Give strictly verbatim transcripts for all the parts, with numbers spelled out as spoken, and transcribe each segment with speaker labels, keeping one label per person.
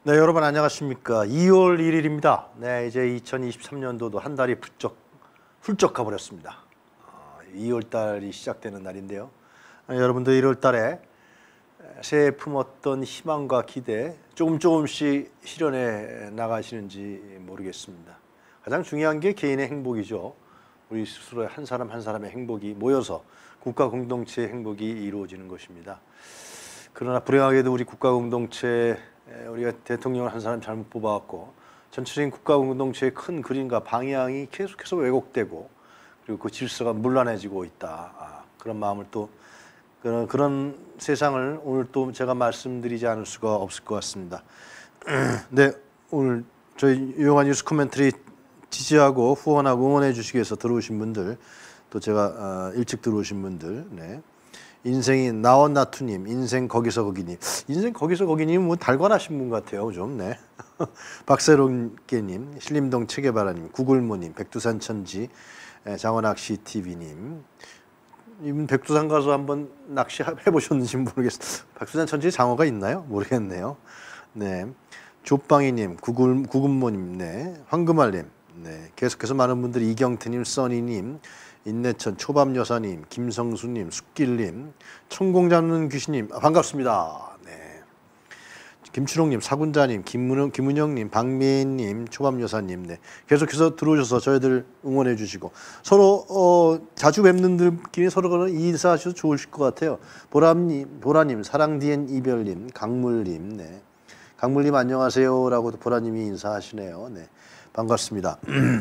Speaker 1: 네, 여러분 안녕하십니까. 이월 일일입니다. 네, 이제 이천이십삼 년도도 한 달이 훌쩍, 훌쩍 가버렸습니다. 어, 이월 달이 시작되는 날인데요. 아, 여러분들 일월 달에 새해 품었던 희망과 기대 조금 조금씩 실현해 나가시는지 모르겠습니다. 가장 중요한 게 개인의 행복이죠. 우리 스스로의 한 사람 한 사람의 행복이 모여서 국가 공동체의 행복이 이루어지는 것입니다. 그러나 불행하게도 우리 국가 공동체 우리가 대통령을 한 사람 잘못 뽑아왔고 전체적인 국가 공동체의 큰 그림과 방향이 계속해서 왜곡되고 그리고 그 질서가 문란해지고 있다. 아, 그런 마음을 또 그런, 그런 세상을 오늘 또 제가 말씀드리지 않을 수가 없을 것 같습니다. 네, 오늘 저희 유용한 뉴스 코멘터리 지지하고 후원하고 응원해 주시기 위해서 들어오신 분들 또 제가 일찍 들어오신 분들 네. 인생이 나원나투님, 인생 거기서 거기님, 인생 거기서 거기님 뭐 달관하신 분 같아요, 좀 네. 박세롱께님, 신림동 체계바라님, 구글모님, 백두산천지, 장어낚시 티비님, 이분 백두산 가서 한번 낚시 해보셨는지 모르겠어요. 백두산천지 장어가 있나요? 모르겠네요. 네, 조빵이님, 구글 구근모님, 네, 황금알님, 네, 계속해서 많은 분들이 이경태님, 써니님. 인내천 초밥여사님, 김성수님, 숙길님, 천공 잡는 귀신님, 아, 반갑습니다. 네. 김추롱님, 사군자님, 김문영, 김은영님, 박미애님, 초밥여사님, 네. 계속해서 들어오셔서 저희들 응원해 주시고 서로 어, 자주 뵙는 분들끼리 서로 인사하셔도 좋으실 것 같아요. 보람님, 보라님, 사랑디엔 이별님, 강물님, 네. 강물님 안녕하세요라고 보라님이 인사하시네요. 네. 반갑습니다.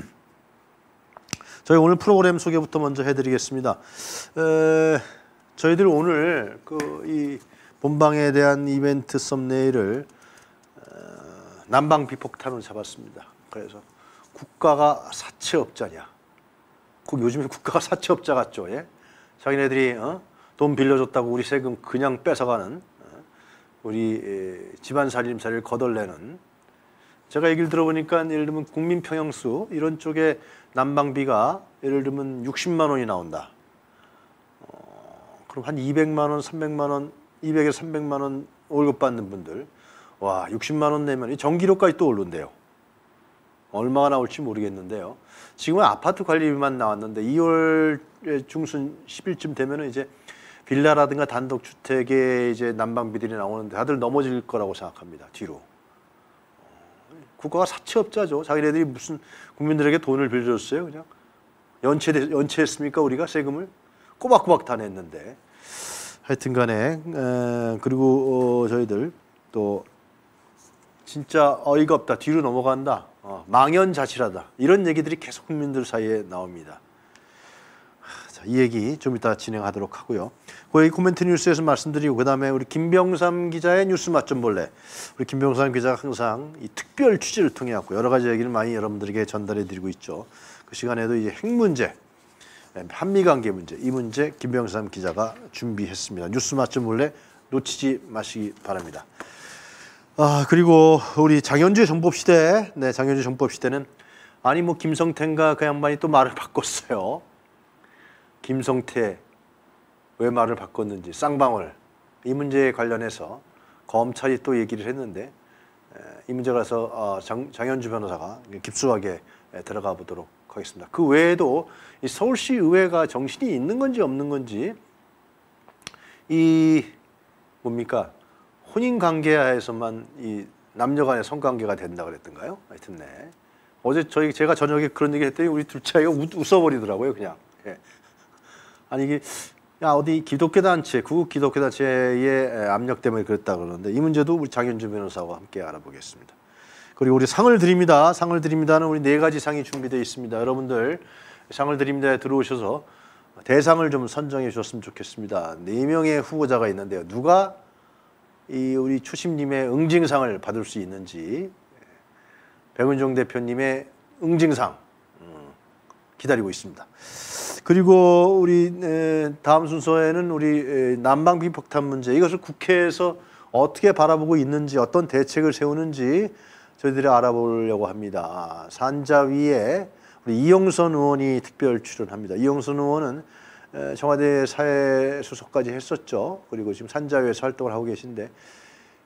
Speaker 1: 저희 오늘 프로그램 소개부터 먼저 해드리겠습니다. 에, 저희들 오늘 그 이 본방에 대한 이벤트 썸네일을 어, 난방 비폭탄으로 잡았습니다. 그래서 국가가 사채업자냐? 꼭 요즘에 국가가 사채업자 같죠? 예? 자기네들이 어? 돈 빌려줬다고 우리 세금 그냥 뺏어가는 어? 우리 에, 집안 살림살이를 거덜내는. 제가 얘기를 들어보니까 예를 들면 국민평형수 이런 쪽에 난방비가 예를 들면 육십만 원이 나온다. 어, 그럼 한 이백만 원, 삼백만 원, 이백에서 삼백만 원 월급 받는 분들 와 육십만 원 내면 전기료까지 또 오른대요. 얼마가 나올지 모르겠는데요. 지금은 아파트 관리비만 나왔는데 이월 중순 십 일쯤 되면은 이제 빌라라든가 단독주택에 이제 난방비들이 나오는데 다들 넘어질 거라고 생각합니다. 뒤로. 국가가 사채업자죠. 자기네들이 무슨 국민들에게 돈을 빌려줬어요. 그냥 연체 연체했습니까? 우리가 세금을 꼬박꼬박 다 냈는데. 하여튼간에 에, 그리고 어, 저희들 또 진짜 어이가 없다. 뒤로 넘어간다. 어, 망연자실하다. 이런 얘기들이 계속 국민들 사이에 나옵니다. 자, 이 얘기 좀 이따 진행하도록 하고요. 그 코멘트 뉴스에서 말씀드리고 그 다음에 우리 김병삼 기자의 뉴스 맛 좀 볼래. 우리 김병삼 기자가 항상 이 특별 취재를 통해 갖고 여러 가지 얘기를 많이 여러분들에게 전달해드리고 있죠. 그 시간에도 이제 핵 문제, 한미 관계 문제, 이 문제 김병삼 기자가 준비했습니다. 뉴스 맛 좀 볼래 놓치지 마시기 바랍니다. 아 그리고 우리 장현주의 정법 시대, 네 장현주 정법 시대는 아니 뭐 김성태인가 그 양반이 또 말을 바꿨어요. 김성태 왜 말을 바꿨는지 쌍방울 이 문제에 관련해서 검찰이 또 얘기를 했는데 이 문제라서 장, 장현주 변호사가 깊숙하게 들어가 보도록 하겠습니다. 그 외에도 이 서울시 의회가 정신이 있는 건지 없는 건지 이 뭡니까 혼인 관계하에서만 이 남녀 간의 성관계가 된다 그랬던가요? 하여튼 네. 어제 저희 제가 저녁에 그런 얘기 했더니 우리 둘째 아이가 웃어버리더라고요 그냥. 예. 아니 이게 야 어디 기독교 단체, 구국 기독교 단체의 압력 때문에 그랬다 그러는데 이 문제도 우리 장현주 변호사와 함께 알아보겠습니다. 그리고 우리 상을 드립니다. 상을 드립니다는 우리 네 가지 상이 준비되어 있습니다. 여러분들 상을 드립니다에 들어오셔서 대상을 좀 선정해 주셨으면 좋겠습니다. 네 명의 후보자가 있는데요. 누가 이 우리 초심님의 응징상을 받을 수 있는지 백은종 대표님의 응징상 기다리고 있습니다. 그리고 우리 다음 순서에는 우리 난방비 폭탄 문제 이것을 국회에서 어떻게 바라보고 있는지 어떤 대책을 세우는지 저희들이 알아보려고 합니다. 산자위에 우리 이용선 의원이 특별 출연합니다. 이용선 의원은 청와대 사회수석까지 했었죠. 그리고 지금 산자위에서 활동을 하고 계신데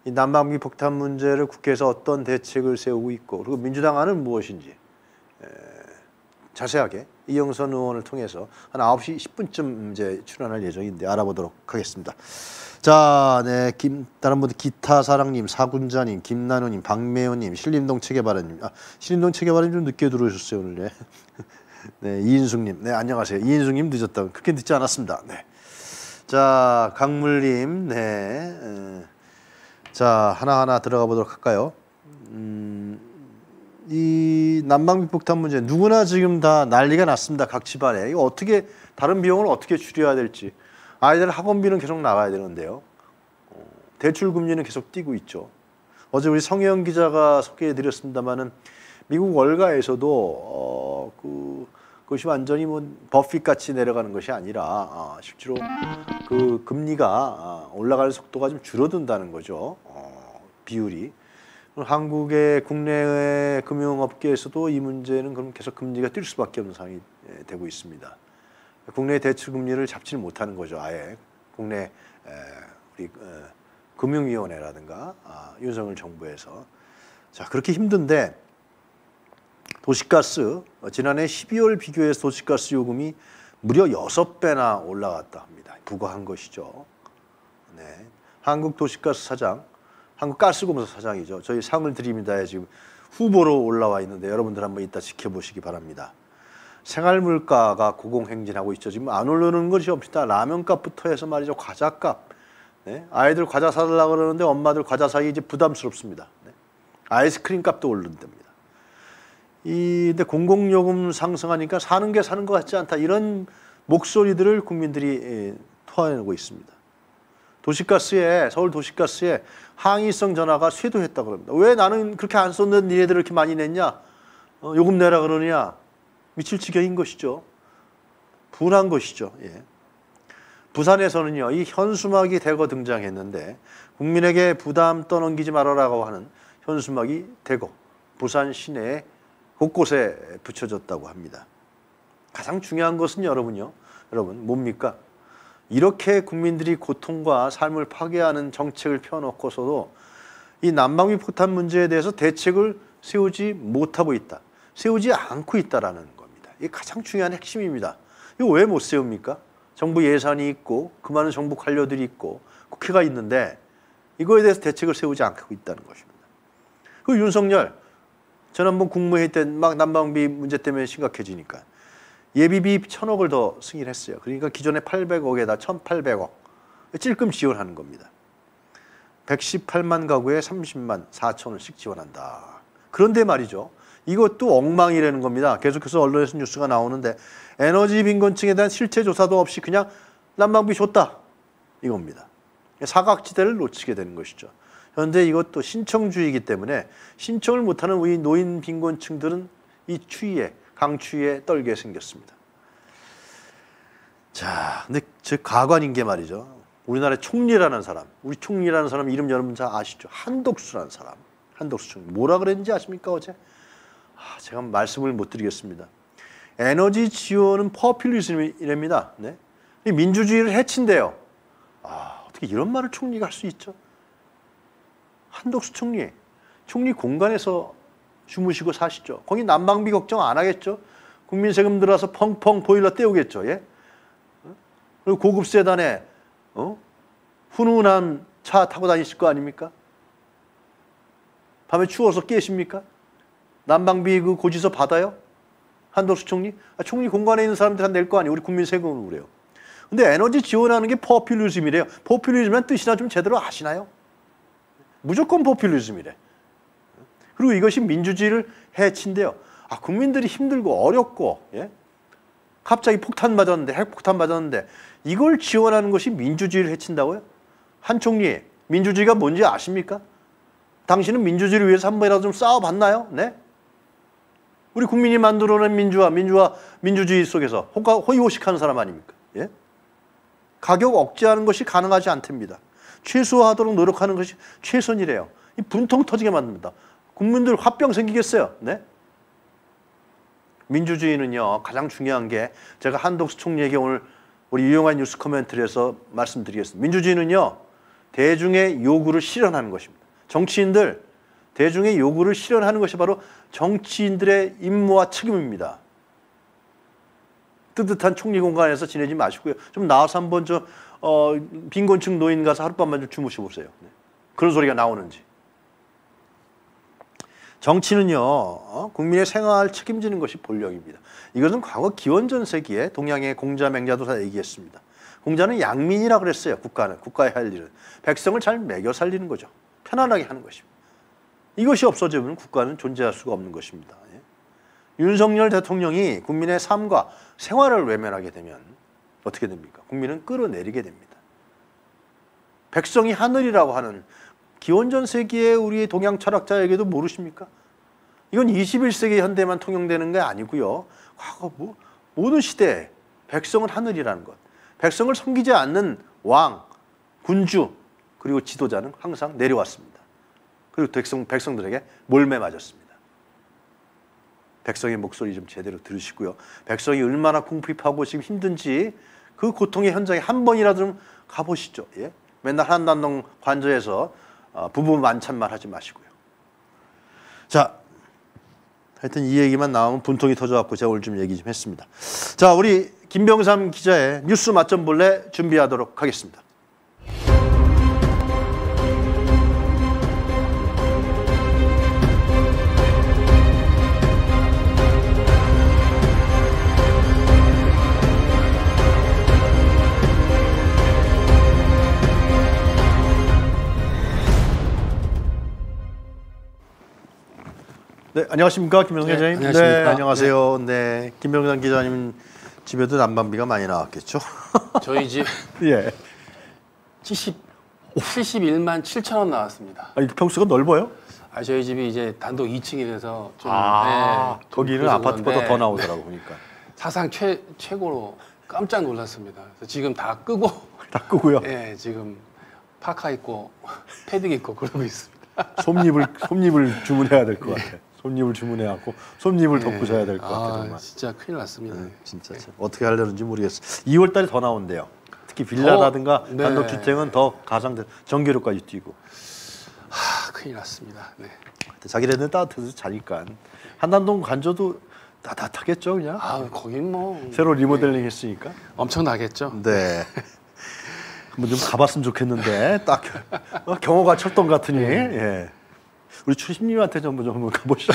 Speaker 1: 이 난방비 폭탄 문제를 국회에서 어떤 대책을 세우고 있고 그리고 민주당 안은 무엇인지 에, 자세하게 이영선 의원을 통해서 한 아홉 시 십 분쯤 이제 출연할 예정인데 알아보도록 하겠습니다. 자, 네, 김 다른 분들 기타 사랑님, 사군자님, 김나누님, 박매호님, 신림동 체계바라님, 아 신림동 체계바라님 좀 늦게 들어오셨어요 오늘. 네, 네 이인숙님, 네 안녕하세요. 이인숙님 늦었다고 그렇게 늦지 않았습니다. 네, 자 강물님, 네, 에, 자 하나 하나 들어가 보도록 할까요? 음, 이 난방비 폭탄 문제 누구나 지금 다 난리가 났습니다. 각 집안에 이거 어떻게 다른 비용을 어떻게 줄여야 될지. 아이들 학원비는 계속 나가야 되는데요. 어, 대출 금리는 계속 뛰고 있죠. 어제 우리 성혜영 기자가 소개해드렸습니다마는 미국 월가에서도 어, 그 그것이 완전히 뭐 버핏 같이 내려가는 것이 아니라 아, 실제로 그 금리가 올라가는 속도가 좀 줄어든다는 거죠. 어, 비율이. 한국의 국내 금융업계에서도 이 문제는 그럼 계속 금리가 뛸 수밖에 없는 상황이 되고 있습니다. 국내 대출 금리를 잡지를 못하는 거죠. 아예 국내 에, 우리 에, 금융위원회라든가 아, 윤석열 정부에서 자 그렇게 힘든데 도시가스 어, 지난해 십이월 비교해서 도시가스 요금이 무려 여섯 배나 올라갔다 합니다. 부과한 것이죠. 네, 한국 도시가스 사장, 한국가스공사 사장이죠. 저희 상을 드립니다에 지금 후보로 올라와 있는데 여러분들 한번 이따 지켜보시기 바랍니다. 생활 물가가 고공행진하고 있죠. 지금 안 오르는 것이 없습니다. 라면값부터 해서 말이죠. 과자값. 네? 아이들 과자 사달라고 그러는데 엄마들 과자 사기 이제 부담스럽습니다. 네? 아이스크림 값도 오른답니다. 이 근데 공공요금 상승하니까 사는 게 사는 것 같지 않다. 이런 목소리들을 국민들이 예, 토해내고 있습니다. 도시가스에 서울 도시가스에 항의성 전화가 쇄도했다고 합니다. 왜 나는 그렇게 안 썼는데 니네들 이렇게 많이 냈냐? 어, 요금 내라 그러느냐? 미칠 지경인 것이죠. 분한 것이죠. 예. 부산에서는요, 이 현수막이 대거 등장했는데 국민에게 부담 떠넘기지 말아라고 하는 현수막이 대거 부산 시내 곳곳에 붙여졌다고 합니다. 가장 중요한 것은 여러분요, 여러분 뭡니까? 이렇게 국민들이 고통과 삶을 파괴하는 정책을 펴놓고서도 이 난방비 폭탄 문제에 대해서 대책을 세우지 못하고 있다. 세우지 않고 있다라는 겁니다. 이게 가장 중요한 핵심입니다. 이거 왜 못 세웁니까? 정부 예산이 있고 그 많은 정부 관료들이 있고 국회가 있는데 이거에 대해서 대책을 세우지 않고 있다는 것입니다. 그 윤석열 지난번 국무회의 때 막 난방비 문제 때문에 심각해지니까 예비비 천억을 더 승인했어요. 그러니까 기존에 팔백억에다 천팔백억 찔끔 지원하는 겁니다. 백십팔만 가구에 삼십만 사천 원씩 지원한다. 그런데 말이죠. 이것도 엉망이라는 겁니다. 계속해서 언론에서 뉴스가 나오는데 에너지 빈곤층에 대한 실체 조사도 없이 그냥 난방비 줬다. 이겁니다. 사각지대를 놓치게 되는 것이죠. 그런데 이것도 신청주의이기 때문에 신청을 못하는 우리 노인 빈곤층들은 이 추위에 강추위에 떨게 생겼습니다. 자, 근데 제 가관인 게 말이죠. 우리나라의 총리라는 사람, 우리 총리라는 사람 이름 여러분 다 아시죠? 한덕수라는 사람, 한덕수 총리. 뭐라 그랬는지 아십니까 어제? 아, 제가 말씀을 못 드리겠습니다. 에너지 지원은 포퓰리즘이랍니다. 네? 민주주의를 해친대요. 아, 어떻게 이런 말을 총리가 할 수 있죠? 한덕수 총리, 총리 공간에서 주무시고 사시죠. 거기 난방비 걱정 안 하겠죠? 국민 세금 들어서 펑펑 보일러 때우겠죠. 예? 그리고 고급 세단에 어? 훈훈한 차 타고 다니실 거 아닙니까? 밤에 추워서 깨십니까? 난방비 그 고지서 받아요? 한덕수 총리? 아, 총리 공간에 있는 사람들 다 낼 거 아니에요. 우리 국민 세금으로 그래요. 근데 에너지 지원하는 게 포퓰리즘이래요. 포퓰리즘이란 뜻이나 좀 제대로 아시나요? 무조건 포퓰리즘이래. 그리고 이것이 민주주의를 해친대요. 아, 국민들이 힘들고 어렵고 예? 갑자기 폭탄 맞았는데 핵폭탄 맞았는데 이걸 지원하는 것이 민주주의를 해친다고요? 한 총리, 민주주의가 뭔지 아십니까? 당신은 민주주의를 위해서 한 번이라도 좀 싸워봤나요? 네? 우리 국민이 만들어낸 민주화, 민주화, 민주주의 속에서 호가, 호의호식하는 사람 아닙니까? 예? 가격 억제하는 것이 가능하지 않답니다. 최소화하도록 노력하는 것이 최선이래요. 이 분통 터지게 만듭니다. 국민들 화병 생기겠어요. 네? 민주주의는요, 가장 중요한 게 제가 한덕수 총리에게 오늘 우리 유용한 뉴스 코멘트리에서 말씀드리겠습니다. 민주주의는요, 대중의 요구를 실현하는 것입니다. 정치인들, 대중의 요구를 실현하는 것이 바로 정치인들의 임무와 책임입니다. 뜨뜻한 총리 공간에서 지내지 마시고요. 좀 나와서 한번 저 어, 빈곤층 노인 가서 하룻밤만 좀 주무셔 보세요. 네. 그런 소리가 나오는지. 정치는요, 어, 국민의 생활 책임지는 것이 본령입니다. 이것은 과거 기원전 세기에 동양의 공자, 맹자도 다 얘기했습니다. 공자는 양민이라 그랬어요. 국가는, 국가의 할 일은. 백성을 잘 먹여 살리는 거죠. 편안하게 하는 것입니다. 이것이 없어지면 국가는 존재할 수가 없는 것입니다. 예. 윤석열 대통령이 국민의 삶과 생활을 외면하게 되면 어떻게 됩니까? 국민은 끌어내리게 됩니다. 백성이 하늘이라고 하는 기원전 세기의 우리 동양 철학자에게도 모르십니까? 이건 이십일 세기 현대만 통용되는 게 아니고요. 과거 뭐, 모든 시대에 백성은 하늘이라는 것. 백성을 섬기지 않는 왕, 군주, 그리고 지도자는 항상 내려왔습니다. 그리고 백성, 백성들에게 몰매 맞았습니다. 백성의 목소리 좀 제대로 들으시고요. 백성이 얼마나 궁핍하고 지금 힘든지 그 고통의 현장에 한 번이라도 좀 가보시죠. 예? 맨날 한남동 관저에서 어, 부부 만찬만 하지 마시고요. 자, 하여튼 이 얘기만 나오면 분통이 터져갖고 제가 오늘 좀 얘기 좀 했습니다. 자, 우리 김병삼 기자의 뉴스 맛점 볼래 준비하도록 하겠습니다. 네, 안녕하십니까 김병삼
Speaker 2: 네,
Speaker 1: 기자님.
Speaker 2: 안녕하십니까.
Speaker 1: 네, 안녕하세요. 네, 네 김병삼 기자님 집에도 난방비가 많이 나왔겠죠?
Speaker 2: 저희 집
Speaker 1: 예.
Speaker 2: 칠십, 칠십일만 칠천 원 나왔습니다.
Speaker 1: 아니 평수가 넓어요?
Speaker 2: 아, 저희 집이 이제 단독 이 층이라서 좀,
Speaker 1: 아,
Speaker 2: 네, 좀
Speaker 1: 거기는
Speaker 2: 그래서
Speaker 1: 아파트보다
Speaker 2: 그런데
Speaker 1: 더 나오더라고 보니까.
Speaker 2: 사상 최 최고로 깜짝 놀랐습니다. 그래서 지금 다 끄고
Speaker 1: 다 끄고요.
Speaker 2: 네, 지금 파카 입고 패딩 입고 그러고 있습니다.
Speaker 1: 솜잎을 솜잎을 주문해야 될 것 같아. 솜잎을 주문해갖고 솜잎을
Speaker 2: 네.
Speaker 1: 덮고 자야 될 것 같아
Speaker 2: 아,
Speaker 1: 정말.
Speaker 2: 진짜 큰일 났습니다.
Speaker 1: 네, 진짜 참 어떻게 하려는지 모르겠어. 이월 달에 더 나온대요. 특히 빌라라든가
Speaker 2: 네.
Speaker 1: 단독주택은 더 가상된 전기료까지 뛰고.
Speaker 2: 하, 큰일 났습니다. 네.
Speaker 1: 자기네는 따뜻해서 자니까 한남동 관저도 따뜻하겠죠 그냥.
Speaker 2: 아, 거긴 뭐
Speaker 1: 새로 리모델링 했으니까.
Speaker 2: 엄청 나겠죠.
Speaker 1: 네. 한번 좀 가봤으면 좋겠는데 딱 경호가 철동 같으니. 예. 우리 추신님한테 좀 한번 가보시.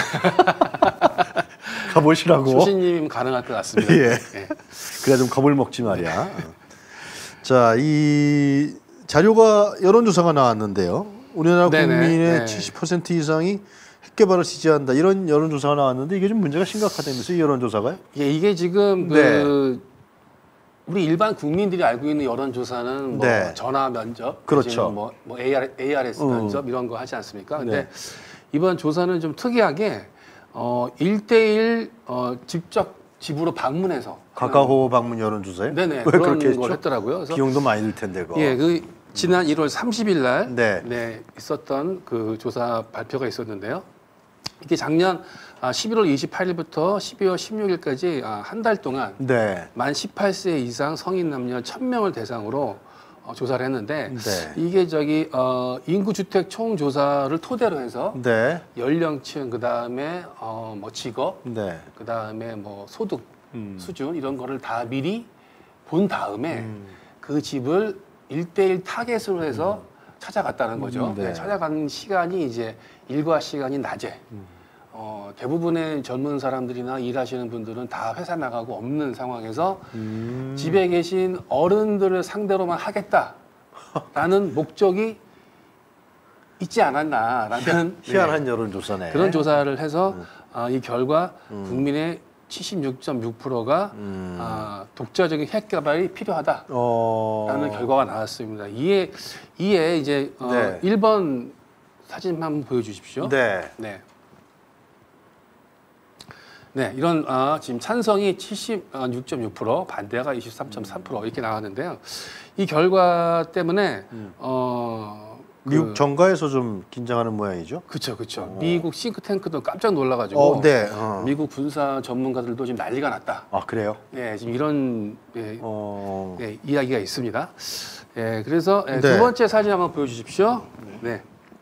Speaker 1: 가보시라고.
Speaker 2: 추신님이면 가능할 것 같습니다.
Speaker 1: 예.
Speaker 2: 네.
Speaker 1: 그래 좀 겁을 먹지 말이야. 자, 이 자료가 여론조사가 나왔는데요. 우리나라
Speaker 2: 네네.
Speaker 1: 국민의
Speaker 2: 네.
Speaker 1: 칠십 퍼센트 이상이 핵개발을 지지한다. 이런 여론조사가 나왔는데 이게 좀 문제가 심각하다면서요, 이 여론조사가요?
Speaker 2: 예, 이게 지금
Speaker 1: 네.
Speaker 2: 그 우리 일반 국민들이 알고 있는 여론조사는 뭐
Speaker 1: 네.
Speaker 2: 전화 면접,
Speaker 1: 그렇죠.
Speaker 2: 뭐, 뭐 에이알, 에이알에스
Speaker 1: 음.
Speaker 2: 면접 이런 거 하지 않습니까? 근데
Speaker 1: 네.
Speaker 2: 이번 조사는 좀 특이하게 어, 일 대일 어, 직접 집으로 방문해서
Speaker 1: 가까호 방문 여론조사요?
Speaker 2: 네네
Speaker 1: 왜
Speaker 2: 그런
Speaker 1: 그렇게
Speaker 2: 걸
Speaker 1: 했죠?
Speaker 2: 했더라고요. 그래서
Speaker 1: 비용도 많이 들 텐데 그거.
Speaker 2: 예, 그 지난 일월 삼십일 날
Speaker 1: 네.
Speaker 2: 네, 있었던 그 조사 발표가 있었는데요. 이게 작년 아, 십일월 이십팔일부터 십이월 십육일까지 아, 한 달 동안
Speaker 1: 네.
Speaker 2: 만 십팔 세 이상 성인 남녀 천 명을 대상으로 어, 조사를 했는데
Speaker 1: 네.
Speaker 2: 이게 저기 어, 인구 주택 총 조사를 토대로 해서
Speaker 1: 네.
Speaker 2: 연령층 그다음에 어, 뭐 직업
Speaker 1: 네.
Speaker 2: 그다음에 뭐 소득
Speaker 1: 음.
Speaker 2: 수준 이런 거를 다 미리 본 다음에
Speaker 1: 음.
Speaker 2: 그 집을 일대일 타겟으로 해서 찾아갔다는 거죠.
Speaker 1: 음, 네.
Speaker 2: 네, 찾아간 시간이 이제 일과 시간이 낮에
Speaker 1: 음.
Speaker 2: 어, 대부분의 젊은 사람들이나 일하시는 분들은 다 회사 나가고 없는 상황에서
Speaker 1: 음.
Speaker 2: 집에 계신 어른들을 상대로만 하겠다라는 목적이 있지 않았나라는
Speaker 1: 희한한
Speaker 2: 네,
Speaker 1: 여론조사네.
Speaker 2: 그런 조사를 해서
Speaker 1: 음.
Speaker 2: 아, 이 결과
Speaker 1: 음.
Speaker 2: 국민의 칠십육 점 육 퍼센트가
Speaker 1: 음.
Speaker 2: 아, 독자적인 핵 개발이 필요하다라는
Speaker 1: 어.
Speaker 2: 결과가 나왔습니다. 이에 이에 이제 어,
Speaker 1: 네.
Speaker 2: 일 번 사진 한번 보여주십시오.
Speaker 1: 네.
Speaker 2: 네. 네, 이런 아, 지금 찬성이 칠십육 점 육 퍼센트, 반대가 이십삼 점 삼 퍼센트 이렇게 나왔는데요. 이 결과 때문에
Speaker 1: 음.
Speaker 2: 어, 그,
Speaker 1: 미국 정가에서 좀 긴장하는 모양이죠.
Speaker 2: 그렇죠, 그렇죠.
Speaker 1: 어.
Speaker 2: 미국 싱크탱크도 깜짝 놀라가지고
Speaker 1: 어, 네. 어.
Speaker 2: 미국 군사 전문가들도 지금 난리가 났다.
Speaker 1: 아 그래요?
Speaker 2: 네, 지금 이런 예,
Speaker 1: 어.
Speaker 2: 예, 이야기가 있습니다. 예, 그래서 예,
Speaker 1: 네.
Speaker 2: 두 번째 사진 한번 보여주십시오. 네.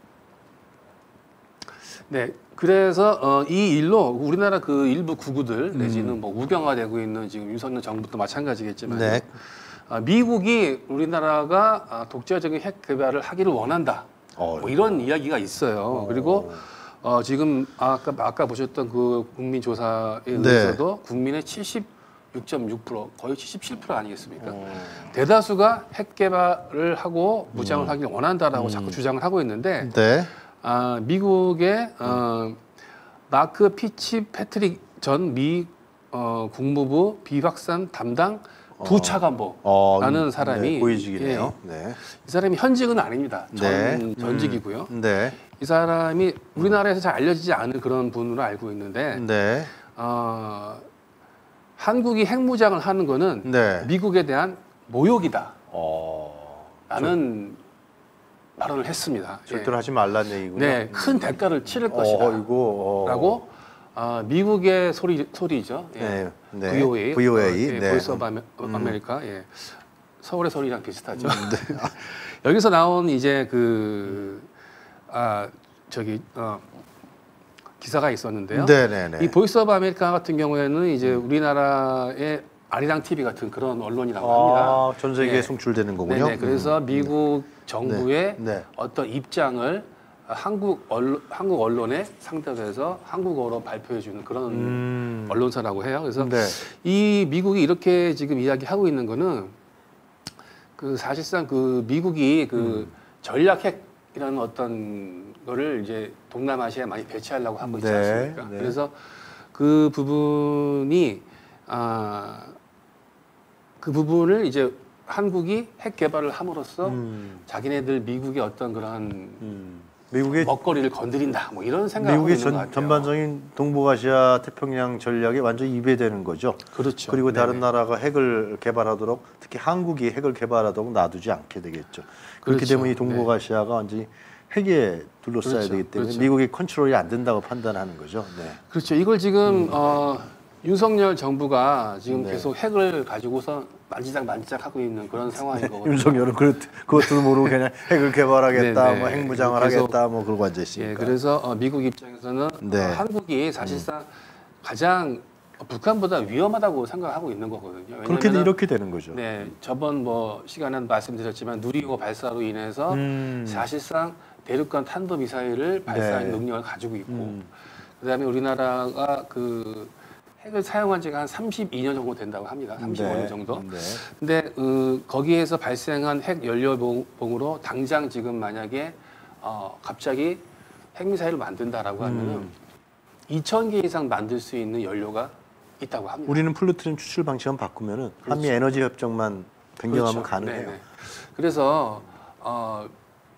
Speaker 2: 네. 그래서 어, 이 일로 우리나라 그 일부 구구들 내지는 뭐 우경화되고 있는 지금 윤석열 정부도 마찬가지겠지만
Speaker 1: 네.
Speaker 2: 아, 미국이 우리나라가 아, 독자적인 핵 개발을 하기를 원한다.
Speaker 1: 어,
Speaker 2: 뭐 이런 이야기가 있어요. 그리고 어, 지금 아까 아까 보셨던 그 국민 조사에
Speaker 1: 네.
Speaker 2: 의해서도 국민의 칠십육 점 육 퍼센트 거의 칠십칠 퍼센트 아니겠습니까?
Speaker 1: 어.
Speaker 2: 대다수가 핵 개발을 하고 무장을 하길 원한다라고 자꾸 주장을 하고 있는데
Speaker 1: 네.
Speaker 2: 아, 미국의 어, 마크 피치 패트릭 전 미 어, 국무부 비확산 담당 부차관보라는
Speaker 1: 어,
Speaker 2: 사람이
Speaker 1: 네, 고위직이네요.
Speaker 2: 예,
Speaker 1: 네.
Speaker 2: 이 사람이 현직은 아닙니다. 전,
Speaker 1: 네.
Speaker 2: 전직이고요.
Speaker 1: 음, 네.
Speaker 2: 이 사람이 우리나라에서 잘 알려지지 않은 그런 분으로 알고 있는데
Speaker 1: 네.
Speaker 2: 어, 한국이 핵무장을 하는 거는
Speaker 1: 네.
Speaker 2: 미국에 대한 모욕이다.
Speaker 1: 어.
Speaker 2: 라는 발언을 했습니다.
Speaker 1: 절대로
Speaker 2: 예.
Speaker 1: 하지 말라는 얘기군요.
Speaker 2: 네, 큰 대가를 치를 것이다.
Speaker 1: 어, 이거 어.
Speaker 2: 라고 어, 미국의 소리 소리죠. 예.
Speaker 1: 네. 네.
Speaker 2: 브이오에이,
Speaker 1: 브이오에이.
Speaker 2: 어, 예,
Speaker 1: 네.
Speaker 2: 보이스 오브 아메, 아메리카. 예. 서울의 소리랑 비슷하죠. 여기서 나온 이제 그 아, 저기 어, 기사가 있었는데요.
Speaker 1: 네, 네, 네.
Speaker 2: 이 보이스 오브 아메리카 같은 경우에는 이제 우리나라의 아리랑 티비 같은 그런 언론이라고 합니다.
Speaker 1: 아, 전 세계에
Speaker 2: 예.
Speaker 1: 송출되는 거군요.
Speaker 2: 네네. 그래서 미국 정부의
Speaker 1: 네. 네.
Speaker 2: 어떤 입장을 한국 언론, 한국 언론에 상대로 해서 한국어로 발표해주는 그런
Speaker 1: 음.
Speaker 2: 언론사라고 해요. 그래서
Speaker 1: 네.
Speaker 2: 이 미국이 이렇게 지금 이야기하고 있는 거는 그 사실상 그 미국이 그
Speaker 1: 음.
Speaker 2: 전략핵이라는 어떤 거를 이제 동남아시아에 많이 배치하려고 하고 있지
Speaker 1: 네,
Speaker 2: 않습니까?
Speaker 1: 네.
Speaker 2: 그래서 그 부분이 아, 그 부분을 이제 한국이 핵 개발을 함으로써
Speaker 1: 음.
Speaker 2: 자기네들 미국의 어떤 그러한
Speaker 1: 음. 미국의
Speaker 2: 먹거리를 건드린다 뭐 이런 생각을 하고
Speaker 1: 미국의
Speaker 2: 있는 것
Speaker 1: 전,
Speaker 2: 같아요.
Speaker 1: 전반적인 동북아시아 태평양 전략에 완전 위배되는 거죠.
Speaker 2: 그렇죠.
Speaker 1: 그리고 다른
Speaker 2: 네네.
Speaker 1: 나라가 핵을 개발하도록 특히 한국이 핵을 개발하도록 놔두지 않게 되겠죠. 그렇게
Speaker 2: 그렇죠.
Speaker 1: 되면 이 동북아시아가 완전히 핵에 둘러싸야
Speaker 2: 그렇죠.
Speaker 1: 되기 때문에
Speaker 2: 그렇죠.
Speaker 1: 미국이 컨트롤이 안 된다고 판단하는 거죠. 네.
Speaker 2: 그렇죠. 이걸 지금 어, 윤석열 정부가 지금
Speaker 1: 네.
Speaker 2: 계속 핵을 가지고서 만지작 만지작 하고 있는 그런 상황인 거거든요.
Speaker 1: 윤석열은 그것, 그것도 모르고 그냥 핵을 개발하겠다,
Speaker 2: 네네.
Speaker 1: 뭐 핵무장을
Speaker 2: 계속-
Speaker 1: 하겠다, 뭐 그러고 앉아 있으니까.
Speaker 2: 예, 그래서 어, 미국 입장에서는
Speaker 1: 네.
Speaker 2: 어, 한국이 사실상 가장 북한보다 위험하다고 생각하고 있는 거거든요.
Speaker 1: 그렇게
Speaker 2: 왜냐면은
Speaker 1: 이렇게 되는 거죠.
Speaker 2: 네, 저번 뭐 시간에 말씀드렸지만 누리호 발사로 인해서
Speaker 1: 음.
Speaker 2: 사실상 대륙간 탄도 미사일을 발사하는
Speaker 1: 네.
Speaker 2: 능력을 가지고 있고,
Speaker 1: 음.
Speaker 2: 그다음에 우리나라가 그 핵을 사용한 지가 한 삼십이 년 정도 된다고 합니다. 삼십오 년
Speaker 1: 네.
Speaker 2: 정도.
Speaker 1: 네.
Speaker 2: 근데 어, 거기에서 발생한 핵 연료봉으로 당장 지금 만약에 어, 갑자기 핵미사일을 만든다라고 하면은
Speaker 1: 음.
Speaker 2: 이천 개 이상 만들 수 있는 연료가 있다고 합니다.
Speaker 1: 우리는 플루토늄 추출 방식만 바꾸면은 한미
Speaker 2: 그렇죠.
Speaker 1: 에너지 협정만 변경하면
Speaker 2: 그렇죠.
Speaker 1: 가능해요.
Speaker 2: 네네. 그래서 어,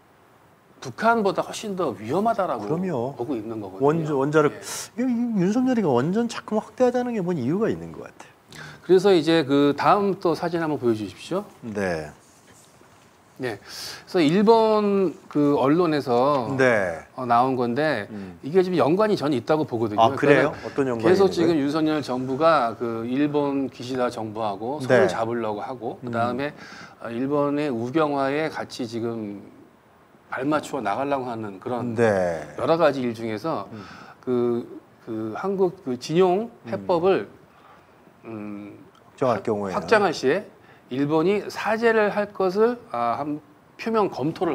Speaker 2: 북한보다 훨씬 더 위험하다라고
Speaker 1: 그럼요.
Speaker 2: 보고 있는 거거든요.
Speaker 1: 원자 원자력
Speaker 2: 예.
Speaker 1: 이거 이 윤석열이가 원전 자꾸 확대하자는 게 뭔 이유가 있는 것 같아요.
Speaker 2: 그래서 이제 그 다음 또 사진 한번 보여주십시오.
Speaker 1: 네.
Speaker 2: 네. 그래서 일본 그 언론에서
Speaker 1: 네.
Speaker 2: 어, 나온 건데
Speaker 1: 음.
Speaker 2: 이게 지금 연관이 전 있다고 보거든요.
Speaker 1: 아 그래요?
Speaker 2: 그러니까
Speaker 1: 어떤 연관이
Speaker 2: 계속
Speaker 1: 있는
Speaker 2: 지금
Speaker 1: 거예요?
Speaker 2: 윤석열 정부가 그 일본 기시다 정부하고 손을
Speaker 1: 네.
Speaker 2: 잡으려고 하고 그 다음에 일본의 우경화에 같이 지금 발맞추어 나가려고 하는 그런
Speaker 1: 네.
Speaker 2: 여러 가지 일 중에서 그, 그 한국 그 진용 해법을 음,
Speaker 1: 걱정할 경우에
Speaker 2: 확장할 시에 일본이 사죄를 할 것을 아, 한 표명 검토를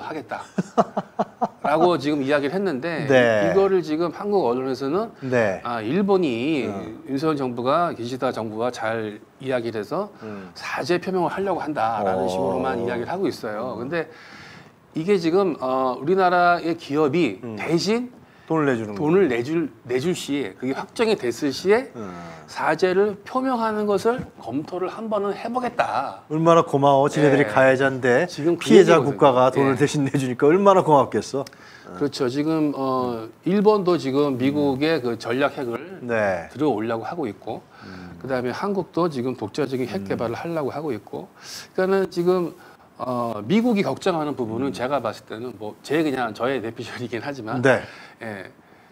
Speaker 2: 하겠다라고 지금 이야기를 했는데
Speaker 1: 네.
Speaker 2: 이거를 지금 한국 언론에서는
Speaker 1: 네.
Speaker 2: 아, 일본이
Speaker 1: 음.
Speaker 2: 윤석열 정부가 기시다 정부와 잘 이야기를 해서
Speaker 1: 음.
Speaker 2: 사죄 표명을 하려고 한다라는
Speaker 1: 어.
Speaker 2: 식으로만 이야기를 하고 있어요. 근데 이게 지금 어, 우리나라의 기업이
Speaker 1: 음.
Speaker 2: 대신
Speaker 1: 돈을 내주는
Speaker 2: 돈을 내줄 내줄 시에 그게 확정이 됐을 시에
Speaker 1: 거. 음.
Speaker 2: 사죄를 표명하는 것을 검토를 한 번은 해보겠다.
Speaker 1: 얼마나 고마워. 지네들이
Speaker 2: 예.
Speaker 1: 가해자인데
Speaker 2: 지금 그
Speaker 1: 피해자
Speaker 2: 얘기거든요.
Speaker 1: 국가가 돈을
Speaker 2: 예.
Speaker 1: 대신 내주니까 얼마나 고맙겠어.
Speaker 2: 그렇죠. 지금 어, 일본도 지금 미국의 그 전략 핵을
Speaker 1: 네.
Speaker 2: 들어오려고 하고 있고, 그다음에 한국도 지금 독자적인 핵 개발을 하려고 하고 있고, 그러니까는 지금 어, 미국이 걱정하는 부분은 제가 봤을 때는 뭐 제 그냥 저의 내피셜이긴 하지만,
Speaker 1: 네.
Speaker 2: 예,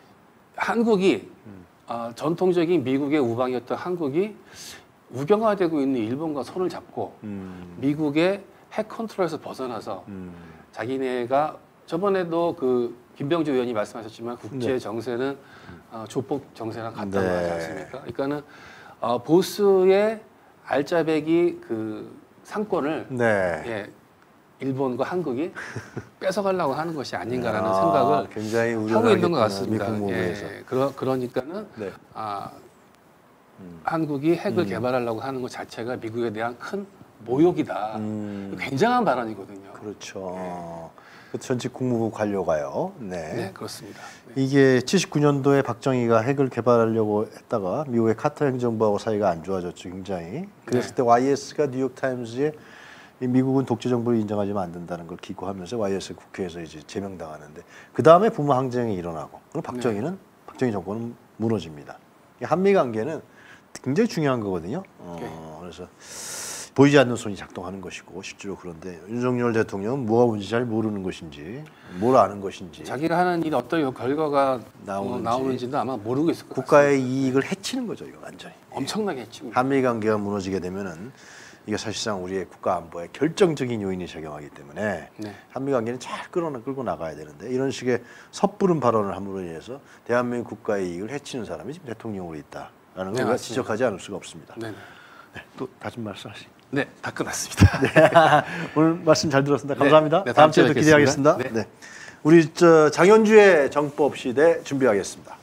Speaker 2: 한국이 어, 전통적인 미국의 우방이었던 한국이 우경화되고 있는 일본과 손을 잡고
Speaker 1: 음.
Speaker 2: 미국의 핵 컨트롤에서 벗어나서
Speaker 1: 음.
Speaker 2: 자기네가 저번에도 그 김병주 의원이 말씀하셨지만 국제
Speaker 1: 네.
Speaker 2: 정세는 어, 조폭 정세랑 같다고
Speaker 1: 네.
Speaker 2: 하지 않습니까? 그러니까는 어, 보수의 알짜배기 그 상권을
Speaker 1: 네.
Speaker 2: 예, 일본과 한국이 뺏어가려고 하는 것이 아닌가라는
Speaker 1: 아,
Speaker 2: 생각을
Speaker 1: 굉장히
Speaker 2: 하고
Speaker 1: 우려를
Speaker 2: 있는 것
Speaker 1: 하겠구나,
Speaker 2: 같습니다.
Speaker 1: 미국 무브에서.
Speaker 2: 예, 그러, 그러니까는
Speaker 1: 네.
Speaker 2: 아,
Speaker 1: 음.
Speaker 2: 한국이 핵을
Speaker 1: 음.
Speaker 2: 개발하려고 하는 것 자체가 미국에 대한 큰 모욕이다.
Speaker 1: 음.
Speaker 2: 굉장한 발언이거든요.
Speaker 1: 그렇죠. 그 전직 국무부 관료가요. 네.
Speaker 2: 네, 그렇습니다. 네.
Speaker 1: 이게 칠십구 년도에 박정희가 핵을 개발하려고 했다가 미국의 카터 행정부하고 사이가 안 좋아졌죠, 굉장히. 그랬을
Speaker 2: 네.
Speaker 1: 때 와이에스가 뉴욕 타임즈에 이 미국은 독재 정부를 인정하지만 안 된다는 걸 기고하면서 와이에스 국회에서 이제 제명당하는데 그 다음에 부마 항쟁이 일어나고 그리고 박정희는
Speaker 2: 네.
Speaker 1: 박정희 정권은 무너집니다. 이 한미 관계는 굉장히 중요한 거거든요. 어,
Speaker 2: 네.
Speaker 1: 그래서 보이지 않는 손이 작동하는 것이고 실제로 그런데 윤석열 대통령은 뭐가 뭔지 잘 모르는 것인지 뭘 아는 것인지
Speaker 2: 자기가 하는 일 어떤 결과가
Speaker 1: 나오는지.
Speaker 2: 어, 나오는지도 아마 모르고 있을 것
Speaker 1: 국가의
Speaker 2: 같습니다.
Speaker 1: 이익을 해치는 거죠, 이거 완전히.
Speaker 2: 엄청나게 했지.
Speaker 1: 한미 관계가 무너지게 되면은 이게 사실상 우리의 국가 안보에 결정적인 요인이 작용하기 때문에
Speaker 2: 네.
Speaker 1: 한미 관계는 잘 끌어 끌고 나가야 되는데 이런 식의 섣부른 발언을 함으로 인해서 대한민국 국가의 이익을 해치는 사람이 지금 대통령으로 있다라는 걸
Speaker 2: 네,
Speaker 1: 우리가
Speaker 2: 맞습니다.
Speaker 1: 지적하지 않을 수가 없습니다.
Speaker 2: 네.
Speaker 1: 네, 또 다시 말씀하시.
Speaker 2: 네, 다 끝났습니다.
Speaker 1: 네. 오늘 말씀 잘 들었습니다. 감사합니다.
Speaker 2: 네, 네,
Speaker 1: 다음
Speaker 2: 다음 주에
Speaker 1: 주에도
Speaker 2: 뵙겠습니다.
Speaker 1: 기대하겠습니다.
Speaker 2: 네.
Speaker 1: 네. 우리 저 장현주의 정법 시대 준비하겠습니다.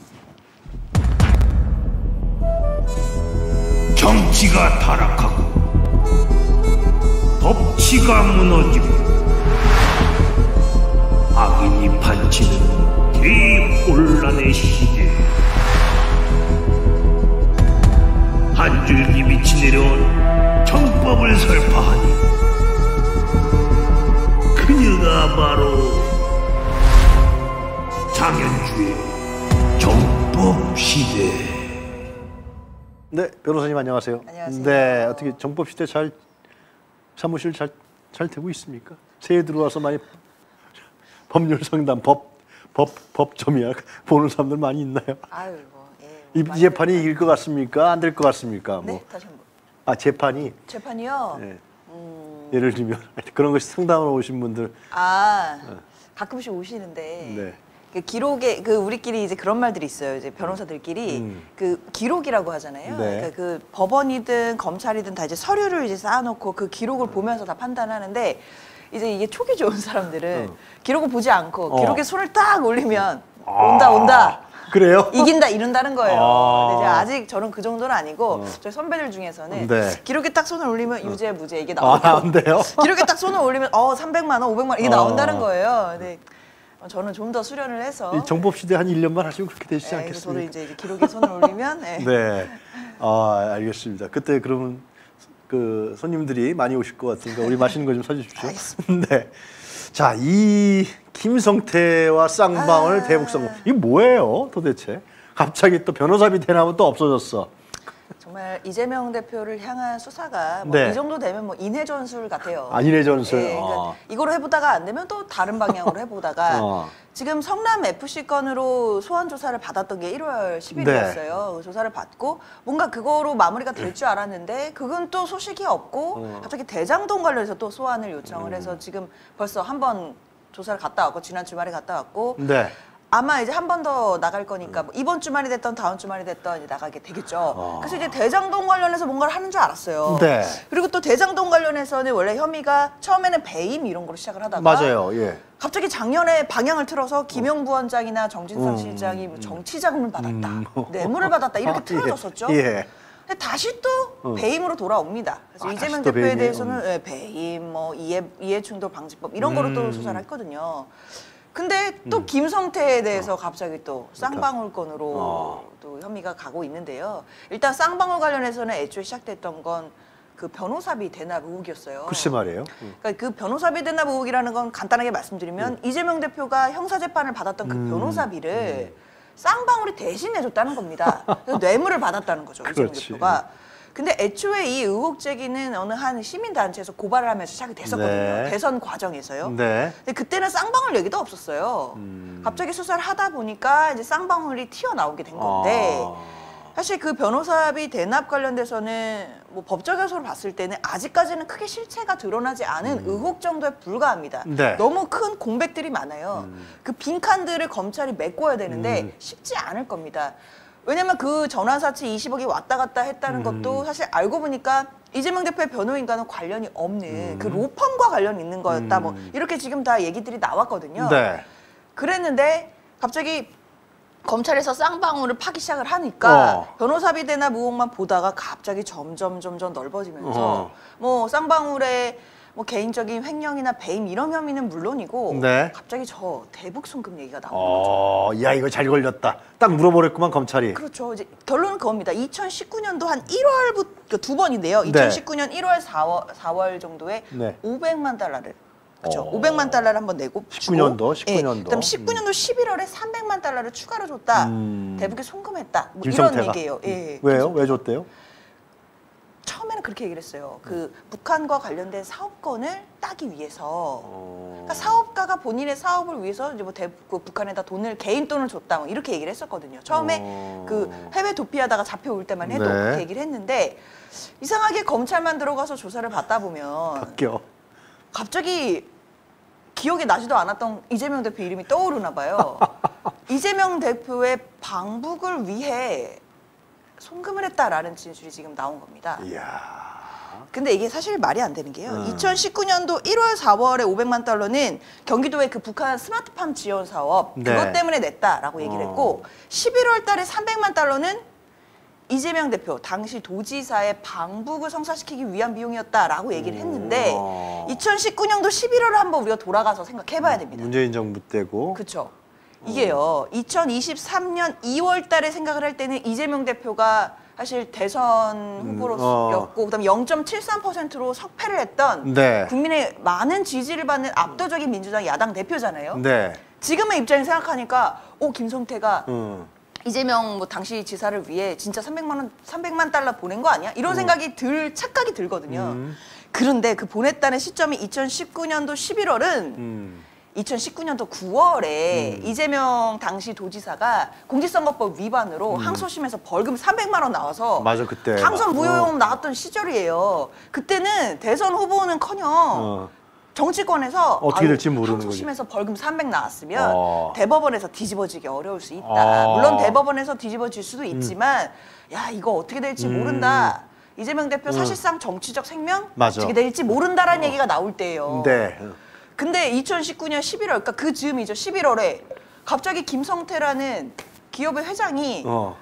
Speaker 3: 정치가 타락하고 법치가 무너지고 악인이 판치는 대혼란의 시대 한 줄기 빛이 내려온 정법을 설파하니 그녀가 바로 장현주의 정법시대.
Speaker 1: 네, 변호사님 안녕하세요.
Speaker 4: 안녕하세요.
Speaker 1: 네, 어떻게 정법 시대 잘 사무실 잘 잘 되고 있습니까? 새해 들어와서 많이 법률 상담, 법, 법, 법점이야 보는 사람들 많이 있나요?
Speaker 4: 아유 뭐 예. 뭐
Speaker 1: 이
Speaker 4: 많이
Speaker 1: 재판이
Speaker 4: 들었어요.
Speaker 1: 이길 것 같습니까? 안 될 것 같습니까?
Speaker 4: 네,
Speaker 1: 뭐,
Speaker 4: 다시 한번.
Speaker 1: 아 재판이
Speaker 4: 재판이요.
Speaker 1: 네.
Speaker 4: 음,
Speaker 1: 예를 들면 그런 것이 상담을 오신 분들,
Speaker 4: 아 가끔씩 오시는데
Speaker 1: 네.
Speaker 4: 그 기록에 그 우리끼리 이제 그런 말들이 있어요. 이제 변호사들끼리
Speaker 1: 음.
Speaker 4: 그 기록이라고 하잖아요.
Speaker 1: 네.
Speaker 4: 그러니까 그 법원이든 검찰이든 다 이제 서류를 이제 쌓아놓고 그 기록을 보면서 다 판단하는데 이제 이게 촉이 좋은 사람들은
Speaker 1: 어.
Speaker 4: 기록을 보지 않고
Speaker 1: 어.
Speaker 4: 기록에 손을 딱 올리면 온다 온다.
Speaker 1: 그래요?
Speaker 4: 이긴다 이른다는 거예요.
Speaker 1: 아.
Speaker 4: 근데 이제 아직 저는 그 정도는 아니고
Speaker 1: 어.
Speaker 4: 저희 선배들 중에서는
Speaker 1: 네.
Speaker 4: 기록에 딱 손을 올리면 유죄 무죄 이게
Speaker 1: 아,
Speaker 4: 나오고
Speaker 1: 안 돼요?
Speaker 4: 기록에 딱 손을 올리면 어 삼백만 원, 오백만 원 이게
Speaker 1: 어.
Speaker 4: 나온다는 거예요. 근데 저는 좀 더 수련을 해서
Speaker 1: 이 정법 시대 한 일 년만 하시면 그렇게 되시지
Speaker 4: 예, 그래서 저도
Speaker 1: 않겠습니까?
Speaker 4: 이제 기록에 손을 올리면 예.
Speaker 1: 네. 아, 알겠습니다. 그때 그러면 그 손님들이 많이 오실 것 같으니까 우리 맛있는 거 좀 사주십시오. 네. 자, 이 김성태와 쌍방울
Speaker 4: 아.
Speaker 1: 대북 성공. 이게 뭐예요, 도대체? 갑자기 또 변호사비 대납은 또 없어졌어.
Speaker 4: 정말 이재명 대표를 향한 수사가 뭐
Speaker 1: 네.
Speaker 4: 이 정도 되면 뭐 인해 전술 같아요.
Speaker 1: 아, 인해 전술.
Speaker 4: 예, 그러니까
Speaker 1: 아.
Speaker 4: 이거로 해보다가 안 되면 또 다른 방향으로 해보다가
Speaker 1: 어.
Speaker 4: 지금 성남 에프씨 건으로 소환 조사를 받았던 게 일월 십일이었어요. 그 조사를 받고 뭔가 그거로 마무리가 될 줄 알았는데 그건 또 소식이 없고
Speaker 1: 어.
Speaker 4: 갑자기 대장동 관련해서 또 소환을 요청을 해서 지금 벌써 한 번 조사를 갔다 왔고 지난 주말에 갔다 왔고
Speaker 1: 네.
Speaker 4: 아마 이제 한 번 더 나갈 거니까 뭐 이번 주말이 됐던 다음 주말이 됐던 이제 나가게 되겠죠.
Speaker 1: 아.
Speaker 4: 그래서 이제 대장동 관련해서 뭔가를 하는 줄 알았어요.
Speaker 1: 네.
Speaker 4: 그리고 또 대장동 관련해서는 원래 혐의가 처음에는 배임 이런 걸로 시작을 하다가
Speaker 1: 맞아요. 예.
Speaker 4: 갑자기 작년에 방향을 틀어서 김영 부원장이나 정진상
Speaker 1: 음,
Speaker 4: 실장이 뭐 정치 자금을 받았다,
Speaker 1: 음.
Speaker 4: 뇌물을 받았다 이렇게
Speaker 1: 아,
Speaker 4: 틀어졌었죠.
Speaker 1: 예. 예.
Speaker 4: 근데 다시 또
Speaker 1: 어.
Speaker 4: 배임으로 돌아옵니다. 그래서
Speaker 1: 아,
Speaker 4: 이재명
Speaker 1: 다시 또
Speaker 4: 대표에
Speaker 1: 배임이에요?
Speaker 4: 대해서는 예, 배임, 뭐 이해 이해충돌 방지법 이런 거로 또
Speaker 1: 음.
Speaker 4: 수사를 했거든요. 근데 또
Speaker 1: 음.
Speaker 4: 김성태에 대해서 갑자기 또 쌍방울 건으로
Speaker 1: 어.
Speaker 4: 또 혐의가 가고 있는데요. 일단 쌍방울 관련해서는 애초에 시작됐던 건 그 변호사비 대납 의혹이었어요.
Speaker 1: 글쎄 말이에요. 음.
Speaker 4: 그러니까 그 변호사비 대납 의혹이라는 건 간단하게 말씀드리면 이재명 대표가 형사재판을 받았던 그
Speaker 1: 음.
Speaker 4: 변호사비를 쌍방울이 대신 내줬다는 겁니다. 그래서 뇌물을 받았다는 거죠, 이재명
Speaker 1: 그렇지.
Speaker 4: 대표가. 근데 애초에 이 의혹 제기는 어느 한 시민단체에서 고발을 하면서 시작이 됐었거든요.
Speaker 1: 네.
Speaker 4: 대선 과정에서요.
Speaker 1: 네.
Speaker 4: 근데 그때는 쌍방울 얘기도 없었어요.
Speaker 1: 음.
Speaker 4: 갑자기 수사를 하다 보니까 이제 쌍방울이 튀어나오게 된 건데
Speaker 1: 아.
Speaker 4: 사실 그 변호사비 대납 관련돼서는 뭐 법적 요소로 봤을 때는 아직까지는 크게 실체가 드러나지 않은 의혹 정도에 불과합니다.
Speaker 1: 네.
Speaker 4: 너무 큰 공백들이 많아요.
Speaker 1: 음.
Speaker 4: 그 빈칸들을 검찰이 메꿔야 되는데
Speaker 1: 음.
Speaker 4: 쉽지 않을 겁니다. 왜냐면 그 전환사채 이십억이 왔다 갔다 했다는
Speaker 1: 음.
Speaker 4: 것도 사실 알고 보니까 이재명 대표의 변호인과는 관련이 없는 그 로펌과 관련이 있는 거였다.
Speaker 1: 음.
Speaker 4: 뭐 이렇게 지금 다 얘기들이 나왔거든요.
Speaker 1: 네.
Speaker 4: 그랬는데 갑자기 검찰에서 쌍방울을 파기 시작을 하니까
Speaker 1: 어.
Speaker 4: 변호사비 대납 의혹만 보다가 갑자기 점점 점점 넓어지면서
Speaker 1: 어.
Speaker 4: 뭐 쌍방울의 뭐 개인적인 횡령이나 배임 이런 혐의는 물론이고
Speaker 1: 네.
Speaker 4: 갑자기 저 대북 송금 얘기가 나오는
Speaker 1: 어, 야 이거 잘 걸렸다. 딱 물어버렸구만 검찰이.
Speaker 4: 그렇죠. 이제 결론은 그겁니다. 이천십구 년도 한 일월부터 두 번인데요.
Speaker 1: 네.
Speaker 4: 이천십구 년 일월, 사월, 사월 정도에
Speaker 1: 네.
Speaker 4: 오백만 달러를 그렇죠.
Speaker 1: 어.
Speaker 4: 오백만 달러를 한번 내고
Speaker 1: 십구 년도,
Speaker 4: 주고,
Speaker 1: 십구 년도.
Speaker 4: 예, 그다음 십구 년도 십일월에 삼백만 달러를 추가로 줬다.
Speaker 1: 음.
Speaker 4: 대북에 송금했다. 뭐
Speaker 1: 김성태가?
Speaker 4: 이런 얘기예요. 예.
Speaker 1: 왜요? 왜 줬대요?
Speaker 4: 처음에는 그렇게 얘기를 했어요. 그 북한과 관련된 사업권을 따기 위해서.
Speaker 1: 어.
Speaker 4: 그러니까 사업가가 본인의 사업을 위해서 이제 뭐 대, 그 북한에다 돈을 개인 돈을 줬다 뭐 이렇게 얘기를 했었거든요. 처음에
Speaker 1: 어.
Speaker 4: 그 해외 도피하다가 잡혀올 때만 해도
Speaker 1: 네.
Speaker 4: 그렇게 얘기를 했는데 이상하게 검찰만 들어가서 조사를 받다 보면
Speaker 1: 바뀌어.
Speaker 4: 갑자기 기억이 나지도 않았던 이재명 대표 이름이 떠오르나 봐요. 이재명 대표의 방북을 위해 송금을 했다라는 진술이 지금 나온 겁니다.
Speaker 1: 이야.
Speaker 4: 근데 이게 사실 말이 안 되는 게요.
Speaker 1: 음.
Speaker 4: 이천십구 년도 일월, 사월에 오백만 달러는 경기도의 그 북한 스마트팜 지원 사업
Speaker 1: 네.
Speaker 4: 그것 때문에 냈다라고 얘기를
Speaker 1: 어.
Speaker 4: 했고 십일월 달에 삼백만 달러는 이재명 대표 당시 도지사의 방북을 성사시키기 위한 비용이었다라고 얘기를 했는데
Speaker 1: 어.
Speaker 4: 이천십구 년도 십일월을 한번 우리가 돌아가서 생각해봐야 됩니다.
Speaker 1: 문재인 정부 때고.
Speaker 4: 그렇죠. 이게요. 이천이십삼 년 이월 달에 생각을 할 때는 이재명 대표가 사실 대선 후보로였고
Speaker 1: 어.
Speaker 4: 그다음에 영 점 칠삼 퍼센트로 석패를 했던
Speaker 1: 네.
Speaker 4: 국민의 많은 지지를 받는 압도적인 민주당 야당 대표잖아요.
Speaker 1: 네.
Speaker 4: 지금의 입장을 생각하니까 오 김성태가
Speaker 1: 음.
Speaker 4: 이재명 뭐 당시 지사를 위해 진짜 삼백만 원, 삼백만 달러 보낸 거 아니야? 이런 생각이 들 착각이 들거든요.
Speaker 1: 음.
Speaker 4: 그런데 그 보냈다는 시점이 이천십구 년도 십일월은
Speaker 1: 음.
Speaker 4: 이천십구 년도 구월에
Speaker 1: 음.
Speaker 4: 이재명 당시 도지사가 공직선거법 위반으로 항소심에서 벌금 삼백만 원 나와서
Speaker 1: 맞아, 그때.
Speaker 4: 당선 무효용
Speaker 1: 어.
Speaker 4: 나왔던 시절이에요. 그때는 대선 후보는커녕
Speaker 1: 어.
Speaker 4: 정치권에서
Speaker 1: 어떻게
Speaker 4: 아유,
Speaker 1: 될지 모르는
Speaker 4: 항소심에서 벌금 삼백 나왔으면
Speaker 1: 어.
Speaker 4: 대법원에서 뒤집어지기 어려울 수 있다.
Speaker 1: 어.
Speaker 4: 물론 대법원에서 뒤집어질 수도 있지만 야 이거 어떻게 될지
Speaker 1: 음.
Speaker 4: 모른다. 이재명 대표 사실상 정치적 생명
Speaker 1: 맞아.
Speaker 4: 어떻게 될지 모른다라는 얘기가 나올 때예요.
Speaker 1: 네.
Speaker 4: 근데 이천십구 년 십일월, 그러니까 그 즈음이죠. 십일월에 갑자기 김성태라는 기업의 회장이
Speaker 1: 어.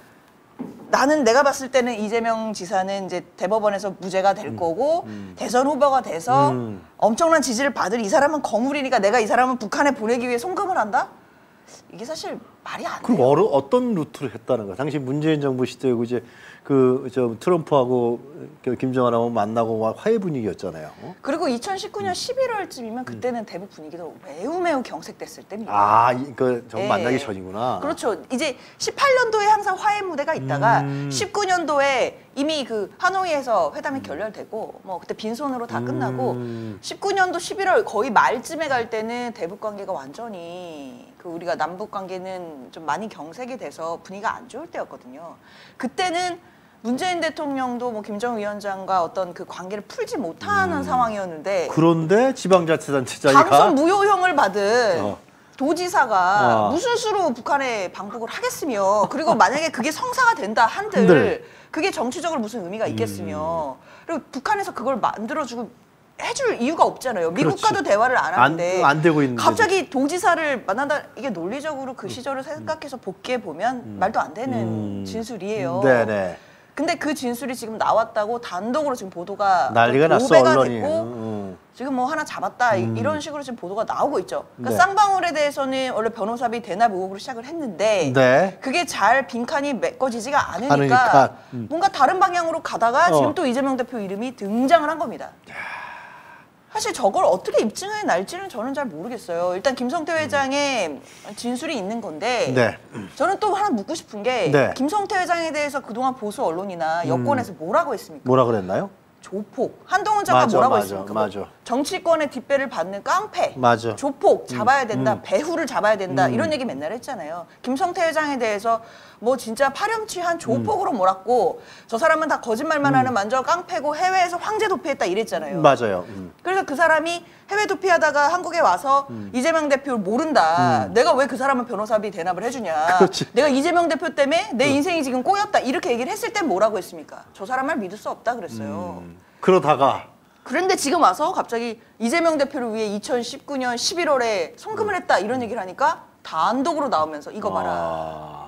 Speaker 4: 나는 내가 봤을 때는 이재명 지사는 이제 대법원에서 무죄가 될 거고 대선 후보가 돼서
Speaker 1: 음.
Speaker 4: 엄청난 지지를 받을 이 사람은 거물이니까 내가 이 사람을 북한에 보내기 위해 송금을 한다? 이게 사실 말이 안
Speaker 1: 그럼
Speaker 4: 돼요.
Speaker 1: 어느, 어떤 루트를 했다는 거야? 당시 문재인 정부 시대고 이제 그 저 트럼프하고 그 김정은하고 만나고 화해 분위기였잖아요. 어?
Speaker 4: 그리고 이천십구 년 십일월쯤이면 그때는 대북 분위기도 매우 매우 경색됐을 때입니다.
Speaker 1: 아, 그 정
Speaker 4: 예.
Speaker 1: 만나기 전이구나.
Speaker 4: 그렇죠. 이제 십팔 년도에 항상 화해 무대가 있다가
Speaker 1: 음.
Speaker 4: 십구 년도에 이미 그 하노이에서 회담이 결렬되고 뭐 그때 빈손으로 다 끝나고
Speaker 1: 음.
Speaker 4: 십구 년도 십일월 거의 말쯤에 갈 때는 대북 관계가 완전히 그 우리가 남북 관계는 좀 많이 경색이 돼서 분위기가 안 좋을 때였거든요. 그때는 문재인 대통령도 뭐 김정은 위원장과 어떤 그 관계를 풀지 못하는 상황이었는데
Speaker 1: 그런데 지방자치단체장이
Speaker 4: 당선 무효형을 받은
Speaker 1: 어.
Speaker 4: 도지사가
Speaker 1: 어.
Speaker 4: 무슨 수로 북한에 방북을 하겠으며 그리고 만약에 그게 성사가 된다 한들
Speaker 1: 한들.
Speaker 4: 그게 정치적으로 무슨 의미가 있겠으며 그리고 북한에서 그걸 만들어주고 해줄 이유가 없잖아요. 미국과도
Speaker 1: 그렇지.
Speaker 4: 대화를 안 하는데
Speaker 1: 안, 안 되고 있는데
Speaker 4: 갑자기 도지사를 만난다 이게 논리적으로 그 시절을 생각해서 복귀해 보면 말도 안 되는
Speaker 1: 음.
Speaker 4: 진술이에요.
Speaker 1: 네네.
Speaker 4: 근데 그 진술이 지금 나왔다고 단독으로 지금 보도가
Speaker 1: 난리가 났어
Speaker 4: 오배가
Speaker 1: 언론이.
Speaker 4: 됐고
Speaker 1: 음.
Speaker 4: 지금 뭐 하나 잡았다 이-
Speaker 1: 음.
Speaker 4: 이런 식으로 지금 보도가 나오고 있죠. 그러니까
Speaker 1: 네.
Speaker 4: 쌍방울에 대해서는 원래 변호사비 대납 의혹으로 시작을 했는데
Speaker 1: 네.
Speaker 4: 그게 잘 빈칸이 메꿔지지가 않으니까,
Speaker 1: 않으니까. 음.
Speaker 4: 뭔가 다른 방향으로 가다가
Speaker 1: 어.
Speaker 4: 지금 또 이재명 대표 이름이 등장을 한 겁니다. 사실 저걸 어떻게 입증해 낼지는 저는 잘 모르겠어요. 일단 김성태 회장의 진술이 있는 건데
Speaker 1: 네.
Speaker 4: 저는 또 하나 묻고 싶은 게
Speaker 1: 네.
Speaker 4: 김성태 회장에 대해서 그동안 보수 언론이나 여권에서 뭐라고 했습니까?
Speaker 1: 뭐라 그랬나요?
Speaker 4: 조폭. 한동훈 장관
Speaker 1: 맞아,
Speaker 4: 뭐라고
Speaker 1: 맞아,
Speaker 4: 했습니까? 뭐
Speaker 1: 맞아.
Speaker 4: 정치권의 뒷배를 받는 깡패.
Speaker 1: 맞아.
Speaker 4: 조폭 잡아야 된다.
Speaker 1: 음.
Speaker 4: 배후를 잡아야 된다. 이런 얘기 맨날 했잖아요. 김성태 회장에 대해서 뭐 진짜 파렴치한 조폭으로
Speaker 1: 음.
Speaker 4: 몰았고 저 사람은 다 거짓말만 하는 만저 깡패고 해외에서 황제 도피했다 이랬잖아요.
Speaker 1: 맞아요. 음.
Speaker 4: 그래서 그 사람이 해외 도피하다가 한국에 와서
Speaker 1: 음.
Speaker 4: 이재명 대표를 모른다. 내가 왜 그 사람은 변호사비 대납을 해주냐.
Speaker 1: 그렇지.
Speaker 4: 내가 이재명 대표 때문에 내 인생이 지금 꼬였다. 이렇게 얘기를 했을 땐 뭐라고 했습니까? 저 사람 말 믿을 수 없다 그랬어요.
Speaker 1: 음. 그러다가
Speaker 4: 그런데 지금 와서 갑자기 이재명 대표를 위해 이천십구 년 십일월에 송금을 했다. 이런 얘기를 하니까 단독으로 나오면서 이거 봐라.
Speaker 1: 아.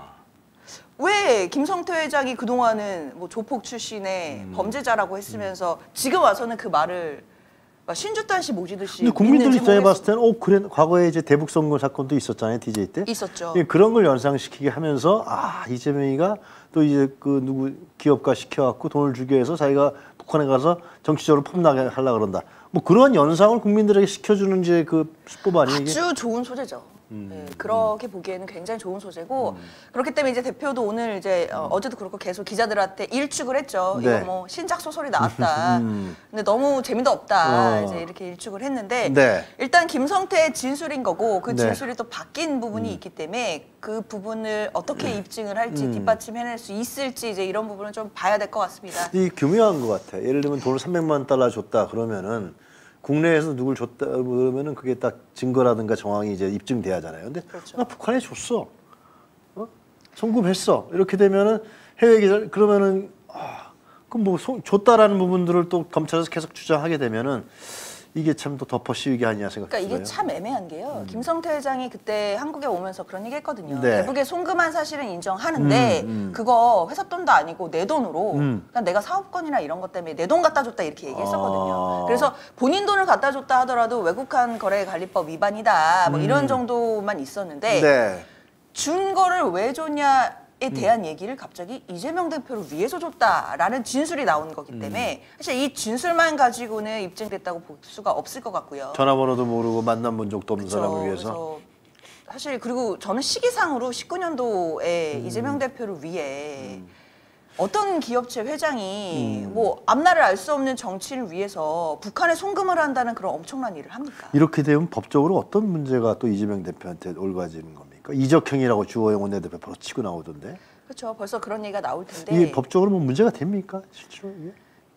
Speaker 4: 왜 김성태 회장이 그동안은 뭐 조폭 출신의
Speaker 1: 음.
Speaker 4: 범죄자라고 했으면서 지금 와서는 그 말을 막 신주단씨 모지듯이
Speaker 1: 근데 국민들
Speaker 4: 믿는지
Speaker 1: 입장에 봤을
Speaker 4: 모르겠어요.
Speaker 1: 때는 어 그래 과거에 이제 대북 선거 사건도 있었잖아요 디제이 때.
Speaker 4: 있었죠.
Speaker 1: 예, 그런 걸 연상시키게 하면서 아 이재명이가 또 이제 그 누구 기업가 시켜갖고 돈을 주게 해서 자기가 북한에 가서 정치적으로 폼나게 하려 그런다. 뭐 그런 연상을 국민들에게 시켜주는 이제 그 수법 아니에요 이게?
Speaker 4: 아주 좋은 소재죠.
Speaker 1: 음,
Speaker 4: 네, 그렇게 보기에는 굉장히 좋은 소재고 그렇기 때문에 이제 대표도 오늘 이제 어, 어제도 그렇고 계속 기자들한테 일축을 했죠.
Speaker 1: 네.
Speaker 4: 이거 뭐 신작 소설이 나왔다.
Speaker 1: 음.
Speaker 4: 근데 너무 재미도 없다.
Speaker 1: 어.
Speaker 4: 이제 이렇게 일축을 했는데
Speaker 1: 네.
Speaker 4: 일단 김성태의 진술인 거고 그
Speaker 1: 네.
Speaker 4: 진술이 또 바뀐 부분이 있기 때문에 그 부분을 어떻게 입증을 할지 뒷받침해낼 수 있을지 이제 이런 부분은 좀 봐야 될 것 같습니다.
Speaker 1: 이 교묘한 것 같아. 예를 들면 돈을 삼백만 달러 줬다 그러면은 국내에서 누굴 줬다 그러면은 그게 딱 증거라든가 정황이 이제 입증돼야 하잖아요. 근데
Speaker 4: 그렇죠.
Speaker 1: 나 북한에 줬어. 어? 송금했어. 이렇게 되면은 해외 기자 그러면은 아, 그럼 뭐 송, 줬다라는 부분들을 또 검찰에서 계속 주장하게 되면은 이게 참 또 덮어 씌우기 아니냐 생각이
Speaker 4: 그러니까
Speaker 1: 들어요.
Speaker 4: 이게 참 애매한 게요. 김성태 회장이 그때 한국에 오면서 그런 얘기 했거든요.
Speaker 1: 네.
Speaker 4: 대북에 송금한 사실은 인정하는데
Speaker 1: 음, 음.
Speaker 4: 그거 회사 돈도 아니고 내 돈으로
Speaker 1: 음.
Speaker 4: 그러니까 내가 사업권이나 이런 것 때문에 내 돈 갖다 줬다 이렇게 얘기했었거든요.
Speaker 1: 아.
Speaker 4: 그래서 본인 돈을 갖다 줬다 하더라도 외국한 거래관리법 위반이다 뭐 이런 정도만 있었는데
Speaker 1: 음. 네.
Speaker 4: 준 거를 왜 줬냐에 대한 얘기를 갑자기 이재명 대표를 위해서 줬다라는 진술이 나온 거기 때문에 사실 이 진술만 가지고는 입증됐다고 볼 수가 없을 것 같고요.
Speaker 1: 전화번호도 모르고 만난 본 적도 없는
Speaker 4: 그쵸.
Speaker 1: 사람을 위해서.
Speaker 4: 그래서 사실 그리고 저는 시기상으로 십구 년도에
Speaker 1: 음.
Speaker 4: 이재명 대표를 위해 어떤 기업체 회장이
Speaker 1: 음.
Speaker 4: 뭐 앞날을 알 수 없는 정치를 위해서 북한에 송금을 한다는 그런 엄청난 일을 합니까?
Speaker 1: 이렇게 되면 법적으로 어떤 문제가 또 이재명 대표한테 올가지는 겁니까? 이적행위라고 주호영 원내대표 바로 치고 나오던데.
Speaker 4: 그렇죠. 벌써 그런 얘기가 나올 텐데
Speaker 1: 이게 법적으로 뭐 문제가 됩니까? 실제로 이게?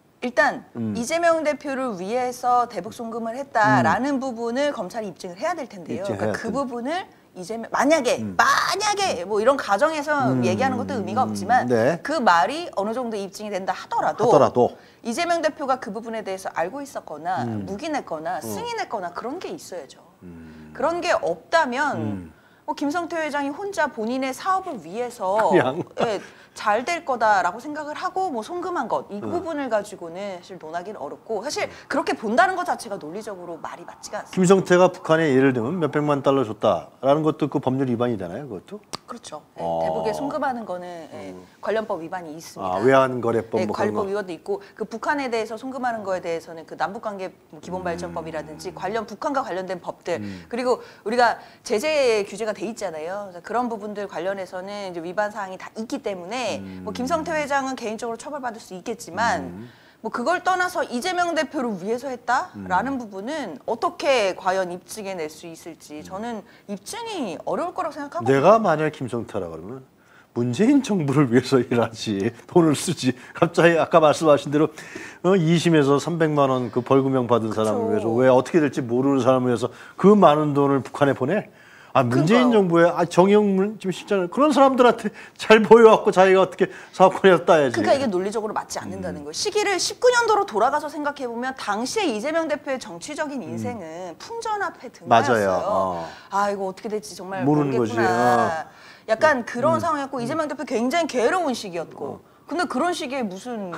Speaker 4: 일단
Speaker 1: 음.
Speaker 4: 이재명 대표를 위해서 대북 송금을 했다라는 부분을 검찰이 입증을 해야 될 텐데요.
Speaker 1: 입증해야
Speaker 4: 그러니까 그
Speaker 1: 될
Speaker 4: 부분을 이재명 만약에
Speaker 1: 음.
Speaker 4: 만약에 뭐 이런 가정에서
Speaker 1: 음.
Speaker 4: 얘기하는 것도 의미가 없지만
Speaker 1: 네.
Speaker 4: 그 말이 어느 정도 입증이 된다 하더라도,
Speaker 1: 하더라도.
Speaker 4: 이재명 대표가 그 부분에 대해서 알고 있었거나
Speaker 1: 음.
Speaker 4: 묵인했거나 승인했거나 그런 게 있어야죠.
Speaker 1: 음.
Speaker 4: 그런 게 없다면
Speaker 1: 음.
Speaker 4: 뭐 김성태 회장이 혼자 본인의 사업을 위해서
Speaker 1: 그냥.
Speaker 4: 예, 잘 될 거다라고 생각을 하고 뭐 송금한 것 이 부분을 가지고는 사실 논하기는 어렵고 사실 그렇게 본다는 것 자체가 논리적으로 말이 맞지가 않습니다.
Speaker 1: 김성태가 북한에 예를 들면 몇백만 달러 줬다라는 것도 그 법률 위반이잖아요. 그것도.
Speaker 4: 그렇죠. 예,
Speaker 1: 어.
Speaker 4: 대북에 송금하는 거는 예, 관련법 위반이 있습니다.
Speaker 1: 아, 외환거래법
Speaker 4: 예,
Speaker 1: 뭐 그런
Speaker 4: 관련법
Speaker 1: 거.
Speaker 4: 위반도 있고 그 북한에 대해서 송금하는 거에 대해서는 그 남북관계 기본발전법이라든지 관련 북한과 관련된 법들
Speaker 1: 음.
Speaker 4: 그리고 우리가 제재 규제가 돼 있잖아요. 그래서 그런 부분들 관련해서는 이제 위반 사항이 다 있기 때문에
Speaker 1: 음.
Speaker 4: 뭐 김성태 회장은 개인적으로 처벌받을 수 있겠지만 뭐 그걸 떠나서 이재명 대표를 위해서 했다라는
Speaker 1: 음.
Speaker 4: 부분은 어떻게 과연 입증해낼 수 있을지 저는 입증이 어려울 거라고 생각하거든요.
Speaker 1: 내가 만약 김성태라 그러면 문재인 정부를 위해서 일하지 돈을 쓰지 갑자기 아까 말씀하신 대로 어, 이심에서 삼백만 원 그 벌금형 받은 사람을
Speaker 4: 그쵸.
Speaker 1: 위해서 왜 어떻게 될지 모르는 사람을 위해서 그 많은 돈을 북한에 보내? 아 문재인
Speaker 4: 그러니까요.
Speaker 1: 정부의 아, 정의용 지금 실장은 그런 사람들한테 잘 보여갖고 자기가 어떻게 사업권에서 따야지.
Speaker 4: 그러니까 이게 논리적으로 맞지 않는다는 거예요. 시기를 십구 년도로 돌아가서 생각해 보면 당시에 이재명 대표의 정치적인 인생은 풍전 앞에 등하였어요.
Speaker 1: 맞아요. 어.
Speaker 4: 아 이거 어떻게 될지 정말
Speaker 1: 모르는
Speaker 4: 모르겠구나.
Speaker 1: 거지. 어.
Speaker 4: 약간 그런 상황이었고 이재명 대표 굉장히 괴로운 시기였고. 근데 그런 시기에 무슨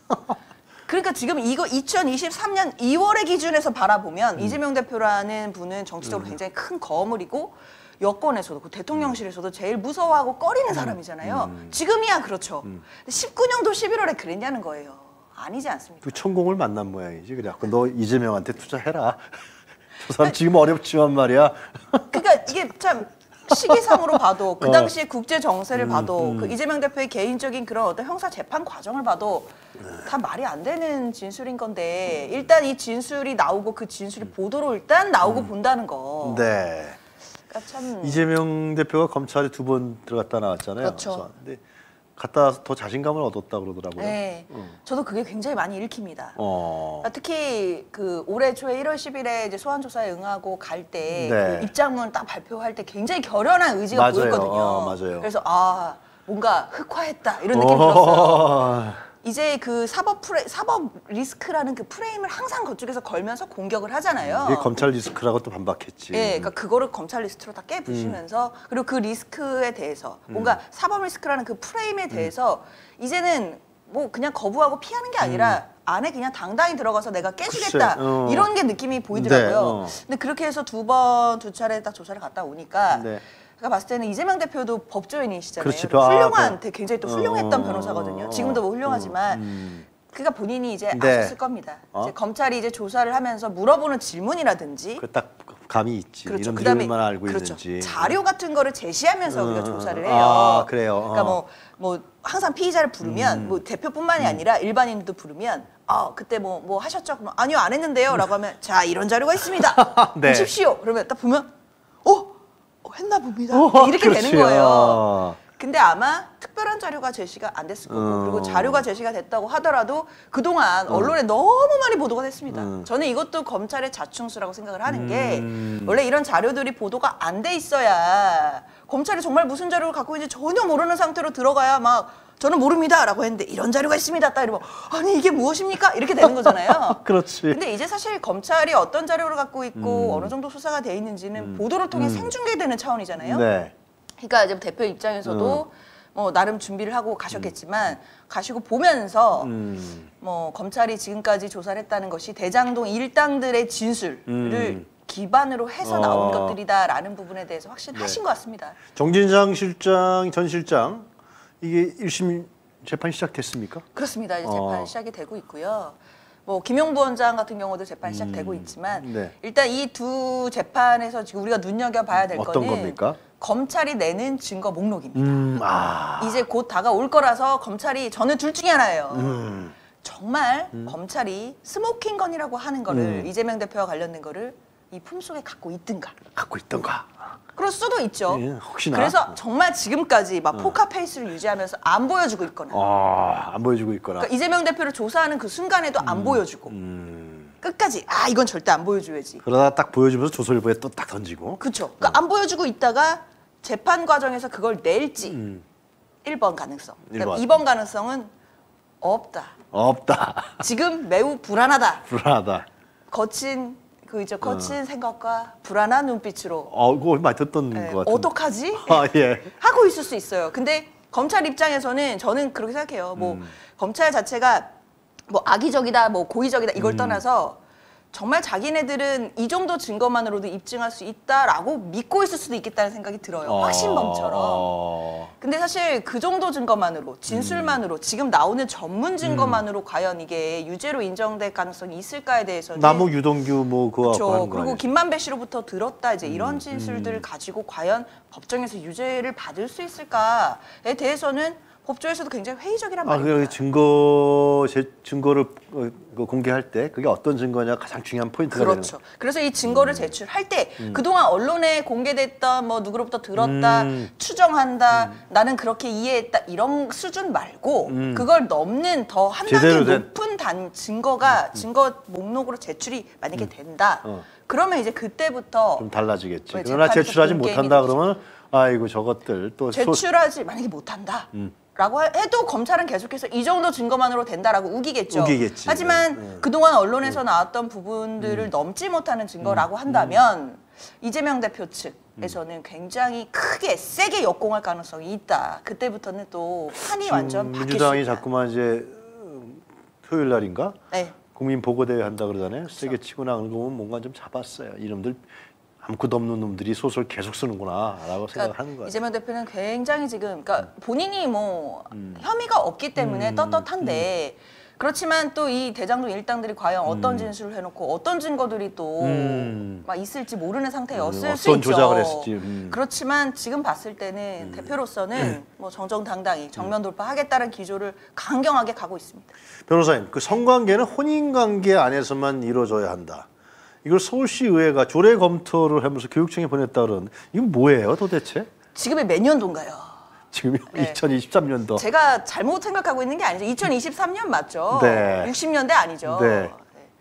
Speaker 4: 그러니까 지금 이거 이천이십삼 년 이월의 기준에서 바라보면 이재명 대표라는 분은 정치적으로 굉장히 큰 거물이고 여권에서도 그 대통령실에서도 제일 무서워하고 꺼리는 사람이잖아요. 지금이야 그렇죠. 근데 십구 년도 십일월에 그랬냐는 거예요. 아니지 않습니까?
Speaker 1: 그 천공을 만난 모양이지. 그래갖고 너 이재명한테 투자해라. 저 사람 지금 어렵지만 말이야.
Speaker 4: 그러니까 이게 참 시기상으로 봐도 그
Speaker 1: 어.
Speaker 4: 당시에 국제 정세를
Speaker 1: 음,
Speaker 4: 봐도
Speaker 1: 음.
Speaker 4: 그 이재명 대표의 개인적인 그런 어떤 형사 재판 과정을 봐도 다 말이 안 되는 진술인 건데 일단 이 진술이 나오고 그 진술이 보도로 일단 나오고
Speaker 1: 음.
Speaker 4: 본다는 거.
Speaker 1: 네.
Speaker 4: 그러니까 참
Speaker 1: 이재명 대표가 검찰에 두 번 들어갔다 나왔잖아요.
Speaker 4: 그렇죠.
Speaker 1: 그래서 근데 갔다 와서 더 자신감을 얻었다 그러더라고요.
Speaker 4: 네.
Speaker 1: 어.
Speaker 4: 저도 그게 굉장히 많이 읽힙니다.
Speaker 1: 어.
Speaker 4: 그러니까 특히 그 올해 초에 일월 십일에 이제 소환 조사에 응하고 갈 때
Speaker 1: 네.
Speaker 4: 그 입장문 딱 발표할 때 굉장히 결연한 의지가
Speaker 1: 맞아요.
Speaker 4: 보였거든요.
Speaker 1: 어, 맞아요.
Speaker 4: 그래서 아 뭔가 흑화했다 이런 느낌 들었어요.
Speaker 1: 어.
Speaker 4: 이제 그 사법 프레, 사법 리스크라는 그 프레임을 항상 그쪽에서 걸면서 공격을 하잖아요.
Speaker 1: 이게 검찰 리스크라고 또 반박했지.
Speaker 4: 예, 그러니까 그거를 검찰 리스트로 다 깨부시면서
Speaker 1: 음.
Speaker 4: 그리고 그 리스크에 대해서 뭔가 사법 리스크라는 그 프레임에 대해서 이제는 뭐 그냥 거부하고 피하는 게 아니라 안에 그냥 당당히 들어가서 내가 깨주겠다
Speaker 1: 글쎄, 어.
Speaker 4: 이런 게 느낌이 보이더라고요.
Speaker 1: 네, 어.
Speaker 4: 근데 그렇게 해서 두 번 두 차례 딱 조사를 갔다 오니까
Speaker 1: 네.
Speaker 4: 제가 봤을 때는 이재명 대표도 법조인이시잖아요.
Speaker 1: 그렇지.
Speaker 4: 훌륭한,
Speaker 1: 아,
Speaker 4: 되게 굉장히 또
Speaker 1: 어,
Speaker 4: 훌륭했던
Speaker 1: 어,
Speaker 4: 변호사거든요.
Speaker 1: 어,
Speaker 4: 지금도 뭐 훌륭하지만
Speaker 1: 음.
Speaker 4: 그러니까 본인이 이제
Speaker 1: 네.
Speaker 4: 아셨을 겁니다.
Speaker 1: 어?
Speaker 4: 이제 검찰이 이제 조사를 하면서 물어보는 질문이라든지
Speaker 1: 그 딱 감이 있지.
Speaker 4: 그렇죠.
Speaker 1: 이런
Speaker 4: 그다음에
Speaker 1: 일만 알고
Speaker 4: 그렇죠.
Speaker 1: 있는지.
Speaker 4: 자료 같은 거를 제시하면서 우리가
Speaker 1: 어,
Speaker 4: 조사를
Speaker 1: 어,
Speaker 4: 해요.
Speaker 1: 아, 그래요? 어.
Speaker 4: 그러니까 뭐, 뭐 항상 피의자를 부르면
Speaker 1: 음.
Speaker 4: 뭐 대표뿐만이 아니라 일반인도 부르면 아 그때 뭐 뭐 하셨죠? 그러면 아니요 안 했는데요라고 하면 자 이런 자료가 있습니다.
Speaker 1: 네.
Speaker 4: 보십시오. 그러면 딱 보면 어, 어 했나 봅니다.
Speaker 1: 어,
Speaker 4: 이렇게
Speaker 1: 그렇지.
Speaker 4: 되는 거예요.
Speaker 1: 어.
Speaker 4: 근데 아마 특별한 자료가 제시가 안 됐을 거고
Speaker 1: 어.
Speaker 4: 그리고 자료가 제시가 됐다고 하더라도 그동안 언론에 너무 많이 보도가 됐습니다.
Speaker 1: 음.
Speaker 4: 저는 이것도 검찰의 자충수라고 생각을 하는 게
Speaker 1: 음.
Speaker 4: 원래 이런 자료들이 보도가 안 돼 있어야 검찰이 정말 무슨 자료를 갖고 있는지 전혀 모르는 상태로 들어가야 막 저는 모릅니다라고 했는데 이런 자료가 있습니다. 딱 이러면 아니 이게 무엇입니까? 이렇게 되는 거잖아요.
Speaker 1: 그렇지.
Speaker 4: 근데 이제 사실 검찰이 어떤 자료를 갖고 있고
Speaker 1: 음.
Speaker 4: 어느 정도 수사가 돼 있는지는 보도를 통해 생중계되는 차원이잖아요.
Speaker 1: 네.
Speaker 4: 그러니까 이제 대표 입장에서도 뭐 나름 준비를 하고 가셨겠지만 가시고 보면서
Speaker 1: 음.
Speaker 4: 뭐 검찰이 지금까지 조사를 했다는 것이 대장동 일당들의 진술을
Speaker 1: 음.
Speaker 4: 기반으로 해서 나온
Speaker 1: 어.
Speaker 4: 것들이다라는 부분에 대해서 확신하신 것 같습니다.
Speaker 1: 정진상 실장, 전 실장 이게 일 심 재판 시작됐습니까?
Speaker 4: 그렇습니다. 이제
Speaker 1: 어.
Speaker 4: 재판 시작이 되고 있고요. 뭐 김용부 원장 같은 경우도 재판 시작되고 있지만
Speaker 1: 네.
Speaker 4: 일단 이 두 재판에서 지금 우리가 눈여겨봐야 될
Speaker 1: 어떤
Speaker 4: 거는
Speaker 1: 겁니까?
Speaker 4: 검찰이 내는 증거 목록입니다.
Speaker 1: 음, 아.
Speaker 4: 이제 곧 다가올 거라서 검찰이 저는 둘 중에 하나예요.
Speaker 1: 음.
Speaker 4: 정말 검찰이 스모킹건이라고 하는 거를
Speaker 1: 음.
Speaker 4: 이재명 대표와 관련된 거를 이 품속에 갖고 있든가.
Speaker 1: 갖고 있던가.
Speaker 4: 그럴 수도 있죠.
Speaker 1: 예, 혹시나.
Speaker 4: 그래서 정말 지금까지 막 포카 페이스를 유지하면서 안 보여주고 있거나.
Speaker 1: 아, 안 보여주고 있거나.
Speaker 4: 그러니까 이재명 대표를 조사하는 그 순간에도 안 보여주고
Speaker 1: 음.
Speaker 4: 끝까지 아 이건 절대 안 보여줘야지.
Speaker 1: 그러다 딱 보여주면서 조선일보에 또 딱 던지고.
Speaker 4: 그렇죠. 그러니까 안 보여주고 있다가 재판 과정에서 그걸 낼지
Speaker 1: 음.
Speaker 4: 일 번 가능성.
Speaker 1: 일 번.
Speaker 4: 이 번 가능성은 없다.
Speaker 1: 없다.
Speaker 4: 지금 매우 불안하다.
Speaker 1: 불안하다.
Speaker 4: 거친 그 이제 거친 생각과 불안한 눈빛으로
Speaker 1: 어, 그거 많이 듣던
Speaker 4: 예,
Speaker 1: 것 같은데.
Speaker 4: 어떡하지?
Speaker 1: 아, 예.
Speaker 4: 하고 있을 수 있어요. 근데 검찰 입장에서는 저는 그렇게 생각해요. 뭐
Speaker 1: 음.
Speaker 4: 검찰 자체가 뭐 악의적이다, 뭐 고의적이다 이걸
Speaker 1: 음.
Speaker 4: 떠나서 정말 자기네들은 이 정도 증거만으로도 입증할 수 있다라고 믿고 있을 수도 있겠다는 생각이 들어요. 확신범처럼.
Speaker 1: 어.
Speaker 4: 근데 사실 그 정도 증거만으로 진술만으로
Speaker 1: 음.
Speaker 4: 지금 나오는 전문 증거만으로 과연 이게 유죄로 인정될 가능성이 있을까에 대해서는
Speaker 1: 남욱 유동규 뭐 그거
Speaker 4: 그렇죠.
Speaker 1: 하는 거
Speaker 4: 그리고
Speaker 1: 아니에요?
Speaker 4: 김만배 씨로부터 들었다 이제
Speaker 1: 음,
Speaker 4: 이런 진술들을 가지고 과연 법정에서 유죄를 받을 수 있을까에 대해서는 법조에서도 굉장히 회의적이란
Speaker 1: 아,
Speaker 4: 말입니다.
Speaker 1: 그 증거 제 증거를 어, 그 공개할 때 그게 어떤 증거냐 가장 중요한 포인트가
Speaker 4: 그렇죠. 그래서 이 증거를 제출할 때 그동안 언론에 공개됐던 뭐 누구로부터 들었다,
Speaker 1: 음.
Speaker 4: 추정한다, 나는 그렇게 이해했다 이런 수준 말고
Speaker 1: 음.
Speaker 4: 그걸 넘는 더 한 단계
Speaker 1: 제대로 된-
Speaker 4: 높은 단 증거가 증거 목록으로 제출이 만약에 된다.
Speaker 1: 어.
Speaker 4: 그러면 이제 그때부터
Speaker 1: 좀 달라지겠지.
Speaker 4: 왜
Speaker 1: 그러나
Speaker 4: 재판에서
Speaker 1: 제출하지
Speaker 4: 본 게임이
Speaker 1: 못한다
Speaker 4: 되죠.
Speaker 1: 그러면 아이고 저것들 또 소,
Speaker 4: 제출하지 만약에 못한다.
Speaker 1: 음.
Speaker 4: 라고 해도 검찰은 계속해서 이 정도 증거만으로 된다라고 우기겠죠.
Speaker 1: 우기겠지.
Speaker 4: 하지만
Speaker 1: 네, 네.
Speaker 4: 그동안 언론에서 나왔던 부분들을 넘지 못하는 증거라고 한다면 이재명 대표 측에서는 굉장히 크게 세게 역공할 가능성이 있다. 그때부터는 또 판이
Speaker 1: 지금
Speaker 4: 완전 바뀔 수
Speaker 1: 민주당이
Speaker 4: 있다.
Speaker 1: 자꾸만 이제 음, 토요일 날인가
Speaker 4: 네.
Speaker 1: 국민 보고대회 한다 그러잖아요. 세게 치고 나가는 거 보면 뭔가 좀 잡았어요. 이놈들 아무것도 없는 놈들이 소설 계속 쓰는구나라고 생각을 하는 거예요.
Speaker 4: 이재명 대표는 굉장히 지금 그러니까 본인이 뭐 혐의가 없기 때문에
Speaker 1: 음,
Speaker 4: 떳떳한데 그렇지만 또 이 대장동 일당들이 과연 어떤
Speaker 1: 음.
Speaker 4: 진술을 해놓고 어떤 증거들이 또 막
Speaker 1: 음.
Speaker 4: 있을지 모르는 상태였을
Speaker 1: 음,
Speaker 4: 수
Speaker 1: 어떤
Speaker 4: 있죠.
Speaker 1: 조작을 했을지. 음.
Speaker 4: 그렇지만 지금 봤을 때는 대표로서는 뭐 정정당당히 정면 돌파하겠다는 기조를 강경하게 가고 있습니다.
Speaker 1: 변호사님, 그 성관계는 혼인관계 안에서만 이루어져야 한다. 이걸 서울시 의회가 조례 검토를 하면서 교육청에 보냈다 그러는데 이건 뭐예요 도대체?
Speaker 4: 지금이 몇 년도인가요?
Speaker 1: 지금
Speaker 4: 네.
Speaker 1: 이천이십삼 년도.
Speaker 4: 제가 잘못 생각하고 있는 게 아니죠. 이천이십삼 년 맞죠?
Speaker 1: 네.
Speaker 4: 육십 년대 아니죠?
Speaker 1: 네.
Speaker 4: 네.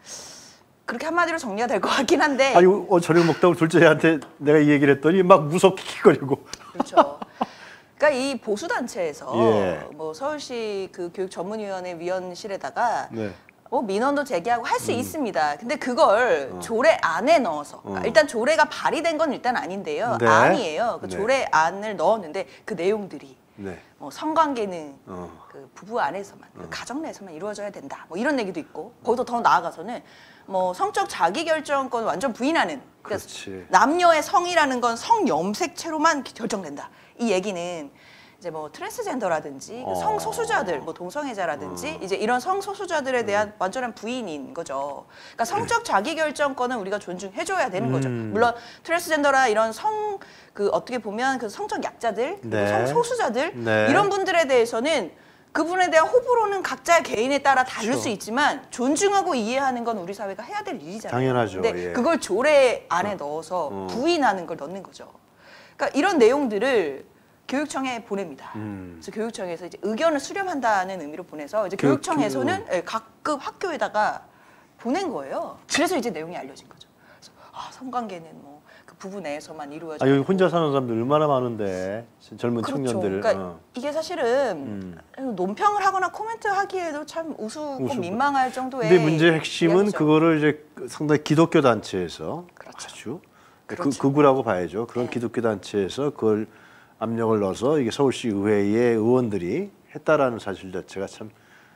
Speaker 4: 그렇게 한마디로 정리가 될 것 같긴 한데.
Speaker 1: 아니 어, 저녁 먹다가 둘째한테 내가 이 얘기를 했더니 막 무섭게 킥거리고.
Speaker 4: 그렇죠. 그러니까 이 보수 단체에서
Speaker 1: 예.
Speaker 4: 뭐 서울시 그 교육 전문위원회 위원실에다가
Speaker 1: 네.
Speaker 4: 뭐 민원도 제기하고 할 수 있습니다. 근데 그걸
Speaker 1: 어.
Speaker 4: 조례 안에 넣어서 그러니까
Speaker 1: 어.
Speaker 4: 일단 조례가 발의된 건 일단 아닌데요.
Speaker 1: 네.
Speaker 4: 안이에요. 그
Speaker 1: 네.
Speaker 4: 조례 안을 넣었는데 그 내용들이
Speaker 1: 네.
Speaker 4: 뭐 성관계는
Speaker 1: 어.
Speaker 4: 그 부부 안에서만 그 가정 내에서만 이루어져야 된다. 뭐 이런 얘기도 있고 거기서 더 나아가서는 뭐 성적 자기결정권 완전 부인하는 그러니까
Speaker 1: 그렇지.
Speaker 4: 남녀의 성이라는 건 성염색체로만 결정된다. 이 얘기는 이제 뭐 트랜스젠더라든지 그
Speaker 1: 어.
Speaker 4: 성소수자들, 뭐 동성애자라든지 이제 이런 성소수자들에 대한 완전한 부인인 거죠. 그러니까 성적 자기결정권은 우리가 존중해줘야 되는 거죠.
Speaker 1: 음.
Speaker 4: 물론 트랜스젠더나 이런 성 그 어떻게 보면 그 성적 약자들,
Speaker 1: 네.
Speaker 4: 성소수자들
Speaker 1: 네.
Speaker 4: 이런 분들에 대해서는 그분에 대한 호불호는 각자의 개인에 따라 다를
Speaker 1: 그렇죠.
Speaker 4: 수 있지만 존중하고 이해하는 건 우리 사회가 해야 될 일이잖아요.
Speaker 1: 당연하죠.
Speaker 4: 근데
Speaker 1: 예.
Speaker 4: 그걸 조례 안에 넣어서
Speaker 1: 어.
Speaker 4: 부인하는 걸 넣는 거죠. 그러니까 이런 내용들을 교육청에 보냅니다.
Speaker 1: 음.
Speaker 4: 그래서 교육청에서 이제 의견을 수렴한다는 의미로 보내서 이제
Speaker 1: 교육-
Speaker 4: 교육청에서는 예, 각급 학교에다가 보낸 거예요. 그래서 이제 내용이 알려진 거죠. 그래서 아, 성관계는 뭐 그 부부 내에서만 이루어져.
Speaker 1: 아 여기 혼자 사는 사람들 얼마나 많은데 젊은
Speaker 4: 그렇죠.
Speaker 1: 청년들.
Speaker 4: 그러니까
Speaker 1: 어.
Speaker 4: 이게 사실은
Speaker 1: 음.
Speaker 4: 논평을 하거나 코멘트하기에도 참 우스고
Speaker 1: 우스고.
Speaker 4: 민망할 정도의.
Speaker 1: 근데 문제 핵심은
Speaker 4: 이야기죠.
Speaker 1: 그거를 이제 상당히 기독교 단체에서
Speaker 4: 그렇죠.
Speaker 1: 아주
Speaker 4: 그렇죠.
Speaker 1: 그 극우라고 봐야죠. 그런
Speaker 4: 네.
Speaker 1: 기독교 단체에서 그걸 압력을 넣어서 이게 서울시 의회의 의원들이 했다라는 사실 자체가 참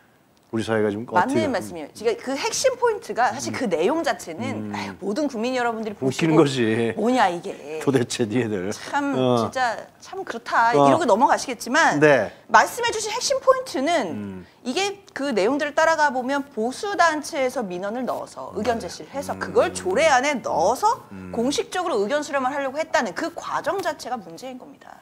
Speaker 1: 우리 사회가 좀 어떻게
Speaker 4: 맞는 말씀이에요. 지금 그 핵심 포인트가 사실 그 내용 자체는
Speaker 1: 음.
Speaker 4: 아유, 모든 국민 여러분들이
Speaker 1: 웃기는
Speaker 4: 보시고
Speaker 1: 거지.
Speaker 4: 뭐냐 이게.
Speaker 1: 도대체 니네들
Speaker 4: 참
Speaker 1: 어.
Speaker 4: 진짜 참 그렇다
Speaker 1: 어.
Speaker 4: 이러고 넘어가시겠지만
Speaker 1: 네.
Speaker 4: 말씀해주신 핵심 포인트는
Speaker 1: 음.
Speaker 4: 이게 그 내용들을 따라가 보면 보수 단체에서 민원을 넣어서 의견 제시를
Speaker 1: 음.
Speaker 4: 해서 그걸 조례 안에 넣어서 공식적으로 의견 수렴을 하려고 했다는 그 과정 자체가 문제인 겁니다.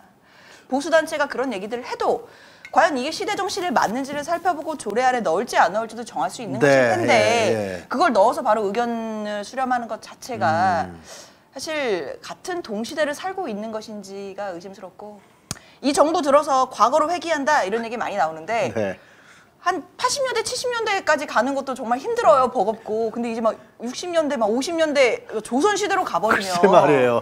Speaker 4: 보수 단체가 그런 얘기들을 해도 과연 이게 시대 정신에 맞는지를 살펴보고 조례 안에 넣을지 안 넣을지도 정할 수 있는
Speaker 1: 네,
Speaker 4: 것일 텐데
Speaker 1: 예, 예.
Speaker 4: 그걸 넣어서 바로 의견을 수렴하는 것 자체가
Speaker 1: 음.
Speaker 4: 사실 같은 동시대를 살고 있는 것인지가 의심스럽고 이 정부 들어서 과거로 회귀한다 이런 얘기 많이 나오는데
Speaker 1: 네.
Speaker 4: 한 팔십 년대, 칠십 년대까지 가는 것도 정말 힘들어요, 버겁고. 근데 이제 막 육십 년대, 막 오십 년대 조선시대로 가버리면
Speaker 1: 글쎄 말이에요.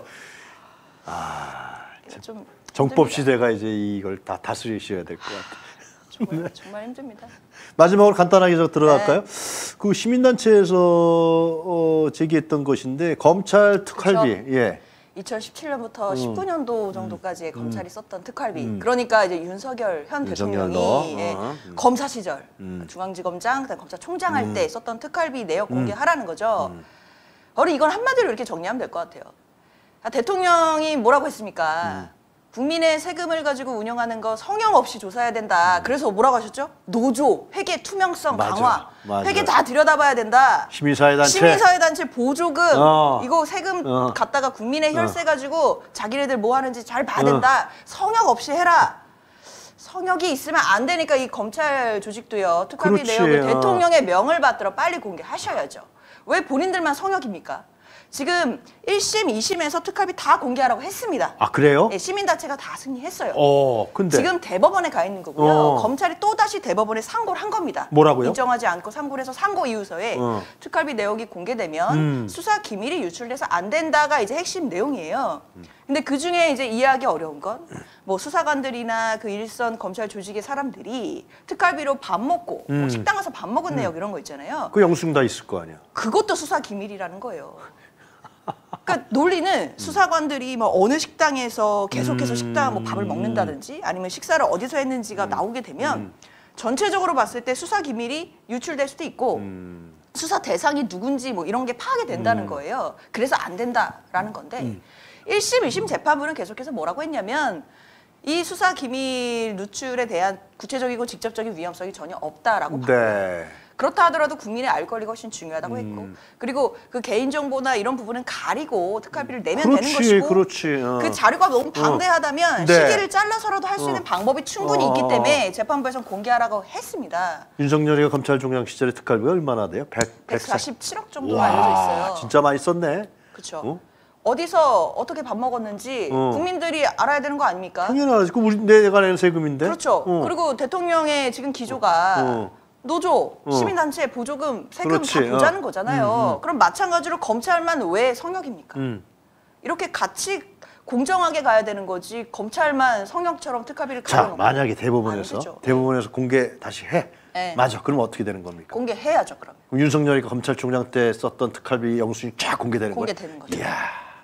Speaker 4: 이거 좀
Speaker 1: 정법
Speaker 4: 힘듭니다.
Speaker 1: 시대가 이제 이걸 다 다스리셔야 될 것 같아요.
Speaker 4: 정말, 정말 힘듭니다.
Speaker 1: 마지막으로 간단하게 저 들어갈까요?
Speaker 4: 네.
Speaker 1: 그 시민단체에서 어, 제기했던 것인데 검찰 특활비,
Speaker 4: 그렇죠.
Speaker 1: 예,
Speaker 4: 이천십칠 년부터
Speaker 1: 음.
Speaker 4: 십구 년도 정도까지 검찰이 썼던 특활비. 그러니까 이제 윤석열 현
Speaker 1: 윤석열도,
Speaker 4: 대통령이 예,
Speaker 1: 어, 음.
Speaker 4: 검사 시절
Speaker 1: 음.
Speaker 4: 중앙지검장, 그다음 검찰총장 할 때 썼던 특활비 내역
Speaker 1: 음.
Speaker 4: 공개하라는 거죠. 바로 이건 한마디로 이렇게 정리하면 될 것 같아요. 아, 대통령이 뭐라고 했습니까?
Speaker 1: 음.
Speaker 4: 국민의 세금을 가지고 운영하는 거 성형 없이 조사해야 된다. 그래서 뭐라고 하셨죠? 노조, 회계 투명성
Speaker 1: 음. 맞아,
Speaker 4: 강화,
Speaker 1: 맞아.
Speaker 4: 회계 다 들여다봐야 된다.
Speaker 1: 시민사회단체,
Speaker 4: 시민사회단체 보조금
Speaker 1: 어.
Speaker 4: 이거 세금
Speaker 1: 어.
Speaker 4: 갖다가 국민의 혈세 가지고 자기네들 뭐 하는지 잘 봐야
Speaker 1: 어.
Speaker 4: 된다. 성역 없이 해라. 성역이 있으면 안 되니까 이 검찰 조직도요. 특활비
Speaker 1: 그렇지.
Speaker 4: 내역을
Speaker 1: 어.
Speaker 4: 대통령의 명을 받들어 빨리 공개하셔야죠. 왜 본인들만 성역입니까? 지금 일 심, 이 심에서 특활비 다 공개하라고 했습니다.
Speaker 1: 아 그래요?
Speaker 4: 네, 시민단체가 다 승리했어요.
Speaker 1: 어, 근데
Speaker 4: 지금 대법원에 가 있는 거고요.
Speaker 1: 어.
Speaker 4: 검찰이 또다시 대법원에 상고를 한 겁니다.
Speaker 1: 뭐라고요?
Speaker 4: 인정하지 않고 상고를 해서 상고 이유서에
Speaker 1: 어.
Speaker 4: 특활비 내역이 공개되면
Speaker 1: 음.
Speaker 4: 수사 기밀이 유출돼서 안 된다가 이제 핵심 내용이에요. 근데 그 중에 이제 이해하기 어려운 건 뭐 수사관들이나 그 일선 검찰 조직의 사람들이 특활비로 밥 먹고 뭐
Speaker 1: 음.
Speaker 4: 식당 가서 밥 먹은 내역 이런 거 있잖아요.
Speaker 1: 그 영수증 다 있을 거 아니야.
Speaker 4: 그것도 수사 기밀이라는 거예요. 그러니까 논리는 수사관들이 뭐 어느 식당에서 계속해서
Speaker 1: 음.
Speaker 4: 식당 뭐 밥을 먹는다든지 아니면 식사를 어디서 했는지가 나오게 되면 전체적으로 봤을 때 수사 기밀이 유출될 수도 있고
Speaker 1: 음.
Speaker 4: 수사 대상이 누군지 뭐 이런 게 파악이 된다는 거예요. 그래서 안 된다라는 건데 일 심, 이 심 재판부는 계속해서 뭐라고 했냐면 이 수사 기밀 누출에 대한 구체적이고 직접적인 위험성이 전혀 없다라고 봐요.
Speaker 1: 네.
Speaker 4: 그렇다 하더라도 국민의 알 권리가 훨씬 중요하다고
Speaker 1: 음.
Speaker 4: 했고 그리고 그 개인정보나 이런 부분은 가리고 특활비를 내면
Speaker 1: 그렇지,
Speaker 4: 되는 것이고
Speaker 1: 그렇지. 어.
Speaker 4: 그 자료가 너무 방대하다면
Speaker 1: 어. 네.
Speaker 4: 시기를 잘라서라도 할 수 있는
Speaker 1: 어.
Speaker 4: 방법이 충분히
Speaker 1: 어.
Speaker 4: 있기 때문에 재판부에서 공개하라고 했습니다.
Speaker 1: 윤석열이가 검찰총장 시절에 특활비가 얼마나 돼요? 백,
Speaker 4: 백사십칠억 정도 알려져 있어요.
Speaker 1: 진짜 많이 썼네.
Speaker 4: 그렇죠.
Speaker 1: 어?
Speaker 4: 어디서 어떻게 밥 먹었는지
Speaker 1: 어.
Speaker 4: 국민들이 알아야 되는 거 아닙니까?
Speaker 1: 당연히 알아야지. 그 우리 내가 내는 세금인데.
Speaker 4: 그렇죠.
Speaker 1: 어.
Speaker 4: 그리고 대통령의 지금 기조가
Speaker 1: 어.
Speaker 4: 노조,
Speaker 1: 어.
Speaker 4: 시민단체 보조금, 세금
Speaker 1: 그렇지.
Speaker 4: 다 보자는
Speaker 1: 어.
Speaker 4: 거잖아요.
Speaker 1: 음, 음.
Speaker 4: 그럼 마찬가지로 검찰만 왜 성역입니까?
Speaker 1: 음.
Speaker 4: 이렇게 같이 공정하게 가야 되는 거지 검찰만 성역처럼 특활비를
Speaker 1: 자,
Speaker 4: 가려놓고
Speaker 1: 만약에 대법원에서
Speaker 4: 안 되죠.
Speaker 1: 대법원에서 공개 다시 해.
Speaker 4: 네.
Speaker 1: 맞아. 그럼 어떻게 되는 겁니까?
Speaker 4: 공개해야죠. 그럼
Speaker 1: 그럼 윤석열이가 검찰총장 때 썼던 특활비 영수증이 쫙 공개되는 거예요?
Speaker 4: 공개되는 거죠.
Speaker 1: 이야.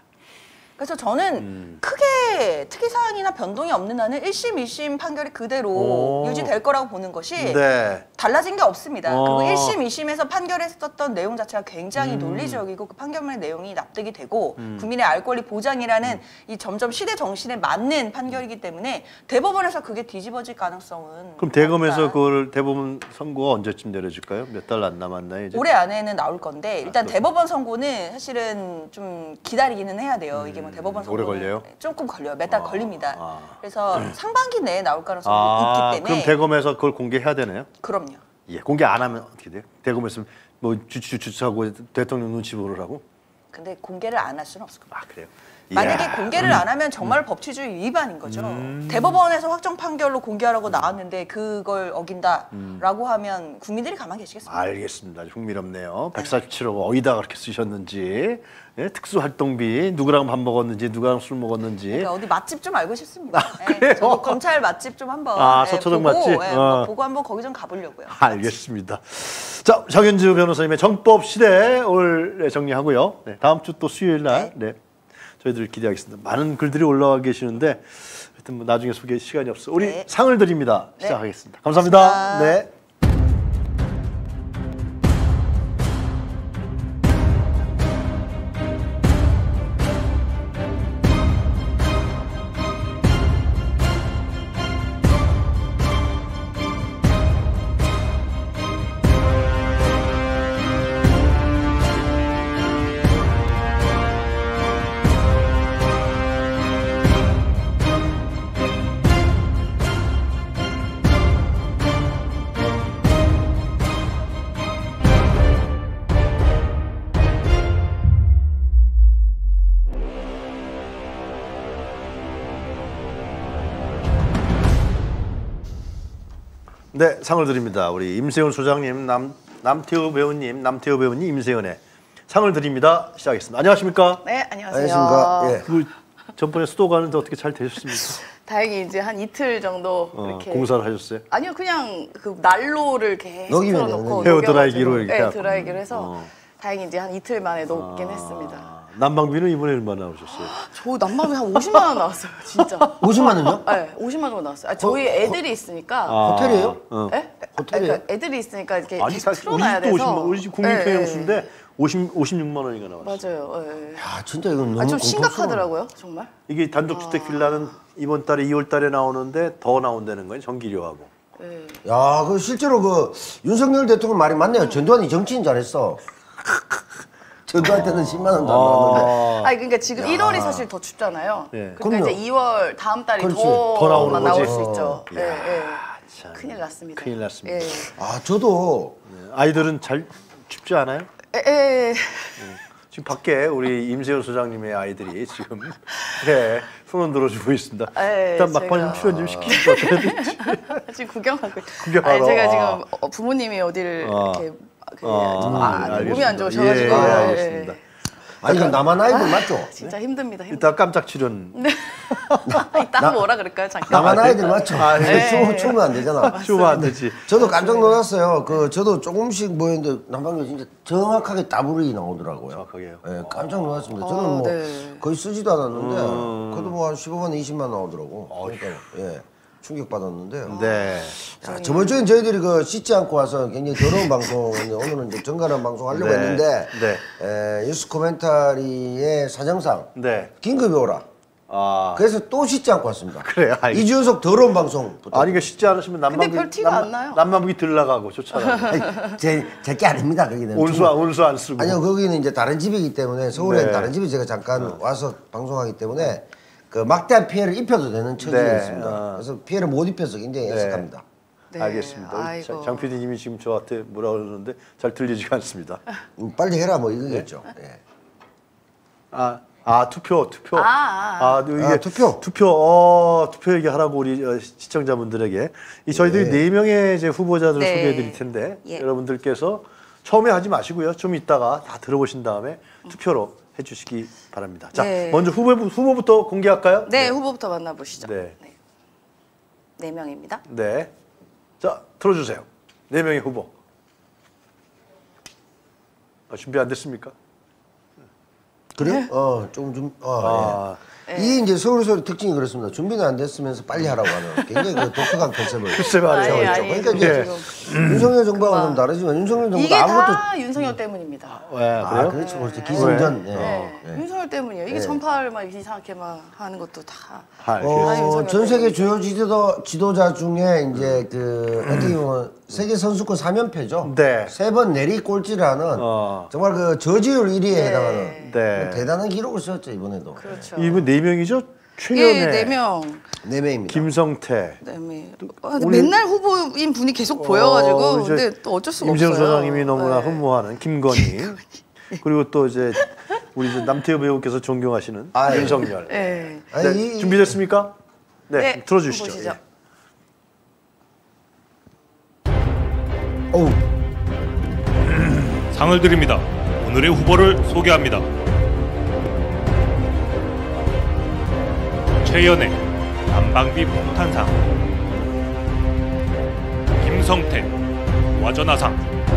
Speaker 4: 그래서 저는
Speaker 1: 음.
Speaker 4: 크게 특이사항이나 변동이 없는 한은 일 심, 이 심 판결이 그대로
Speaker 1: 오.
Speaker 4: 유지될 거라고 보는 것이
Speaker 1: 네.
Speaker 4: 달라진 게 없습니다.
Speaker 1: 어.
Speaker 4: 그리고 일 심, 이 심에서 판결했었던 내용 자체가 굉장히
Speaker 1: 음.
Speaker 4: 논리적이고 그 판결문의 내용이 납득이 되고 국민의 알 권리 보장이라는
Speaker 1: 음.
Speaker 4: 이 점점 시대 정신에 맞는 판결이기 때문에 대법원에서 그게 뒤집어질 가능성은
Speaker 1: 그럼 대검에서
Speaker 4: 없다.
Speaker 1: 그걸 대법원 선고가 언제쯤 내려질까요? 몇 달 안 남았나요? 이제?
Speaker 4: 올해 안에는 나올 건데 일단
Speaker 1: 아, 또.
Speaker 4: 대법원 선고는 사실은 좀 기다리기는 해야 돼요. 이게 뭐 대법원
Speaker 1: 오래
Speaker 4: 선고는
Speaker 1: 걸려요?
Speaker 4: 조금 걸려요. 몇 달
Speaker 1: 아,
Speaker 4: 걸립니다.
Speaker 1: 아.
Speaker 4: 그래서 상반기 내에 나올 가능성이
Speaker 1: 아,
Speaker 4: 있기 때문에
Speaker 1: 그럼 대검에서 그걸 공개해야 되나요?
Speaker 4: 그럼요.
Speaker 1: 예, 공개 안 하면 어떻게 돼요? 대검에서 뭐 주추주추하고 대통령 눈치 보느라고?
Speaker 4: 근데 공개를 안 할 수는 없을 겁니다.
Speaker 1: 아 그래요?
Speaker 4: 만약에
Speaker 1: 이야.
Speaker 4: 공개를 안 하면 정말 법치주의 위반인 거죠.
Speaker 1: 음.
Speaker 4: 대법원에서 확정 판결로 공개하라고 나왔는데 그걸 어긴다라고 하면 국민들이 가만히 계시겠습니까?
Speaker 1: 알겠습니다. 아주 흥미롭네요. 백사십칠억 어디다 그렇게 쓰셨는지, 예? 특수활동비 누구랑 밥 먹었는지, 누구랑 술 먹었는지.
Speaker 4: 그러니까 어디 맛집 좀 알고 싶습니다.
Speaker 1: 아,
Speaker 4: 예,
Speaker 1: 그래요?
Speaker 4: 저도 검찰 맛집 좀 한번
Speaker 1: 아,
Speaker 4: 예,
Speaker 1: 서초동
Speaker 4: 보고,
Speaker 1: 맛집?
Speaker 4: 예,
Speaker 1: 어.
Speaker 4: 보고 한번 거기 좀 가보려고요.
Speaker 1: 알겠습니다. 자, 정현주 변호사님의 정법 시대 오늘 정리하고요. 네, 다음 주 또 수요일 날 네. 저희들 기대하겠습니다. 많은 글들이 올라와 계시는데 하여튼 뭐 나중에 소개 시간이 없어. 우리
Speaker 4: 네.
Speaker 1: 상을 드립니다.
Speaker 4: 네.
Speaker 1: 시작하겠습니다. 감사합니다.
Speaker 4: 고맙습니다.
Speaker 1: 네. 네, 상을 드립니다. 우리 임세훈 소장님, 남 남태호 배우님, 남태호 배우님, 임세훈의 상을 드립니다. 시작하겠습니다. 안녕하십니까?
Speaker 5: 네, 안녕하세요.
Speaker 6: 안녕하십니까? 예.
Speaker 1: 그 전번에 수도 가는데 어떻게 잘 되셨습니까?
Speaker 5: 다행히 이제 한 이틀 정도
Speaker 1: 어,
Speaker 5: 이렇게
Speaker 1: 공사를 하셨어요?
Speaker 5: 아니요, 그냥 그 난로를 계속
Speaker 6: 녹이면
Speaker 5: 틀어놓고
Speaker 6: 돼요,
Speaker 1: 헤어
Speaker 5: 녹여가지고,
Speaker 1: 드라이기로 이렇게
Speaker 5: 네,
Speaker 1: 해갖고.
Speaker 5: 드라이기를 해서
Speaker 1: 어.
Speaker 5: 다행히 이제 한 이틀 만에 녹긴 했습니다.
Speaker 1: 아, 난방비는 이번에 얼마나 나오셨어요?
Speaker 5: 저 난방비 한 오십만 원 나왔어요, 진짜.
Speaker 6: 오십만 원요?
Speaker 5: 네, 오십만 원 나왔어요. 아, 저희 애들이 있으니까.
Speaker 1: 아,
Speaker 6: 호텔이에요?
Speaker 1: 어.
Speaker 5: 네?
Speaker 6: 호텔이에요?
Speaker 5: 그러니까 애들이 있으니까 이렇게
Speaker 1: 아니
Speaker 5: 계속
Speaker 1: 사실 우리
Speaker 5: 틀어놔야
Speaker 1: 집도
Speaker 5: 돼서.
Speaker 1: 오십만, 우리 집 국민평형수인데
Speaker 5: 네,
Speaker 1: 오십 오십육만 원이가 나왔어요.
Speaker 5: 맞아요. 네.
Speaker 6: 야, 진짜 이건 너무
Speaker 5: 아, 좀
Speaker 6: 공포스러워.
Speaker 5: 심각하더라고요, 정말.
Speaker 1: 이게 단독주택 빌라는 이번 달에 이월 달에 나오는데 더 나온다는 거예요. 전기료하고.
Speaker 5: 네.
Speaker 6: 야, 그 실제로 그 윤석열 대통령 말이 맞네요. 전두환이 정치인 잘했어. 전두환 때는 십만 원도 안 나왔는데.
Speaker 5: 아니 그러니까 지금 일월이 사실 더 춥잖아요.
Speaker 1: 예.
Speaker 5: 그러니까
Speaker 6: 그럼요.
Speaker 5: 이제 이월 다음 달이
Speaker 6: 그렇지.
Speaker 5: 더,
Speaker 1: 더 나오는
Speaker 5: 나올
Speaker 1: 거지.
Speaker 5: 수 있죠. 예, 예.
Speaker 1: 참,
Speaker 5: 큰일 났습니다.
Speaker 1: 큰일 났습니다.
Speaker 5: 예.
Speaker 6: 아, 저도
Speaker 1: 네. 아이들은 잘 춥지 않아요?
Speaker 5: 예, 예.
Speaker 1: 지금 밖에 우리 임세훈 소장님의 아이들이 지금 네, 손을 들어주고 있습니다.
Speaker 5: 예,
Speaker 1: 일단 막판 좀
Speaker 5: 제가-
Speaker 1: 출연 좀 시키시죠. 어떻게 해야 될지.
Speaker 5: 지금 구경하고.
Speaker 1: 구경하러.
Speaker 5: 아니, 제가
Speaker 1: 아.
Speaker 5: 지금 어, 부모님이 어디를
Speaker 1: 아.
Speaker 5: 이렇게 그,
Speaker 1: 아,
Speaker 5: 좀 아,
Speaker 1: 알겠습니다.
Speaker 5: 몸이 안 좋으셔가지고.
Speaker 1: 예,
Speaker 5: 예,
Speaker 1: 알겠습니다.
Speaker 6: 아니 그 남한 아이들 맞죠?
Speaker 5: 진짜 힘듭니다. 힘...
Speaker 1: 이따 깜짝 출연.
Speaker 5: 이따 뭐라 그럴까요? 잠깐.
Speaker 6: 남한 아이들 맞죠?
Speaker 1: 아,
Speaker 6: 네. 추면, 추면 안 되잖아.
Speaker 1: 추면 안 되지.
Speaker 6: 저도 깜짝 놀랐어요. 그 저도 조금씩 뭐였는데 난방비 진짜 정확하게 더블이 나오더라고요.
Speaker 1: 정확하게요?
Speaker 6: 예, 깜짝 놀랐습니다. 저는
Speaker 5: 아,
Speaker 6: 뭐
Speaker 5: 네.
Speaker 6: 거의 쓰지도 않았는데
Speaker 1: 음.
Speaker 6: 그래도 뭐 한 십오만 원, 이십만 원 나오더라고. 그러니까 예, 충격 받았는데요.
Speaker 1: 네.
Speaker 6: 자, 저번 주엔 저희들이 그 씻지 않고 와서 굉장히 더러운 방송인데 오늘은 이제 정갈한 방송 하려고
Speaker 1: 네.
Speaker 6: 했는데
Speaker 1: 네.
Speaker 6: 에, 뉴스 코멘터리의 사정상
Speaker 1: 네.
Speaker 6: 긴급이 오라.
Speaker 1: 아.
Speaker 6: 그래서 또 씻지 않고 왔습니다.
Speaker 1: 그래요? 알겠습니다.
Speaker 6: 이 주 연속 더러운 방송.
Speaker 1: 아니 이게 쉽지 않으시면 남방비
Speaker 5: 별 티가 안 나요.
Speaker 1: 남방비 들나가고 좋잖아요.
Speaker 6: 제, 제게 아닙니다. 거기는.
Speaker 1: 온수 안- 온수 안 쓰고.
Speaker 6: 아니요, 거기는 이제 다른 집이기 때문에 서울에
Speaker 1: 네.
Speaker 6: 다른 집에 제가 잠깐 와서 방송하기 때문에 그 막대한 피해를 입혀도 되는 처지가
Speaker 1: 네.
Speaker 6: 있습니다.
Speaker 1: 어.
Speaker 6: 그래서 피해를 못 입혀서 굉장히
Speaker 1: 네.
Speaker 6: 애석합니다.
Speaker 5: 네,
Speaker 1: 알겠습니다. 우리
Speaker 5: 아이고.
Speaker 1: 장- 장 피디님이 지금 저한테 뭐라 그러는데 잘 들리지가 않습니다.
Speaker 6: 음, 빨리 해라 뭐 이거겠죠. 예.
Speaker 1: 아, 아 투표 투표.
Speaker 5: 아, 아.
Speaker 1: 아, 이게
Speaker 6: 아, 투표.
Speaker 1: 투표 어 투표 얘기하라고 우리 어, 시청자분들에게 이 저희들이 네 명의 이제 후보자들
Speaker 5: 네.
Speaker 1: 소개해드릴 텐데
Speaker 5: 예.
Speaker 1: 여러분들께서 처음에 하지 마시고요. 좀 이따가 다 들어보신 다음에 투표로 해주시기 바랍니다. 자,
Speaker 5: 네.
Speaker 1: 먼저 후보 후보부터 공개할까요?
Speaker 5: 네, 후보부터 만나보시죠.
Speaker 1: 네.
Speaker 5: 네. 네 명입니다.
Speaker 1: 네. 자, 들어주세요. 네 명의 후보. 아, 준비 안 됐습니까?
Speaker 6: 그래? 어, 좀 좀. 어,
Speaker 1: 아,
Speaker 6: 예. 이게 이제 서울서울 특징이 그렇습니다. 준비는 안 됐으면서 빨리 하라고 하는 굉장히 그 독특한 컨셉을
Speaker 1: 글쎄 말이에요.
Speaker 5: 아니,
Speaker 6: 세워있죠.
Speaker 5: 아니,
Speaker 6: 그러니까 이제
Speaker 5: 지금
Speaker 6: 윤석열 정부하고 좀 다르지만 윤석열 정부가
Speaker 5: 이게
Speaker 6: 아무것도
Speaker 5: 다 윤석열 때문입니다.
Speaker 1: 왜
Speaker 6: 아,
Speaker 1: 그래요?
Speaker 6: 그렇죠. 그렇죠. 기승전. 예.
Speaker 5: 네,
Speaker 6: 예.
Speaker 5: 윤석열 때문이에요. 이게
Speaker 6: 네.
Speaker 5: 전파를 막 이상하게 막 하는 것도 다.
Speaker 1: 아,
Speaker 5: 아니,
Speaker 6: 어,
Speaker 5: 윤석열
Speaker 6: 전 세계
Speaker 5: 때문에.
Speaker 6: 주요 지도, 지도자 중에 이제 그 어떻게 보면 세계 선수권 삼 연패죠.
Speaker 1: 네.
Speaker 6: 세 번 내리 꼴찌를 하는
Speaker 1: 어.
Speaker 6: 정말 그 저지율 일 위에
Speaker 5: 네.
Speaker 6: 해당하는
Speaker 1: 네.
Speaker 6: 대단한 기록을 세웠죠 이번에도.
Speaker 5: 그렇죠.
Speaker 1: 이분 네 명이죠? 최연애,
Speaker 5: 예, 네 명.
Speaker 6: 네 명입니다.
Speaker 1: 김성태,
Speaker 5: 네 명. 아,
Speaker 1: 오늘-
Speaker 5: 맨날 후보인 분이 계속 보여가지고
Speaker 1: 어, 우리 저
Speaker 5: 근데 또 어쩔 수가
Speaker 1: 임재영
Speaker 5: 없어요.
Speaker 1: 소장님이 너무나
Speaker 5: 네.
Speaker 1: 흠모하는 김건희, 그리고 또 이제 우리 이제 남태호 배우께서 존경하시는
Speaker 6: 아, 예.
Speaker 1: 윤석열.
Speaker 5: 네.
Speaker 6: 아니,
Speaker 1: 네,
Speaker 6: 이-
Speaker 1: 준비됐습니까? 네,
Speaker 5: 네,
Speaker 1: 들어주시죠.
Speaker 5: 보시죠.
Speaker 1: 예.
Speaker 6: 어우,
Speaker 7: 상을 드립니다. 오늘의 후보를 소개합니다. 최연애 난방비 폭탄상, 김성태 와전화상,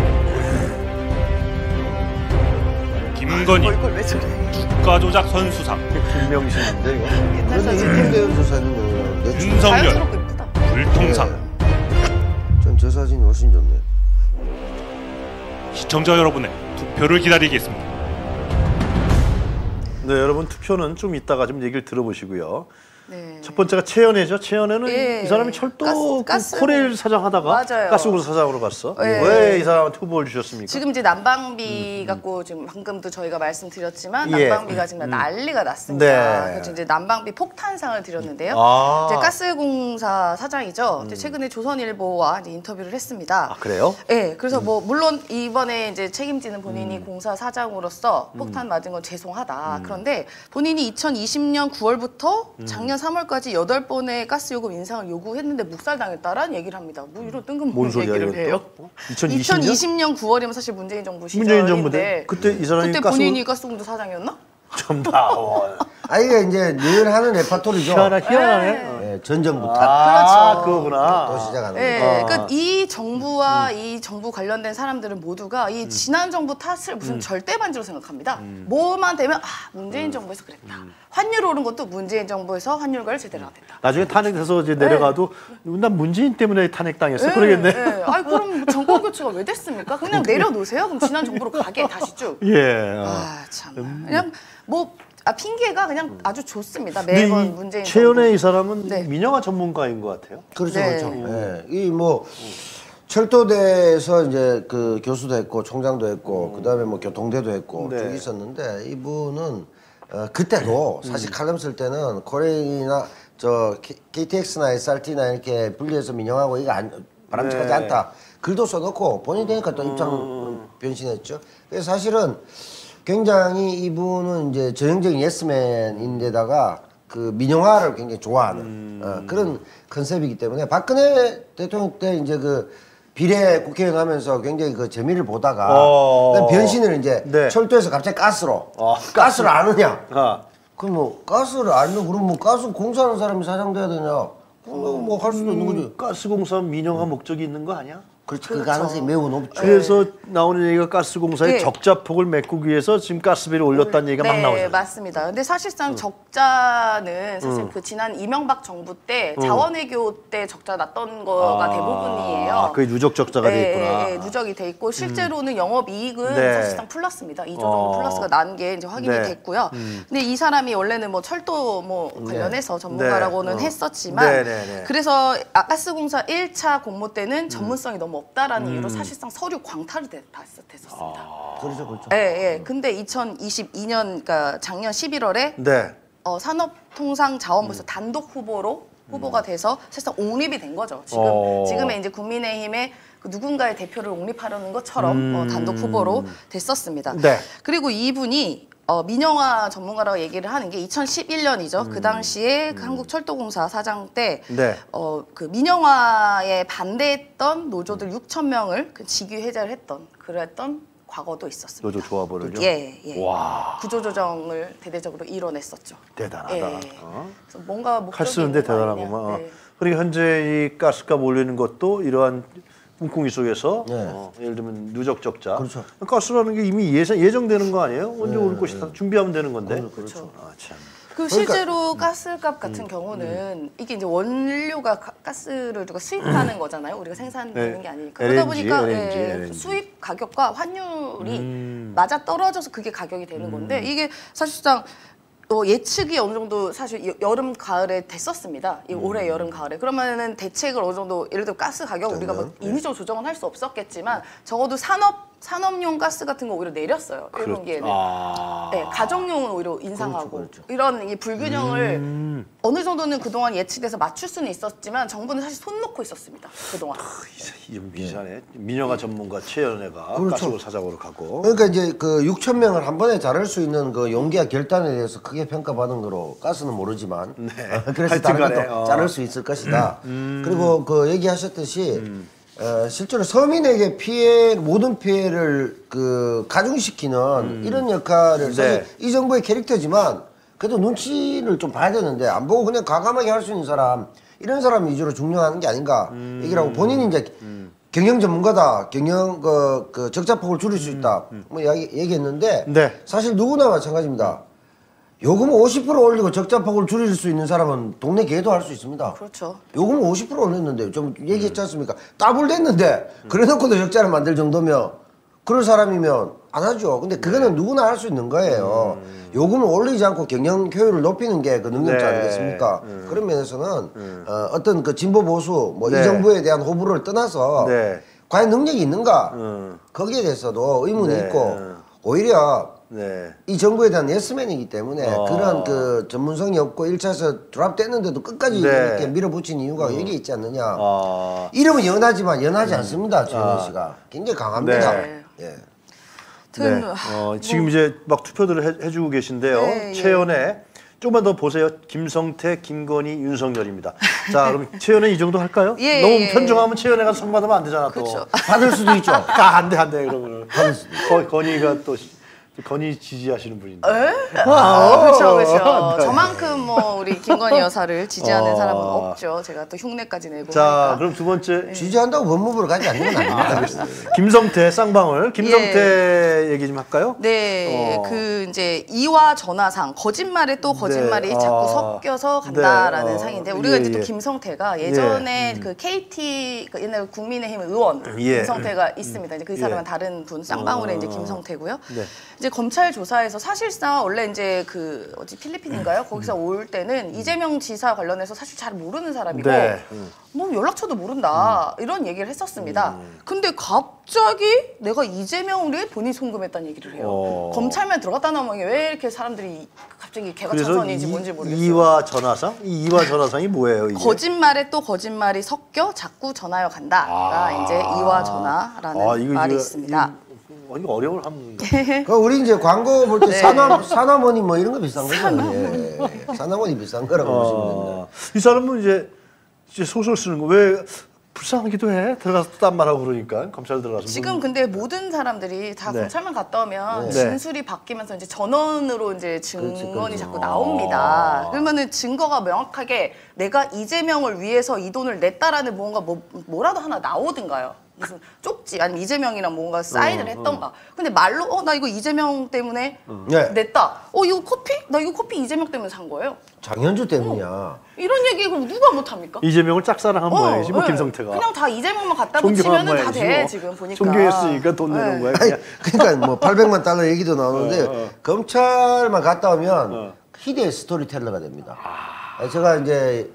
Speaker 7: 김건희
Speaker 5: 이걸 왜 저래?
Speaker 7: 주가 조작 선수상,
Speaker 1: 김명신인데 이거.
Speaker 5: 옛날
Speaker 6: 근데
Speaker 5: 사진.
Speaker 6: 이쁜데요 저 사진은. 내 주-
Speaker 7: 윤석열
Speaker 5: 자연스럽고 예쁘다.
Speaker 7: 불통상.
Speaker 6: 전 저 사진이 훨씬 좋네.
Speaker 7: 시청자 여러분의 투표를 기다리겠습니다.
Speaker 1: 네, 여러분 투표는 좀 이따가 좀 얘기를 들어보시고요.
Speaker 5: 네.
Speaker 1: 첫 번째가 최연애죠. 최연애는
Speaker 5: 예.
Speaker 1: 이 사람이 철도
Speaker 5: 가스-
Speaker 1: 그
Speaker 5: 가스-
Speaker 1: 코레일 사장 하다가
Speaker 5: 맞아요.
Speaker 1: 가스공사 사장으로 갔어.
Speaker 5: 예.
Speaker 1: 왜 이 사람한테 후보를 주셨습니까?
Speaker 5: 지금 이제 난방비 갖고 지금 방금도 저희가 말씀드렸지만
Speaker 1: 예.
Speaker 5: 난방비가 지금 난리가 났습니다.
Speaker 1: 네.
Speaker 5: 그래서 이제 난방비 폭탄상을 드렸는데요.
Speaker 1: 아.
Speaker 5: 이제 가스공사 사장이죠. 이제 최근에 조선일보와 이제 인터뷰를 했습니다.
Speaker 1: 아, 그래요?
Speaker 5: 네, 그래서 뭐 물론 이번에 이제 책임지는 본인이 공사 사장으로서 폭탄 맞은 건 죄송하다. 그런데 본인이 이천이십 년 구월부터 작년 삼월까지 여덟 번의 가스 요금 인상을 요구했는데 묵살당했다라는 얘기를 합니다. 뭐 이런
Speaker 1: 뭔
Speaker 5: 뜬금없는
Speaker 1: 소리야,
Speaker 5: 얘기를
Speaker 1: 이건
Speaker 5: 해요.
Speaker 1: 또? 어? 이천이십 년?
Speaker 5: 이천이십 년 구월이면 사실 문재인 정부
Speaker 1: 문재인 정부 때
Speaker 5: 시절인데
Speaker 1: 그때 이 사람이
Speaker 5: 그때
Speaker 1: 가스
Speaker 5: 본인이 가스공사 사장이었나?
Speaker 1: 좀 나와.
Speaker 6: 아 이게 이제 늘 하는 레파토리죠.
Speaker 1: 희한하, 희한하네.
Speaker 6: 예, 전 정부 탓.
Speaker 1: 아,
Speaker 5: 그렇죠.
Speaker 1: 그거구나.
Speaker 6: 또 시작하는
Speaker 5: 네,
Speaker 6: 거죠.
Speaker 1: 아.
Speaker 5: 그러니까 이 정부와 이 정부 관련된 사람들은 모두가 이 지난 정부 탓을 무슨 절대 반지로 생각합니다. 뭐만 되면 아 문재인 정부에서 그랬다. 환율 오른 것도 문재인 정부에서 환율과를 제대로 안 했다.
Speaker 1: 나중에 탄핵돼서 이제 내려가도 난 문재인 때문에 탄핵당했어.
Speaker 5: 네,
Speaker 1: 그러겠네.
Speaker 5: 네. 아니 그럼 정권 교체가 왜 됐습니까? 그냥 내려놓으세요. 그럼 지난 정부로 가게 다시 쭉.
Speaker 1: 예. 아.
Speaker 5: 아 참. 그냥 뭐 아, 핑계가 그냥 아주 좋습니다.
Speaker 1: 근데
Speaker 5: 매번
Speaker 1: 이
Speaker 5: 문재인
Speaker 1: 최연애
Speaker 5: 정부.
Speaker 1: 이 사람은
Speaker 5: 네.
Speaker 1: 민영화 전문가인 것 같아요.
Speaker 6: 그렇죠,
Speaker 5: 네.
Speaker 6: 그렇죠. 예. 이 뭐 철도대에서 이제 그 교수도 했고 총장도 했고 그다음에 뭐 교통대도 했고
Speaker 1: 네.
Speaker 6: 쭉 있었는데 이분은 어, 그때도 사실 칼럼 쓸 때는 코레일이나 저 케이티엑스나 에스알티나 이렇게 분리해서 민영하고 이거 안, 바람직하지
Speaker 1: 네.
Speaker 6: 않다. 글도 써놓고 본인이 되니까 또 입장 변신했죠. 그래서 사실은 굉장히 이분은 이제 전형적인 예스맨인데다가 그 민영화를 굉장히 좋아하는 어, 그런 컨셉이기 때문에 박근혜 대통령 때 이제 그 비례 국회의원 하면서 굉장히 그 재미를 보다가
Speaker 1: 어.
Speaker 6: 그다음에 변신을 이제
Speaker 1: 네.
Speaker 6: 철도에서 갑자기 가스로
Speaker 1: 어,
Speaker 6: 가스를 아느냐
Speaker 1: 아.
Speaker 6: 그럼 뭐 가스를 알면 그럼 뭐 가스 공사하는 사람이 사장 돼야 되냐 그럼 뭐 할 수도 있는 거지.
Speaker 1: 가스공사 민영화 목적이 있는 거 아니야?
Speaker 6: 그렇죠. 그 가능성이 매우 높죠.
Speaker 1: 그래서 나오는 얘기가 가스공사의
Speaker 5: 네.
Speaker 1: 적자폭을 메꾸기 위해서 지금 가스비를 올렸다는 얘기가 막
Speaker 5: 네,
Speaker 1: 나오잖아요.
Speaker 5: 맞습니다. 근데 사실상 적자는 사실 그 지난 이명박 정부 때 자원외교 때 적자 났던 거가
Speaker 1: 아,
Speaker 5: 대부분이에요.
Speaker 1: 그게 누적 적자가 돼 있구나.
Speaker 5: 네, 네, 누적이 돼 있고 실제로는 영업이익은
Speaker 1: 네.
Speaker 5: 사실상 플러스입니다. 이조 정도
Speaker 1: 어.
Speaker 5: 플러스가 난 게 이제 확인이
Speaker 1: 네.
Speaker 5: 됐고요. 근데 이 사람이 원래는 뭐 철도 뭐 관련해서 전문가라고는
Speaker 1: 네. 어.
Speaker 5: 했었지만
Speaker 1: 네, 네, 네.
Speaker 5: 그래서 아, 가스공사 일 차 공모 때는 전문성이 너무 없다라는 이유로 사실상 서류 광탈이 됐- 됐었습니다.
Speaker 6: 그렇죠, 그렇죠.
Speaker 5: 예, 예. 근데 이천이십이 년, 그러니까 작년 십일월에
Speaker 1: 네.
Speaker 5: 어, 산업통상자원부에서
Speaker 1: 음.
Speaker 5: 단독 후보로 후보가 돼서 사실상 옹립이 된 거죠. 지금
Speaker 1: 어.
Speaker 5: 지금의 이제 국민의힘의 그 누군가의 대표를 옹립하려는 것처럼
Speaker 1: 음.
Speaker 5: 어, 단독 후보로 됐었습니다.
Speaker 1: 네.
Speaker 5: 그리고 이분이 어, 민영화 전문가라고 얘기를 하는 게 이천십일 년이죠. 그 당시에 그 한국철도공사 사장 때
Speaker 1: 음. 네.
Speaker 5: 어, 그 민영화에 반대했던 노조들 육천 명을 그 직위 해제를 했던 그랬던 과거도 있었습니다.
Speaker 1: 노조 조합원을요?
Speaker 5: 예, 예.
Speaker 1: 와.
Speaker 5: 구조조정을 대대적으로 이뤄냈었죠.
Speaker 1: 대단하다.
Speaker 5: 예.
Speaker 1: 어?
Speaker 5: 그래서 뭔가 목적이
Speaker 1: 칼 쓰는데
Speaker 5: 있는 거
Speaker 1: 대단하구만.
Speaker 5: 아니냐. 네.
Speaker 1: 그러니까 현재 이 가스값 올리는 것도 이러한 꿍꿍이 속에서
Speaker 6: 네.
Speaker 1: 어, 예를 들면 누적 적자.
Speaker 6: 그렇죠.
Speaker 1: 가스라는 게 이미 예상, 예정되는 거 아니에요? 언제 올 것이 다 준비하면 되는 건데.
Speaker 6: 그렇죠.
Speaker 1: 아, 참.
Speaker 5: 그
Speaker 6: 그러니까-
Speaker 5: 실제로 가스값 같은 경우는 이게 이제 원료가 가, 가스를 우리가 수입하는 거잖아요. 우리가 생산되는
Speaker 1: 네.
Speaker 5: 게 아니니까. 그러다
Speaker 1: 엘엔지,
Speaker 5: 보니까
Speaker 1: 엘엔지,
Speaker 5: 예,
Speaker 1: 엘엔지.
Speaker 5: 수입 가격과 환율이
Speaker 1: 음.
Speaker 5: 맞아 떨어져서 그게 가격이 되는 건데 이게 사실상 어, 예측이 어느 정도 사실 여- 여름 가을에 됐었습니다. 이 올해 여름 가을에 그러면은 대책을 어느 정도 예를 들어 가스 가격 우리가 뭐 인위적으로 조정은 할 수 없었겠지만 적어도 산업 산업용 가스 같은 거 오히려 내렸어요. 일 분기에는.
Speaker 1: 아.
Speaker 5: 네, 가정용은 오히려 인상하고
Speaker 6: 그렇죠,
Speaker 5: 이런 이 불균형을
Speaker 1: 음.
Speaker 5: 어느 정도는 그동안 예측돼서 맞출 수는 있었지만 정부는 사실 손 놓고 있었습니다. 그동안.
Speaker 1: 좀 비싸네. 민영화 전문가 최연애가
Speaker 6: 그렇죠.
Speaker 1: 가스로 사장으로 가고.
Speaker 6: 그러니까 이제 그 육천 명을 한 번에 자를 수 있는 그 용기와 결단에 대해서 크게 평가받은 거로 가스는 모르지만 어, 그래서 다른
Speaker 1: 하여튼간에,
Speaker 6: 것도
Speaker 1: 어.
Speaker 6: 자를 수 있을 것이다. 그리고 그 얘기하셨듯이 어, 실제로 서민에게 피해 모든 피해를 그 가중시키는 이런 역할을 사실
Speaker 1: 네.
Speaker 6: 이 정부의 캐릭터지만 그래도 눈치를 좀 봐야 되는데 안 보고 그냥 과감하게 할 수 있는 사람 이런 사람 위주로 중용하는 게 아닌가 얘기를 하고 본인이 이제 경영 전문가다 경영 그, 그 적자폭을 줄일 수 있다 뭐 이야기, 얘기했는데
Speaker 1: 네.
Speaker 6: 사실 누구나 마찬가지입니다. 요금 오십 퍼센트 올리고 적자폭을 줄일 수 있는 사람은 동네 개도 할 수 있습니다.
Speaker 5: 그렇죠.
Speaker 6: 요금 오십 퍼센트 올렸는데 좀 얘기했지 않습니까? 따블 됐는데 그래놓고도 적자를 만들 정도면 그럴 사람이면 안 하죠. 근데 그거는 누구나 할 수 있는 거예요. 요금을 올리지 않고 경영 효율을 높이는 게 그 능력자
Speaker 1: 네.
Speaker 6: 아니겠습니까? 그런 면에서는 어, 어떤 그 진보 보수 뭐 이
Speaker 1: 네.
Speaker 6: 정부에 대한 호불호를 떠나서
Speaker 1: 네.
Speaker 6: 과연 능력이 있는가
Speaker 1: 음.
Speaker 6: 거기에 대해서도 의문이
Speaker 1: 네.
Speaker 6: 있고 오히려
Speaker 1: 네.
Speaker 6: 이 정부에 대한 예스맨이기 때문에
Speaker 1: 어.
Speaker 6: 그런 그 전문성이 없고 일 차에서 드랍됐는데도 끝까지
Speaker 1: 네.
Speaker 6: 이렇게 밀어붙인 이유가 여기 있지 않느냐.
Speaker 1: 아.
Speaker 6: 이름은 연하지만 연하지 않습니다. 최현희 씨가 굉장히 강합니다.
Speaker 5: 네.
Speaker 6: 예.
Speaker 1: 네.
Speaker 5: 뭐-
Speaker 1: 어, 지금 이제 막 투표들을 해, 해주고 계신데요.
Speaker 5: 네, 예.
Speaker 1: 최연애 조금만 더 보세요. 김성태, 김건희, 윤석열입니다. 자, 그럼 최연애 이 정도 할까요?
Speaker 5: 예,
Speaker 1: 너무
Speaker 5: 예.
Speaker 1: 편중하면 최연애가 상 받으면 안 되잖아 또.
Speaker 5: 그렇죠.
Speaker 6: 받을 수도 있죠.
Speaker 1: 아, 안 돼, 안 돼, 그러면은. 거, 건희가 또, 건희 지지하시는 분인데.
Speaker 5: 아, 그렇죠, 그렇죠.
Speaker 1: 네.
Speaker 5: 저만큼 뭐 우리 김건희 여사를 지지하는
Speaker 1: 어.
Speaker 5: 사람은 없죠. 제가 또 흉내까지 내고
Speaker 1: 자,
Speaker 5: 하니까.
Speaker 1: 그럼 두 번째.
Speaker 6: 지지한다고 법무부를 가지 않는 건 아닙니다.
Speaker 1: 김성태, 쌍방울. 김성태 얘기 좀 할까요?
Speaker 5: 네,
Speaker 1: 어.
Speaker 5: 그 이제 이화 전화상 거짓말에 또 거짓말이
Speaker 1: 네,
Speaker 5: 자꾸
Speaker 1: 아.
Speaker 5: 섞여서 간다라는
Speaker 1: 네, 어.
Speaker 5: 상인데 우리가
Speaker 1: 예,
Speaker 5: 이제 또
Speaker 1: 예.
Speaker 5: 김성태가 예전에 그 케이티 그 옛날 국민의힘 의원
Speaker 1: 예.
Speaker 5: 김성태가 있습니다. 이제 그
Speaker 1: 예.
Speaker 5: 사람은 다른 분 쌍방울의
Speaker 1: 어.
Speaker 5: 이제 김성태고요.
Speaker 1: 네.
Speaker 5: 이제 검찰 조사에서 사실상 원래 이제 그 어디 필리핀인가요? 거기서 올 때는 이재명 지사 관련해서 사실 잘 모르는 사람이고
Speaker 1: 네. 음.
Speaker 5: 뭐 연락처도 모른다 이런 얘기를 했었습니다. 근데 갑자기 내가 이재명을 본인 송금했다는 얘기를 해요.
Speaker 1: 어.
Speaker 5: 검찰만 들어갔다 나오면 왜 이렇게 사람들이 갑자기 개가
Speaker 1: 그래서
Speaker 5: 차선인지
Speaker 1: 이-
Speaker 5: 뭔지 모르겠어요.
Speaker 1: 이화 전화상? 이 이화 전화상이 뭐예요, 이게?
Speaker 5: 거짓말에 또 거짓말이 섞여 자꾸 전화여 간다가
Speaker 1: 아.
Speaker 5: 이제 이화 전화라는
Speaker 1: 아, 이거,
Speaker 5: 말이
Speaker 1: 이거,
Speaker 5: 있습니다.
Speaker 1: 이거, 이거 어려울 함.
Speaker 6: 그 우리 이제 광고 볼 때
Speaker 5: 네.
Speaker 6: 산화 산화머니 뭐 이런 거 비싼 거죠. 예. 산화머니 비싼 거라고 보시면 됩니다.
Speaker 1: 어, 이 사람은 이제, 이제 소설 쓰는 거 왜 불쌍하기도 해? 들어가서 또 딴 말하고 그러니까 검찰 들어가서.
Speaker 5: 지금
Speaker 1: 뭐-
Speaker 5: 근데 모든 사람들이 다
Speaker 1: 네.
Speaker 5: 검찰만 갔다 오면
Speaker 1: 네.
Speaker 5: 진술이 바뀌면서 이제 전원으로 이제 증언이
Speaker 6: 그렇지, 그렇지.
Speaker 5: 자꾸
Speaker 1: 아.
Speaker 5: 나옵니다. 그러면은 증거가 명확하게 내가 이재명을 위해서 이 돈을 냈다라는 뭔가 뭐, 뭐라도 하나 나오든가요. 무슨 쪽지 아니면 이재명이랑 뭔가 사인을 했던가. 근데 말로 어 나 이거 이재명 때문에
Speaker 6: 네.
Speaker 5: 냈다. 어 이거 커피? 나 이거 커피 이재명 때문에 산 거예요.
Speaker 6: 장현주 때문이야.
Speaker 5: 이런 얘기 그럼 누가 못합니까?
Speaker 1: 이재명을 짝사랑한 모양이지 뭐
Speaker 5: 네.
Speaker 1: 김성태가.
Speaker 5: 그냥 다 이재명만 갖다
Speaker 1: 존경한
Speaker 5: 붙이면은 다
Speaker 1: 모양이지
Speaker 5: 돼
Speaker 1: 뭐.
Speaker 5: 지금 보니까.
Speaker 1: 존경했으니까 돈 내는
Speaker 5: 네.
Speaker 1: 거야.
Speaker 6: 아니,
Speaker 1: 그냥.
Speaker 6: 그러니까 뭐 팔백만 달러 얘기도 나오는데
Speaker 1: 어, 어.
Speaker 6: 검찰만 갔다 오면
Speaker 1: 어.
Speaker 6: 희대의 스토리텔러가 됩니다. 아. 제가 이제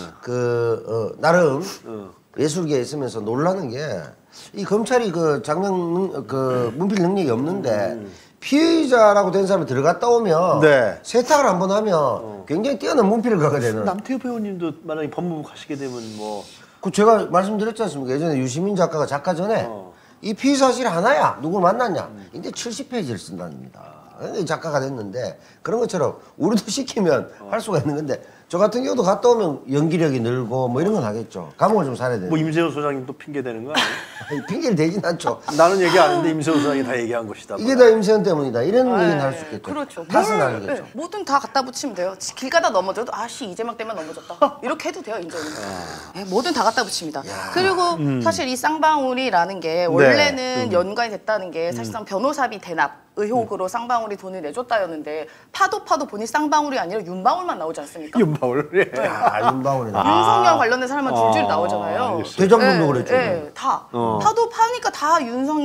Speaker 6: 그 어, 나름 예술계에 있으면서 놀라는 게 이 검찰이 그 장명 능- 그 문필 능력이 없는데 피의자라고 된 사람이 들어갔다 오면
Speaker 1: 네.
Speaker 6: 세탁을 한번 하면 굉장히 뛰어난 문필을 가게 되는.
Speaker 1: 남태우 배우님도 만약에 법무부 가시게 되면 뭐
Speaker 6: 그 제가 말씀드렸지 않습니까? 예전에 유시민 작가가 작가 전에
Speaker 1: 어.
Speaker 6: 이 피의 사실 하나야. 누굴 만났냐? 근데 칠십 페이지를 쓴답니다. 근데 작가가 됐는데 그런 것처럼 우리도 시키면 할 수가 있는 건데 저 같은 경우도 갔다 오면 연기력이 늘고 뭐 이런 건 하겠죠. 감옥을 좀 살아야 되는.
Speaker 1: 뭐 임세호 소장님 또 핑계 대는 거 아니에요?
Speaker 6: 아니, 핑계를 대진 않죠.
Speaker 1: 나는 얘기 안 했는데 임세호 소장이 다 얘기한 것이다.
Speaker 6: 이게 다 임세현 때문이다. 이런 얘기는 할 수 있겠죠.
Speaker 5: 그렇죠.
Speaker 6: 탓은
Speaker 5: 뭘,
Speaker 6: 아니겠죠.
Speaker 5: 네, 뭐든 다 갖다 붙이면 돼요. 길 가다 넘어져도 아씨 이재명 때문에 넘어졌다. 이렇게 해도 돼요 인정은. 네, 뭐든 다 갖다 붙입니다. 그리고 사실 이 쌍방울이라는 게 원래는 연관이 됐다는 게 사실상 변호사비 대납 의혹으로 쌍방울이 돈을 내줬다였는데 파도 파도 보니 쌍방울이 아니라 윤방울만 나오지 않습니까?
Speaker 1: 윤바울. 예.
Speaker 6: 아, 윤방울이네.
Speaker 5: 윤석열 관련된 사람만 줄줄
Speaker 1: 아,
Speaker 5: 나오잖아요.
Speaker 1: 알겠어요.
Speaker 6: 대장동도
Speaker 5: 예,
Speaker 6: 그랬죠.
Speaker 5: 예, 다
Speaker 1: 어.
Speaker 5: 파도 파니까 다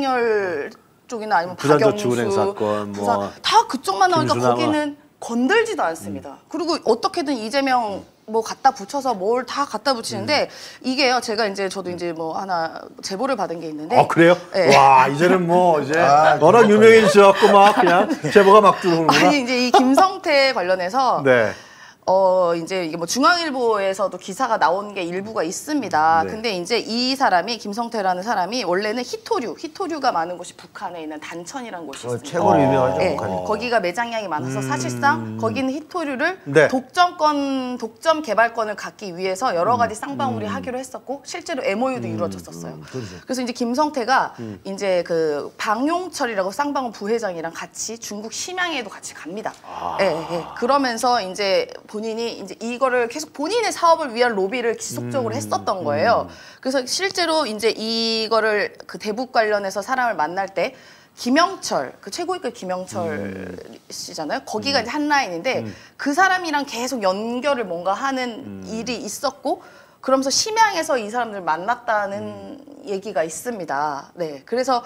Speaker 5: 윤석열 쪽이나 아니면
Speaker 1: 부산저축은행
Speaker 5: 박영수,
Speaker 1: 사건, 뭐
Speaker 5: 부산 다 그쪽만 나오니까
Speaker 1: 김수남아.
Speaker 5: 거기는 건들지도 않습니다. 그리고 어떻게든 이재명 뭐 갖다 붙여서 뭘 다 갖다 붙이는데 이게요. 제가 이제 저도 이제 뭐 하나 제보를 받은 게 있는데.
Speaker 1: 아 그래요?
Speaker 5: 예.
Speaker 1: 와 이제는 뭐 이제
Speaker 6: 아,
Speaker 1: 워낙 유명해지셔갖고 막 그냥 제보가 막 들어오는구나.
Speaker 5: 아니 이제 이 김성태 관련해서
Speaker 1: 네.
Speaker 5: 어 이제 이게 뭐 중앙일보에서도 기사가 나온 게 일부가 있습니다.
Speaker 1: 네.
Speaker 5: 근데 이제 이 사람이 김성태라는 사람이 원래는 히토류, 히토류가 많은 곳이 북한에 있는 단천이라는 곳이
Speaker 6: 어,
Speaker 5: 있습니다.
Speaker 6: 최고로 유명하죠.
Speaker 5: 네,
Speaker 6: 북한이.
Speaker 5: 거기가 매장량이 많아서 사실상 거기는 히토류를
Speaker 1: 네.
Speaker 5: 독점권, 독점 개발권을 갖기 위해서 여러 가지 쌍방울이 하기로 했었고 실제로 엠오유도 이루어졌었어요. 그래서 이제 김성태가 이제 그 방용철이라고 쌍방울 부회장이랑 같이 중국 심양에도 같이 갑니다. 예, 예. 그러면서 이제 본인이 이제 이거를 계속 본인의 사업을 위한 로비를 지속적으로 했었던 거예요. 그래서 실제로 이제 이거를 그 대북 관련해서 사람을 만날 때 김영철, 그 최고위급 김영철 씨잖아요. 거기가 이제 한 라인인데 그 사람이랑 계속 연결을 뭔가 하는 일이 있었고 그러면서 심양에서 이 사람들 만났다는 얘기가 있습니다. 네, 그래서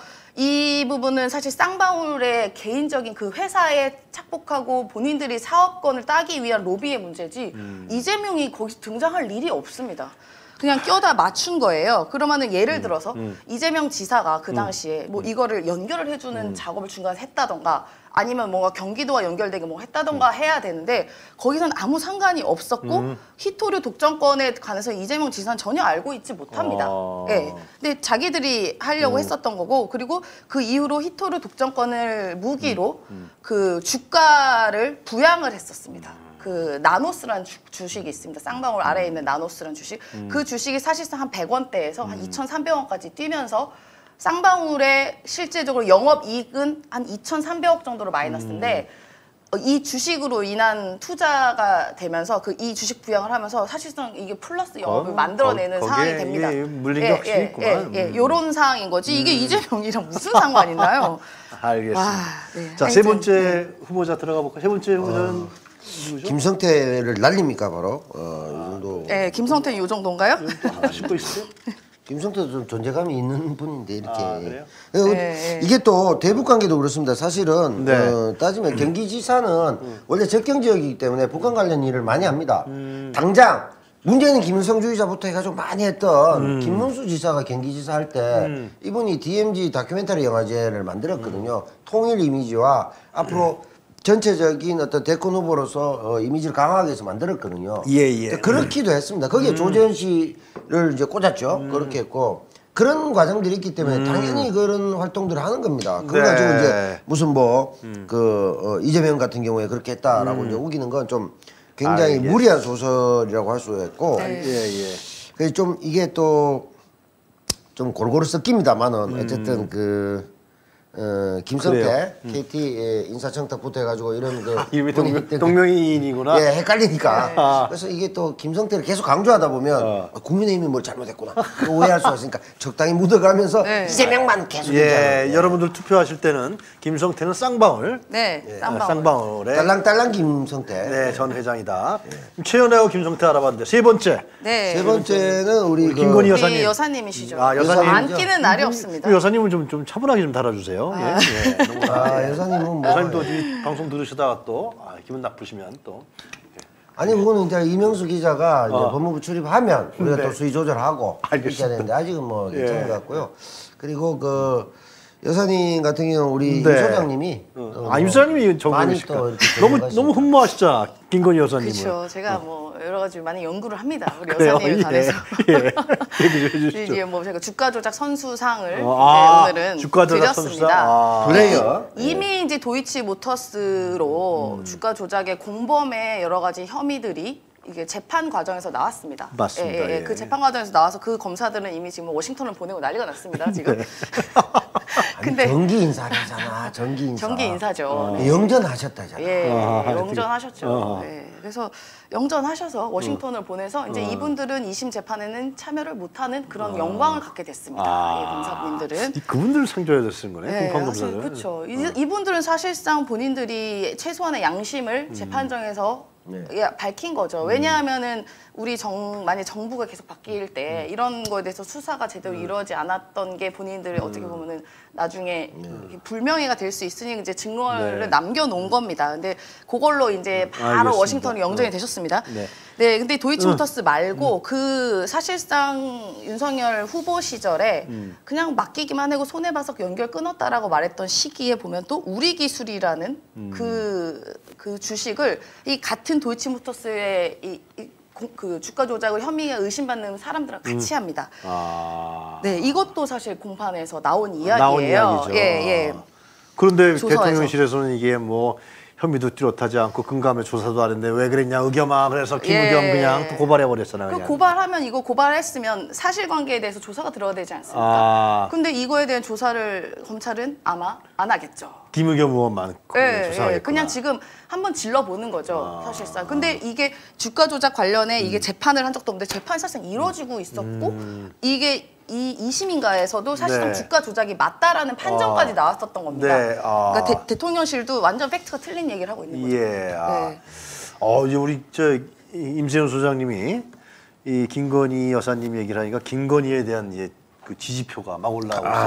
Speaker 5: 이 부분은 사실 쌍방울의 개인적인 그 회사에 착복하고 본인들이 사업권을 따기 위한 로비의 문제지 이재명이 거기 등장할 일이 없습니다. 그냥 껴다 맞춘 거예요. 그러면은 예를 들어서 이재명 지사가 그 당시에 뭐 이거를 연결을 해주는 작업을 중간에 했다던가 아니면 뭔가 경기도와 연결되게 뭐 했다던가 해야 되는데 거기서는 아무 상관이 없었고 히토류 독점권에 관해서 이재명 지사는 전혀 알고 있지 못합니다.
Speaker 1: 아.
Speaker 5: 예. 근데 자기들이 하려고 했었던 거고 그리고 그 이후로 히토류 독점권을 무기로 그 주가를 부양을 했었습니다. 그 나노스라는 주, 주식이 있습니다. 쌍방울 아래에 있는 나노스라는 주식. 그 주식이 사실상 한 백 원대에서 한 이천삼백 원까지 뛰면서 쌍방울의 실제적으로 영업이익은 한 이천삼백억 정도로 마이너스인데 어, 이 주식으로 인한 투자가 되면서 그 이 주식 부양을 하면서 사실상 이게 플러스 영업을
Speaker 1: 거-
Speaker 5: 만들어내는
Speaker 1: 거-
Speaker 5: 상황이
Speaker 1: 거기에
Speaker 5: 됩니다.
Speaker 1: 이게 물린 게 확실히 있구만.
Speaker 5: 예, 예,
Speaker 1: 음.
Speaker 5: 요런 상황인 거지. 이게 이재명이랑 무슨 상관 있나요?
Speaker 1: 알겠습니다.
Speaker 5: 아, 네.
Speaker 1: 자 세
Speaker 5: 하여튼,
Speaker 1: 번째 후보자 들어가 볼까? 세 번째 후보자는 누구죠?
Speaker 6: 김성태를 날립니까 바로? 어, 이 정도.
Speaker 5: 네, 김성태는 요 정도인가요?
Speaker 1: 또 하나씩 또 있어요?
Speaker 6: 김성태도 좀 존재감이 있는 분인데 이렇게.
Speaker 1: 아, 그래요?
Speaker 6: 어,
Speaker 5: 네.
Speaker 6: 이게 또 대북 관계도 그렇습니다. 사실은
Speaker 1: 네.
Speaker 6: 어, 따지면 경기지사는 원래 접경 지역이기 때문에 북한 관련 일을 많이 합니다. 당장 문재인 김일성주의자부터 해가지고 많이 했던 김문수 지사가 경기지사 할 때 이분이 디엠지 다큐멘터리 영화제를 만들었거든요. 통일 이미지와 앞으로 전체적인 어떤 대권 후보로서 어, 이미지를 강화하기 위해서 만들었거든요.
Speaker 1: 예, 예.
Speaker 6: 그렇기도 했습니다. 거기에 조재현 씨를 이제 꽂았죠. 그렇게 했고 그런 과정들이 있기 때문에 당연히 그런 활동들을 하는 겁니다. 그걸
Speaker 1: 네.
Speaker 6: 가지고 이제 무슨 뭐 그 어, 이재명 같은 경우에 그렇게 했다라고 이제 우기는 건 좀 굉장히
Speaker 1: 알겠습니다.
Speaker 6: 무리한 소설이라고 할 수 있고
Speaker 5: 네.
Speaker 1: 예, 예.
Speaker 6: 그래서 좀 이게 또 좀 골고루 섞입니다만은 어쨌든 그 어, 김성태 케이티 인사청탁부터 해가지고 이런 그
Speaker 1: 이미
Speaker 6: 분이
Speaker 1: 동명, 동명이인이구나.
Speaker 6: 예, 헷갈리니까.
Speaker 1: 아.
Speaker 6: 그래서 이게 또 김성태를 계속 강조하다 보면
Speaker 1: 어.
Speaker 6: 아, 국민의힘이 뭘 잘못했구나 또 오해할 수가 있으니까 적당히 묻어가면서
Speaker 5: 네.
Speaker 6: 이재명만 계속
Speaker 1: 예,
Speaker 6: 얘기하는
Speaker 1: 여러분들 투표하실 때는 김성태는 쌍방울,
Speaker 5: 네,
Speaker 1: 아,
Speaker 5: 쌍방.
Speaker 1: 쌍방울의
Speaker 6: 딸랑딸랑 김성태.
Speaker 1: 네, 전 회장이다. 최연애하고 김성태 알아봤는데 세 번째
Speaker 5: 네.
Speaker 6: 세 번째는 우리,
Speaker 1: 우리
Speaker 6: 그
Speaker 1: 김건희
Speaker 5: 우리
Speaker 1: 여사님.
Speaker 5: 여사님이시죠.
Speaker 1: 아, 여사님.
Speaker 5: 안 끼는 날이 없습니다.
Speaker 1: 그 여사님은 좀, 좀 차분하게 좀 달아주세요. 예, 예. 너무
Speaker 6: 아, 여사님은 뭐
Speaker 1: 여사님도 이 방송 들으시다가 또 아, 기분 나쁘시면 또
Speaker 6: 아니 그거는 이제 이명수 기자가 이제
Speaker 1: 어.
Speaker 6: 법무부 출입하면 우리가
Speaker 1: 네.
Speaker 6: 또 수위 조절하고
Speaker 1: 알겠습니다.
Speaker 6: 해야 되는데 아직은 뭐
Speaker 1: 예.
Speaker 6: 괜찮은 것 같고요. 그리고 그 여사님 같은 경우는 우리
Speaker 1: 네.
Speaker 6: 임 소장님이
Speaker 1: 어.
Speaker 6: 또
Speaker 1: 아,
Speaker 6: 뭐
Speaker 1: 임 소장님이
Speaker 6: 많이
Speaker 1: 전공이실까?
Speaker 6: 또 이렇게
Speaker 1: 너무
Speaker 6: 전공하시니까.
Speaker 1: 너무 흠모하시잖아, 김건희 여사님을.
Speaker 5: 그렇죠. 제가 뭐 여러 가지 많이 연구를 합니다. 우리
Speaker 1: 그래요?
Speaker 5: 여사님에 관해서.
Speaker 1: 예. 예. 얘기 좀 해주시죠.
Speaker 5: 이제 뭐 제가 주가 조작 선수상을
Speaker 1: 어, 아,
Speaker 5: 이제 오늘은
Speaker 1: 주가 조작
Speaker 5: 드렸습니다.
Speaker 1: 선수상? 아.
Speaker 6: 그래요?
Speaker 5: 이미 이제 도이치 모터스로
Speaker 1: 음.
Speaker 5: 주가 조작의 공범의 여러 가지 혐의들이 이게 재판 과정에서 나왔습니다.
Speaker 1: 맞습니다.
Speaker 5: 예, 예, 예.
Speaker 1: 예.
Speaker 5: 그 재판 과정에서 나와서 그 검사들은 이미 지금 워싱턴을 보내고 난리가 났습니다. 지금.
Speaker 1: 네.
Speaker 5: 근데
Speaker 6: 정기 인사잖아. 정기 인사.
Speaker 5: 정기 인사죠. 네.
Speaker 6: 영전하셨다잖아.
Speaker 5: 예,
Speaker 1: 아,
Speaker 5: 영전하셨죠.
Speaker 1: 어.
Speaker 5: 예, 그래서 영전하셔서 워싱턴을 보내서
Speaker 1: 어.
Speaker 5: 이제 이분들은 이심 재판에는 참여를 못하는 그런 영광을 갖게 됐습니다.
Speaker 1: 아.
Speaker 5: 이 검사님들은.
Speaker 1: 이 그분들 상조해야 쓰는 거네.
Speaker 5: 네,
Speaker 1: 공판
Speaker 5: 사실
Speaker 1: 검사들.
Speaker 5: 그렇죠. 이분들은 사실상 본인들이 최소한의 양심을
Speaker 1: 음.
Speaker 5: 재판정에서
Speaker 6: 네.
Speaker 5: 예, 밝힌 거죠. 왜냐하면은 우리 정 만약 정부가 계속 바뀔 때
Speaker 1: 음.
Speaker 5: 이런 거에 대해서 수사가 제대로 이루어지지 않았던 게 본인들이
Speaker 1: 음.
Speaker 5: 어떻게 보면은 나중에 이렇게 불명예가 될 수 있으니 이제 증거를
Speaker 1: 네.
Speaker 5: 남겨놓은 겁니다. 근데 그걸로 이제 바로
Speaker 1: 알겠습니다.
Speaker 5: 워싱턴이 영전이
Speaker 1: 어.
Speaker 5: 되셨습니다.
Speaker 1: 네.
Speaker 5: 네, 근데 도이치모터스 말고 그 사실상 윤석열 후보 시절에 그냥 맡기기만 하고 손해봐서 연결 끊었다라고 말했던 시기에 보면 또 우리 기술이라는 그, 그 주식을 이 같은 도이치모터스의 이, 이, 고- 그 주가 조작을 혐의에 의심받는 사람들랑 같이 합니다.
Speaker 1: 아.
Speaker 5: 네, 이것도 사실 공판에서 나온 이야기예요.
Speaker 1: 나온 이야기죠.
Speaker 5: 예, 예.
Speaker 1: 그런데
Speaker 5: 조서에서.
Speaker 1: 대통령실에서는 이게 뭐 혐의도 뚜렷하지 않고 근감에 조사도 안 했는데 왜 그랬냐 의겸아 그래서 김의겸
Speaker 5: 예.
Speaker 1: 그냥 또 고발해 버렸잖아
Speaker 5: 그
Speaker 1: 그냥.
Speaker 5: 고발하면 이거 고발했으면 사실관계에 대해서 조사가 들어야 되지 않습니까?
Speaker 1: 아.
Speaker 5: 근데 이거에 대한 조사를 검찰은 아마 안 하겠죠.
Speaker 1: 김의겸 의원만
Speaker 5: 예,
Speaker 1: 조사하겠구나.
Speaker 5: 예, 그냥 지금 한번 질러보는 거죠,
Speaker 1: 아.
Speaker 5: 사실상. 근데 이게 주가 조작 관련해 이게 재판을 한 적도 없는데 재판이 사실상 이루어지고 있었고 이게 이 이심인가에서도 사실상
Speaker 1: 네.
Speaker 5: 주가 조작이 맞다라는 판정까지
Speaker 1: 아.
Speaker 5: 나왔었던 겁니다.
Speaker 1: 네, 아.
Speaker 5: 그러니까 대, 대통령실도 완전 팩트가 틀린 얘기를 하고 있는 거죠.
Speaker 1: 예. 아.
Speaker 5: 네.
Speaker 1: 어 이제 우리 저 이- 임세훈 소장님이 이 김건희 여사님 얘기를 하니까 김건희에 대한 이제 그 지지표가 막 올라오고 있어요.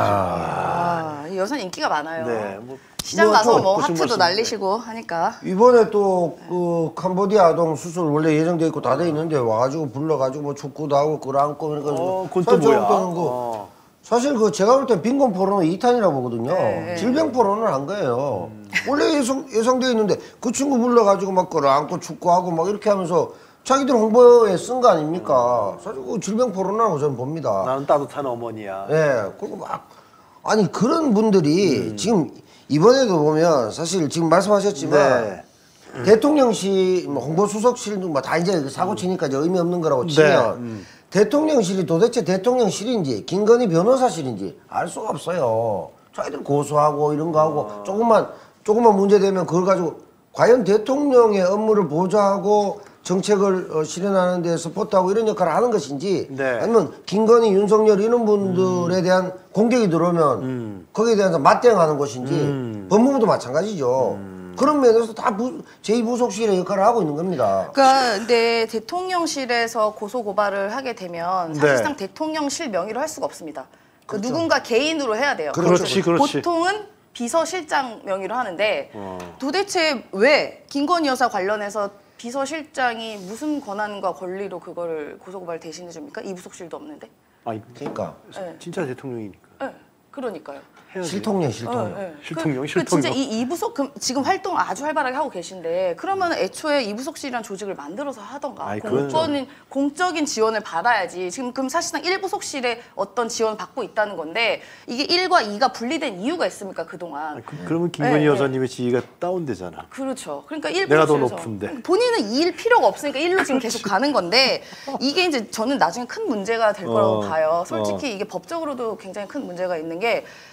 Speaker 5: 아, 이 여사님 인기가 많아요.
Speaker 1: 네. 뭐
Speaker 5: 시장
Speaker 6: 뭐
Speaker 5: 가서
Speaker 6: 좀
Speaker 5: 뭐
Speaker 1: 무슨
Speaker 5: 하트도
Speaker 1: 말씀-
Speaker 5: 날리시고 하니까.
Speaker 6: 이번에 또 그 캄보디아 아동 수술 원래 예정돼 있고 다 돼 있는데 와가지고 불러가지고 뭐 축구도 하고 끌어안고 그러니까
Speaker 1: 어, 그건 또 뭐야?
Speaker 6: 거.
Speaker 1: 어.
Speaker 6: 사실 그 제가 볼 땐 빈곤 포로는 이 탄이라고 보거든요.
Speaker 5: 네.
Speaker 6: 질병 포로는 한 거예요.
Speaker 1: 음.
Speaker 6: 원래 예상, 예상돼 있는데 그 친구 불러가지고 막 끌어안고 축구하고 막 이렇게 하면서 자기들 홍보에 쓴 거 아닙니까? 사실 그 질병 포로라고 저는 봅니다.
Speaker 1: 나는 따뜻한 어머니야.
Speaker 6: 예, 그리고 막 아니 그런 분들이 지금 이번에도 보면 사실 지금 말씀하셨지만
Speaker 1: 네.
Speaker 6: 대통령실 뭐 홍보수석실도 뭐 다 이제 사고 치니까 이제 의미 없는 거라고 치면
Speaker 1: 네, 음.
Speaker 6: 대통령실이 도대체 대통령실인지 김건희 변호사실인지 알 수가 없어요. 자기들 고소하고 이런 거 하고
Speaker 1: 어.
Speaker 6: 조금만 조금만 문제되면 그걸 가지고 과연 대통령의 업무를 보좌하고 정책을 어, 실현하는 데 서포트하고 이런 역할을 하는 것인지
Speaker 1: 네.
Speaker 6: 아니면 김건희, 윤석열 이런 분들에 대한 공격이 들어오면 거기에 대해서 맞대응하는 것인지
Speaker 1: 음.
Speaker 6: 법무부도 마찬가지죠. 그런 면에서 다 부, 제이 부속실의 역할을 하고 있는 겁니다.
Speaker 5: 그러니까 근데 대통령실에서 고소 고발을 하게 되면
Speaker 1: 네.
Speaker 5: 사실상 대통령실 명의로 할 수가 없습니다. 그
Speaker 6: 그렇죠.
Speaker 5: 누군가 개인으로 해야 돼요.
Speaker 1: 그렇지, 그렇지.
Speaker 5: 보통은 비서실장 명의로 하는데
Speaker 1: 어.
Speaker 5: 도대체 왜 김건희 여사 관련해서 비서실장이 무슨 권한과 권리로 그거를 고소고발 대신해 줍니까? 이부속실도 없는데.
Speaker 1: 아,
Speaker 6: 그러니까
Speaker 5: 네.
Speaker 1: 진짜 대통령이니까.
Speaker 5: 네, 그러니까요.
Speaker 1: 해야지.
Speaker 6: 실통령, 실통령.
Speaker 5: 네, 네.
Speaker 1: 실통령,
Speaker 5: 그,
Speaker 1: 실통령.
Speaker 5: 그 진짜 이 이부속 그, 지금 활동 아주 활발하게 하고 계신데 그러면 애초에 이부속실이라는 조직을 만들어서 하던가
Speaker 1: 아이, 그건
Speaker 5: 공적인 공적인 지원을 받아야지. 지금 그럼 사실상 일부속실에 어떤 지원을 받고 있다는 건데 이게 일과 이가 분리된 이유가 있습니까 그동안?
Speaker 1: 아, 그, 그러면 김건희
Speaker 5: 네,
Speaker 1: 여사님의 지위가 다운되잖아.
Speaker 5: 그렇죠. 그러니까 일
Speaker 1: 내가 더
Speaker 5: 부속실에서
Speaker 1: 높은데.
Speaker 5: 본인은 이일 필요가 없으니까 일로 지금 계속 가는 건데 이게 이제 저는 나중에 큰 문제가 될 거라고
Speaker 1: 어,
Speaker 5: 봐요. 솔직히 이게 법적으로도 굉장히 큰 문제가 있는 게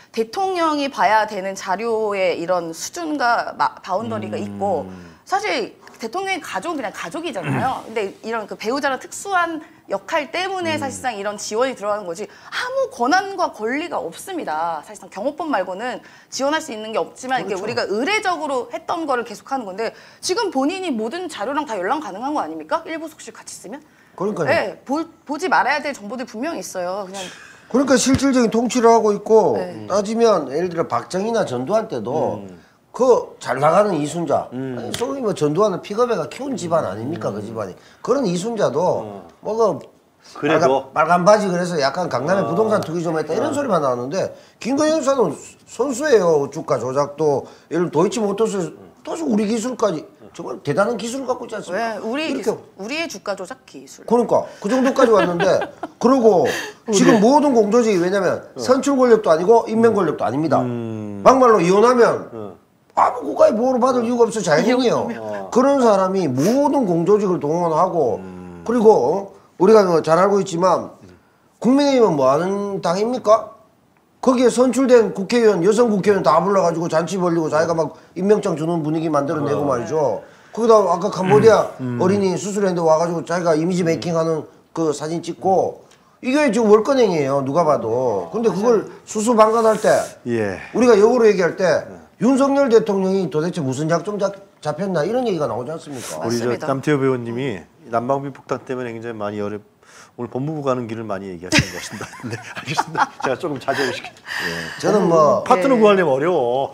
Speaker 5: 대통령이 봐야 되는 자료의 이런 수준과 마, 바운더리가
Speaker 1: 음.
Speaker 5: 있고 사실 대통령의 가족은 그냥 가족이잖아요. 근데 이런 그 배우자랑 특수한 역할 때문에 사실상 이런 지원이 들어가는 거지 아무 권한과 권리가 없습니다. 사실상 경호법 말고는 지원할 수 있는 게 없지만
Speaker 6: 그렇죠.
Speaker 5: 이게 우리가 의례적으로 했던 거를 계속하는 건데 지금 본인이 모든 자료랑 다 연락 가능한 거 아닙니까? 일부속실 같이 쓰면?
Speaker 6: 그러니까요.
Speaker 5: 네, 보, 보지 말아야 될 정보들 분명히 있어요. 그냥
Speaker 6: 그러니까 실질적인 통치를 하고 있고
Speaker 5: 네.
Speaker 6: 따지면 예를 들어 박정희나 전두환 때도 그 잘 나가는 이순자 아니, 소위 뭐 전두환은 픽업애가 키운 집안 아닙니까 그 집안이 그런 이순자도 뭐그
Speaker 1: 그래도
Speaker 6: 빨간, 빨간 바지 그래서 약간 강남에 부동산 투기 좀 했다 이런 소리만 나오는데 김건희 여사는 선수예요. 주가 조작도 예를 들어 도이치모터스 다시 우리 기술까지 정말 대단한 기술을 갖고 있지 않습니까?
Speaker 5: 왜 우리
Speaker 6: 이렇게
Speaker 5: 기술, 우리의 주가 조작 기술.
Speaker 6: 그러니까 그 정도까지 왔는데 그리고 지금 모든 공조직이 왜냐면 선출 권력도 아니고 임명 권력도 아닙니다. 막말로 이혼하면 아무 국가의 보호를 받을 이유가 없어 자연인이에요. 그런 사람이 모든 공조직을 동원하고 그리고 우리가 뭐 잘 알고 있지만 국민의힘은 뭐 하는 당입니까? 거기에 선출된 국회의원, 여성 국회의원 다 불러가지고 잔치 벌리고 자기가 막 임명장 주는 분위기 만들어내고 말이죠. 거기다 아까 캄보디아 어린이 수술했는데 와가지고 자기가 이미지 메이킹하는 그 사진 찍고 이게 지금 월권행이에요. 누가 봐도. 근데 그걸 수수방관할 때
Speaker 1: 예.
Speaker 6: 우리가 역으로 얘기할 때 윤석열 대통령이 도대체 무슨 약점 잡, 잡혔나 이런 얘기가 나오지 않습니까?
Speaker 1: 우리 저
Speaker 5: 맞습니다.
Speaker 1: 남태호 배우님이 난방비 폭탄 때문에 굉장히 많이 어렵. 오늘 법무부 가는 길을 많이 얘기하시는 것 같습니다. 네, 알겠습니다. 제가 조금 자제를 시켜.
Speaker 6: 예, 저는 뭐
Speaker 1: 파트너 구하려면 어려워.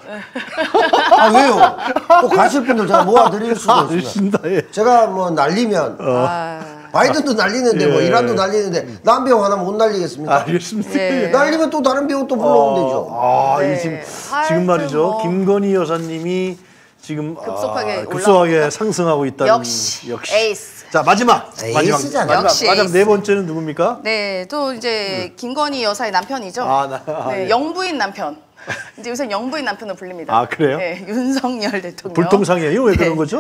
Speaker 6: 아 왜요? 또 가실 분들 제가 모아드릴 수도
Speaker 1: 아,
Speaker 6: 있습니다.
Speaker 1: 알겠습니다. 예.
Speaker 6: 제가 뭐 날리면
Speaker 5: 아,
Speaker 6: 바이든도 날리는데 뭐
Speaker 1: 예.
Speaker 6: 이란도 날리는데 남 배우 하나 못 날리겠습니까?
Speaker 1: 알겠습니다.
Speaker 5: 예.
Speaker 6: 날리면 또 다른 배우 또 불러오면 되죠.
Speaker 1: 아,
Speaker 5: 네.
Speaker 1: 이 지금
Speaker 5: 하여튼
Speaker 1: 지금 말이죠.
Speaker 5: 뭐.
Speaker 1: 김건희 여사님이 지금
Speaker 5: 급속하게
Speaker 1: 아, 급속하게
Speaker 5: 올라옵니다.
Speaker 1: 상승하고 있다는
Speaker 5: 역시, 에이스.
Speaker 1: 자 마지막 마지막
Speaker 6: 에이스잖아.
Speaker 1: 마지막,
Speaker 5: 역시
Speaker 1: 마지막
Speaker 5: 에이스.
Speaker 1: 네 번째는 누굽니까?
Speaker 5: 네, 또 이제 김건희 여사의 남편이죠.
Speaker 1: 아, 나- 아,
Speaker 5: 네,
Speaker 1: 예.
Speaker 5: 영부인 남편. 이제 요새 영부인 남편으로 불립니다.
Speaker 1: 아, 그래요?
Speaker 5: 네, 윤석열 대통령.
Speaker 1: 불통상이에요. 왜 그런
Speaker 5: 네.
Speaker 1: 거죠?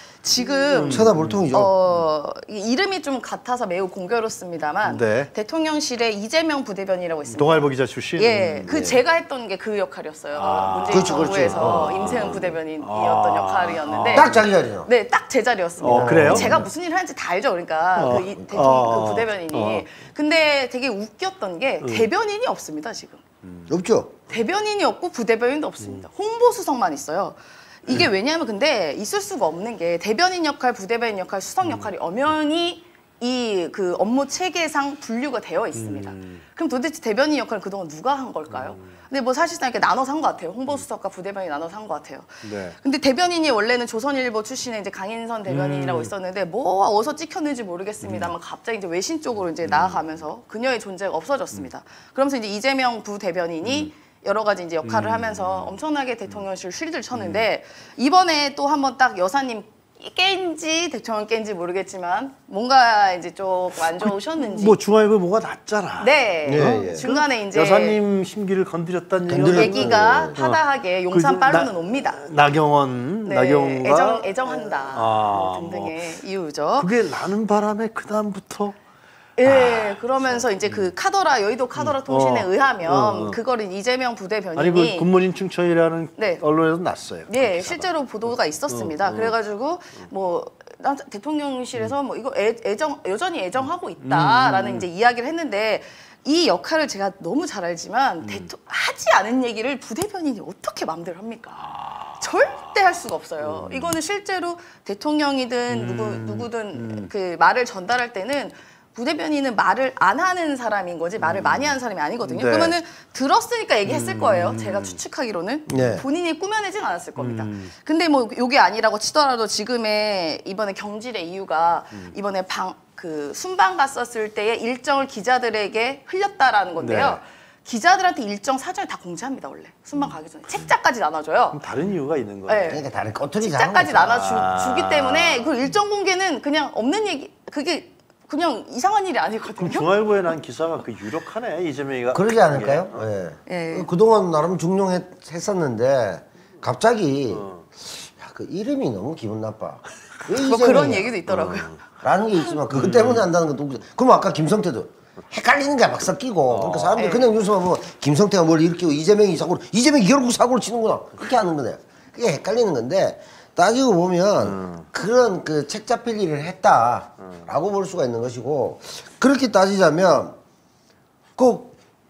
Speaker 5: 지금
Speaker 6: 천하불통이죠.
Speaker 5: 어, 이 이름이 좀 같아서 매우 공교롭습니다만
Speaker 1: 네.
Speaker 5: 대통령실에 이재명 부대변이라고 있습니다.
Speaker 1: 동아일보 기자 출신.
Speaker 5: 예,
Speaker 1: 음,
Speaker 5: 그 제가 했던 게 그 역할이었어요.
Speaker 1: 아.
Speaker 5: 문재인
Speaker 6: 그렇죠, 그렇죠.
Speaker 5: 정부에서 임세은 부대변인이었던
Speaker 1: 아.
Speaker 5: 역할이었는데
Speaker 6: 딱 자기 자리죠.
Speaker 5: 네, 딱 제 자리였습니다.
Speaker 1: 어, 그래요?
Speaker 5: 제가 무슨 일을 하는지 다 알죠, 그러니까
Speaker 1: 어.
Speaker 5: 그 이, 대통령
Speaker 1: 어.
Speaker 5: 그 부대변인이.
Speaker 1: 어.
Speaker 5: 근데 되게 웃겼던 게 대변인이 없습니다, 지금.
Speaker 6: 없죠.
Speaker 5: 대변인이 없고 부대변인도 없습니다. 홍보수석만 있어요. 이게 왜냐하면 근데 있을 수가 없는 게 대변인 역할, 부대변인 역할, 수석 역할이 엄연히 이 그 업무 체계상 분류가 되어 있습니다. 그럼 도대체 대변인 역할을 그동안 누가 한 걸까요? 근데 뭐 사실상 이렇게 나눠서 한 것 같아요. 홍보수석과 부대변인이 나눠서 한 것 같아요.
Speaker 1: 네.
Speaker 5: 근데 대변인이 원래는 조선일보 출신의 이제 강인선 대변인이라고 있었는데 뭐 어디서 찍혔는지 모르겠습니다만 갑자기 이제 외신 쪽으로 이제 나아가면서 그녀의 존재가 없어졌습니다. 그러면서 이제 이재명 부대변인이 여러 가지 이제 역할을 하면서 엄청나게 대통령실 쉬리를 쳤는데 이번에 또 한번 딱 여사님 깬지 대통령 깬지 모르겠지만 뭔가 이제 조금 안 좋으셨는지
Speaker 1: 뭐 중앙일보 뭐가 났잖아.
Speaker 5: 네
Speaker 6: 예, 예.
Speaker 5: 중간에 이제
Speaker 1: 여사님 심기를 건드렸다는
Speaker 6: 건드렸-
Speaker 1: 얘기가
Speaker 5: 얘기가
Speaker 1: 어.
Speaker 5: 타다하게 용산
Speaker 1: 그
Speaker 5: 빨로는
Speaker 1: 나-
Speaker 5: 옵니다.
Speaker 1: 나경원,
Speaker 5: 네,
Speaker 1: 나경원과
Speaker 5: 애정 애정한다
Speaker 1: 아,
Speaker 5: 뭐 등등의 이유죠.
Speaker 1: 그게 나는 바람에 그 다음부터
Speaker 5: 예, 그러면서 이제 그 카더라 여의도 카더라 통신에
Speaker 1: 어.
Speaker 5: 의하면
Speaker 1: 어, 어.
Speaker 5: 그거를 이재명 부대변인이
Speaker 1: 아니 그 굿모닝 춘천이라는
Speaker 5: 네.
Speaker 1: 언론에서 났어요.
Speaker 5: 예,
Speaker 1: 그
Speaker 5: 실제로 보도가 있었습니다.
Speaker 1: 어, 어.
Speaker 5: 그래가지고 뭐 난 대통령실에서 뭐 이거 애, 애정 여전히 애정하고 있다라는
Speaker 1: 음.
Speaker 5: 이제 이야기를 했는데 이 역할을 제가 너무 잘 알지만
Speaker 1: 음.
Speaker 5: 대토, 하지 않은 얘기를 부대변인이 어떻게 마음대로 합니까? 절대 할 수가 없어요.
Speaker 1: 음.
Speaker 5: 이거는 실제로 대통령이든 누구 누구든 그 말을 전달할 때는 부대변인은 말을 안 하는 사람인 거지 말을 많이 하는 사람이 아니거든요.
Speaker 1: 네.
Speaker 5: 그러면은 들었으니까 얘기했을 거예요. 제가 추측하기로는
Speaker 6: 네.
Speaker 5: 본인이 꾸며내진 않았을 겁니다.
Speaker 1: 음.
Speaker 5: 근데 뭐 요게 아니라고 치더라도 지금의 이번에 경질의 이유가
Speaker 1: 음.
Speaker 5: 이번에 방 그 순방 갔었을 때의 일정을 기자들에게 흘렸다라는 건데요.
Speaker 1: 네.
Speaker 5: 기자들한테 일정 사전에 다 공지합니다 원래 순방 가기 전에 책자까지 나눠줘요.
Speaker 1: 그럼 다른 이유가 있는 거예요.
Speaker 5: 네.
Speaker 6: 그러니까 다른 꼬투리
Speaker 5: 책자까지 나눠주기
Speaker 1: 아.
Speaker 5: 때문에 그 일정 공개는 그냥 없는 얘기 그게 그냥 이상한 일이
Speaker 1: 그럼
Speaker 5: 아니거든요.
Speaker 1: 중앙일보에 난 기사가 그 유력하네 이재명이가.
Speaker 6: 그러지 않을까요? 예.
Speaker 5: 예.
Speaker 6: 그동안 나름 중용했었는데 갑자기
Speaker 1: 어.
Speaker 6: 야, 그 이름이 너무 기분 나빠. 왜
Speaker 5: 뭐
Speaker 6: 이재명이야?
Speaker 5: 그런 얘기도 있더라고요.
Speaker 6: 라는 게 있지만 그것 때문에 한다는 것도 웃겨. 그럼 아까 김성태도 헷갈리는 게 막 섞이고 그러니까 사람들이
Speaker 5: 네.
Speaker 6: 그냥 뉴스만 보면 김성태가 뭘 일으키고 이재명이 사고를 이재명이 결국 사고를 치는구나 그렇게 하는 거네. 그게 헷갈리는 건데 따지고 보면 음. 그런 그 책 잡힐 일을 했다라고 볼 수가 있는 것이고 그렇게 따지자면 그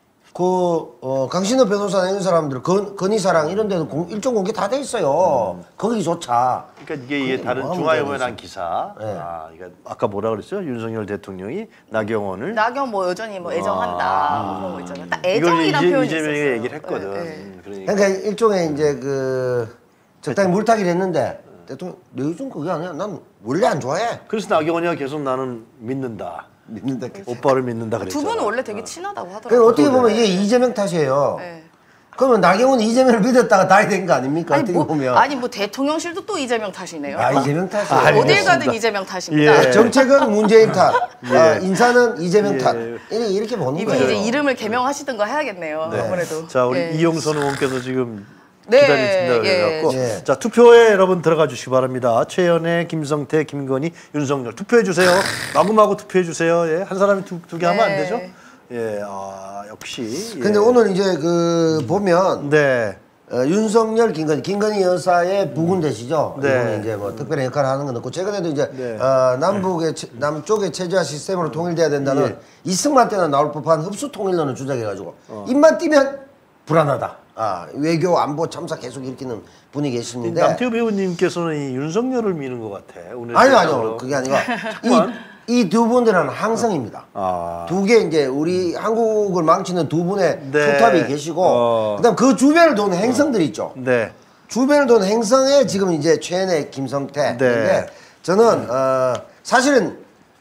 Speaker 6: 그 어, 강신호 변호사나 이런 사람들 건, 건의사랑 이런 데도 공, 일종 공개 다 돼 있어요. 음. 거기조차.
Speaker 1: 그러니까 이게, 이게 다른
Speaker 6: 뭐
Speaker 1: 중앙일보에 난 기사.
Speaker 6: 네.
Speaker 1: 아, 이거 아까 뭐라 그랬죠? 윤석열 대통령이 나경원을
Speaker 5: 나경 뭐 여전히 뭐 애정한다
Speaker 1: 아.
Speaker 5: 그런 거 있잖아요. 딱
Speaker 1: 이걸
Speaker 5: 애정이란
Speaker 1: 이제
Speaker 5: 표현이
Speaker 1: 이재명이
Speaker 5: 있었어요.
Speaker 1: 얘기를 했거든.
Speaker 5: 네, 네.
Speaker 1: 음, 그러니까.
Speaker 6: 그러니까 일종의 이제 그 적당히 물타기를 했는데 대통령 너 요즘 그게 아니야. 난 원래 안 좋아해.
Speaker 1: 그래서 나경원이가 계속 나는 믿는다.
Speaker 6: 믿는다.
Speaker 1: 오빠를 믿는다 그랬잖아.
Speaker 5: 두 분은 원래 되게 친하다고
Speaker 6: 그러니까
Speaker 5: 하더라고요.
Speaker 6: 어떻게 보면 이게 이재명 탓이에요.
Speaker 5: 네.
Speaker 6: 그러면 나경원이 이재명을 믿었다가 다이 된 거 아닙니까?
Speaker 5: 아니
Speaker 6: 어떻게
Speaker 5: 뭐,
Speaker 6: 보면.
Speaker 5: 아니 뭐 대통령실도 또 이재명 탓이네요.
Speaker 6: 아, 이재명 탓이에요.
Speaker 1: 아,
Speaker 5: 어딜
Speaker 1: 알겠습니다.
Speaker 5: 가든 이재명 탓입니다.
Speaker 1: 예.
Speaker 6: 정책은 문재인 탓,
Speaker 1: 예.
Speaker 6: 아, 인사는 이재명
Speaker 1: 예.
Speaker 6: 탓. 이렇게, 이렇게 보는
Speaker 5: 이분이
Speaker 6: 거예요.
Speaker 5: 이제 이름을 개명하시던가 해야겠네요.
Speaker 1: 네.
Speaker 5: 아무래도.
Speaker 1: 자, 우리
Speaker 5: 예.
Speaker 1: 이용선 의원께서 지금
Speaker 5: 네,
Speaker 1: 기다리신다고
Speaker 5: 예.
Speaker 1: 해갖고
Speaker 6: 예.
Speaker 1: 자 투표에 여러분 들어가 주시기 바랍니다. 최연애, 김성태, 김건희, 윤석열 투표해 주세요. 마구마구 투표해 주세요. 예, 한 사람이 두 개 하면 안
Speaker 5: 네.
Speaker 1: 되죠? 예, 아 역시. 예.
Speaker 6: 근데 오늘 이제 그 보면
Speaker 1: 네,
Speaker 6: 어, 윤석열, 김건희, 김건희 여사의 부군대시죠.
Speaker 1: 네.
Speaker 6: 이번에 이제 뭐 특별한 역할을 하는 건 없고 최근에도 이제
Speaker 1: 네.
Speaker 6: 어, 남북의 체- 남쪽의 체제화 시스템으로 통일돼야 된다는
Speaker 1: 예.
Speaker 6: 이승만 때나 나올 법한 흡수 통일론을 주장해가지고
Speaker 1: 어.
Speaker 6: 입만 띄면 불안하다. 아 외교 안보 참사 계속 일으키는 분이 계시는데
Speaker 1: 남태우 배우님께서는 이 윤석열을 미는 것 같아. 오늘
Speaker 6: 아니요
Speaker 1: 대상으로.
Speaker 6: 아니요 그게 아니라
Speaker 1: 잠깐만.
Speaker 6: 이 두 분들은 항성입니다.
Speaker 1: 아.
Speaker 6: 두 개 이제 우리 한국을 망치는 두 분의
Speaker 1: 네.
Speaker 6: 투탑이 계시고
Speaker 1: 어.
Speaker 6: 그다음 그 주변을 도는 행성들이 있죠.
Speaker 1: 네,
Speaker 6: 주변을 도는 행성에 지금 이제 최연애, 김성태.
Speaker 1: 네.
Speaker 6: 네. 저는 어, 사실은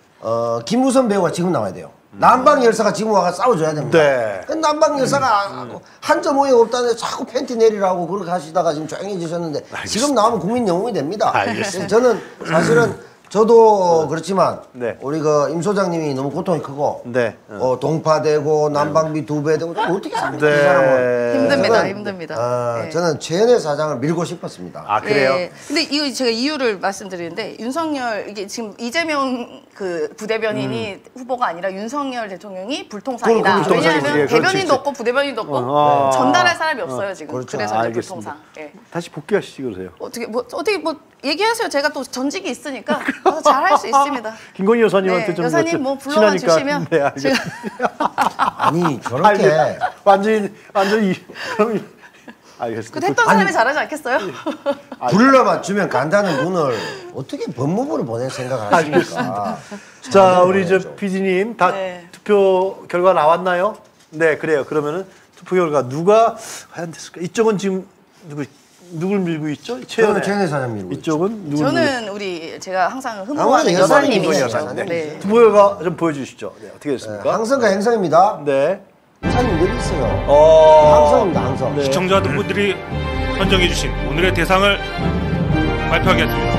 Speaker 6: 어, 김무선 배우가 지금 나와야 돼요. 남방 열사가 지금 와가 싸워줘야 됩니다.
Speaker 1: 네.
Speaker 6: 그 남방 열사가 한 점 오해 없다는데 자꾸 팬티 내리라고 그렇게 하시다가 지금 조용해지셨는데 지금 나오면 국민 영웅이 됩니다.
Speaker 1: 알겠습니다.
Speaker 6: 저는 사실은 저도 그렇지만
Speaker 1: 네.
Speaker 6: 우리 그 임 소장님이 너무 고통이 크고
Speaker 1: 네.
Speaker 6: 어, 동파되고 난방비 두 배 되고 좀 어떻게 삽니까
Speaker 1: 네.
Speaker 6: 이 사람은.
Speaker 5: 힘듭니다,
Speaker 6: 저는,
Speaker 5: 힘듭니다.
Speaker 6: 어,
Speaker 5: 예.
Speaker 6: 저는 최연애 사장을 밀고 싶었습니다.
Speaker 1: 아 그래요?
Speaker 5: 예. 근데 이거 제가 이유를 말씀드리는데 윤석열 이게 지금 이재명 그 부대변인이 후보가 아니라 윤석열 대통령이 불통상이다.
Speaker 6: 그럼 불통상이지.
Speaker 5: 왜냐하면
Speaker 1: 예, 그렇지,
Speaker 5: 대변인도
Speaker 1: 그렇지.
Speaker 5: 없고 부대변인도 없고
Speaker 1: 어, 아.
Speaker 5: 전달할 사람이 없어요 지금.
Speaker 6: 그렇죠.
Speaker 5: 그래서 이제
Speaker 1: 알겠습니다.
Speaker 5: 불통상. 예.
Speaker 1: 다시 복귀하시지 그러세요.
Speaker 5: 어떻게 뭐 어떻게 뭐 얘기하세요. 제가 또 전직이 있으니까 잘 할 수 있습니다.
Speaker 1: 김건희 여사님한테
Speaker 5: 네,
Speaker 1: 좀
Speaker 5: 여사님
Speaker 1: 여쭤-
Speaker 5: 뭐 불러만
Speaker 1: 친하니까.
Speaker 5: 주시면
Speaker 1: 네, 알겠습니다.
Speaker 6: 아니 저렇게
Speaker 1: 알겠- 완전히 완전히 그럼 알겠습니다.
Speaker 5: 그 했던 사람이 잘하지 않겠어요?
Speaker 6: 불러 맞추면 간다는 분을 어떻게 법무부를 보낼 생각을 하십니까?
Speaker 1: 자, 우리 저 피디님 다
Speaker 5: 네.
Speaker 1: 투표 결과 나왔나요? 네, 그래요. 그러면은 투표 결과 누가 과연 됐을까? 이쪽은 지금 누구 누굴 밀고 있죠? 최연애.
Speaker 6: 저는 최연애 사장 밀고
Speaker 1: 이쪽은 누굴 밀고
Speaker 5: 저는 우리 제가 항상
Speaker 6: 아무래도
Speaker 5: 흠모하는
Speaker 6: 여사님이
Speaker 5: 여사님이시죠.
Speaker 6: 여사님.
Speaker 5: 네.
Speaker 1: 투표 결과 좀 보여주시죠. 네, 어떻게 됐습니까?
Speaker 6: 항성과 행성입니다.
Speaker 1: 네.
Speaker 6: 사장님 늘 있어요.
Speaker 1: 어.
Speaker 6: 항성입니다, 항성.
Speaker 1: 네.
Speaker 7: 시청자분들이 선정해주신 오늘의 대상을 발표하겠습니다.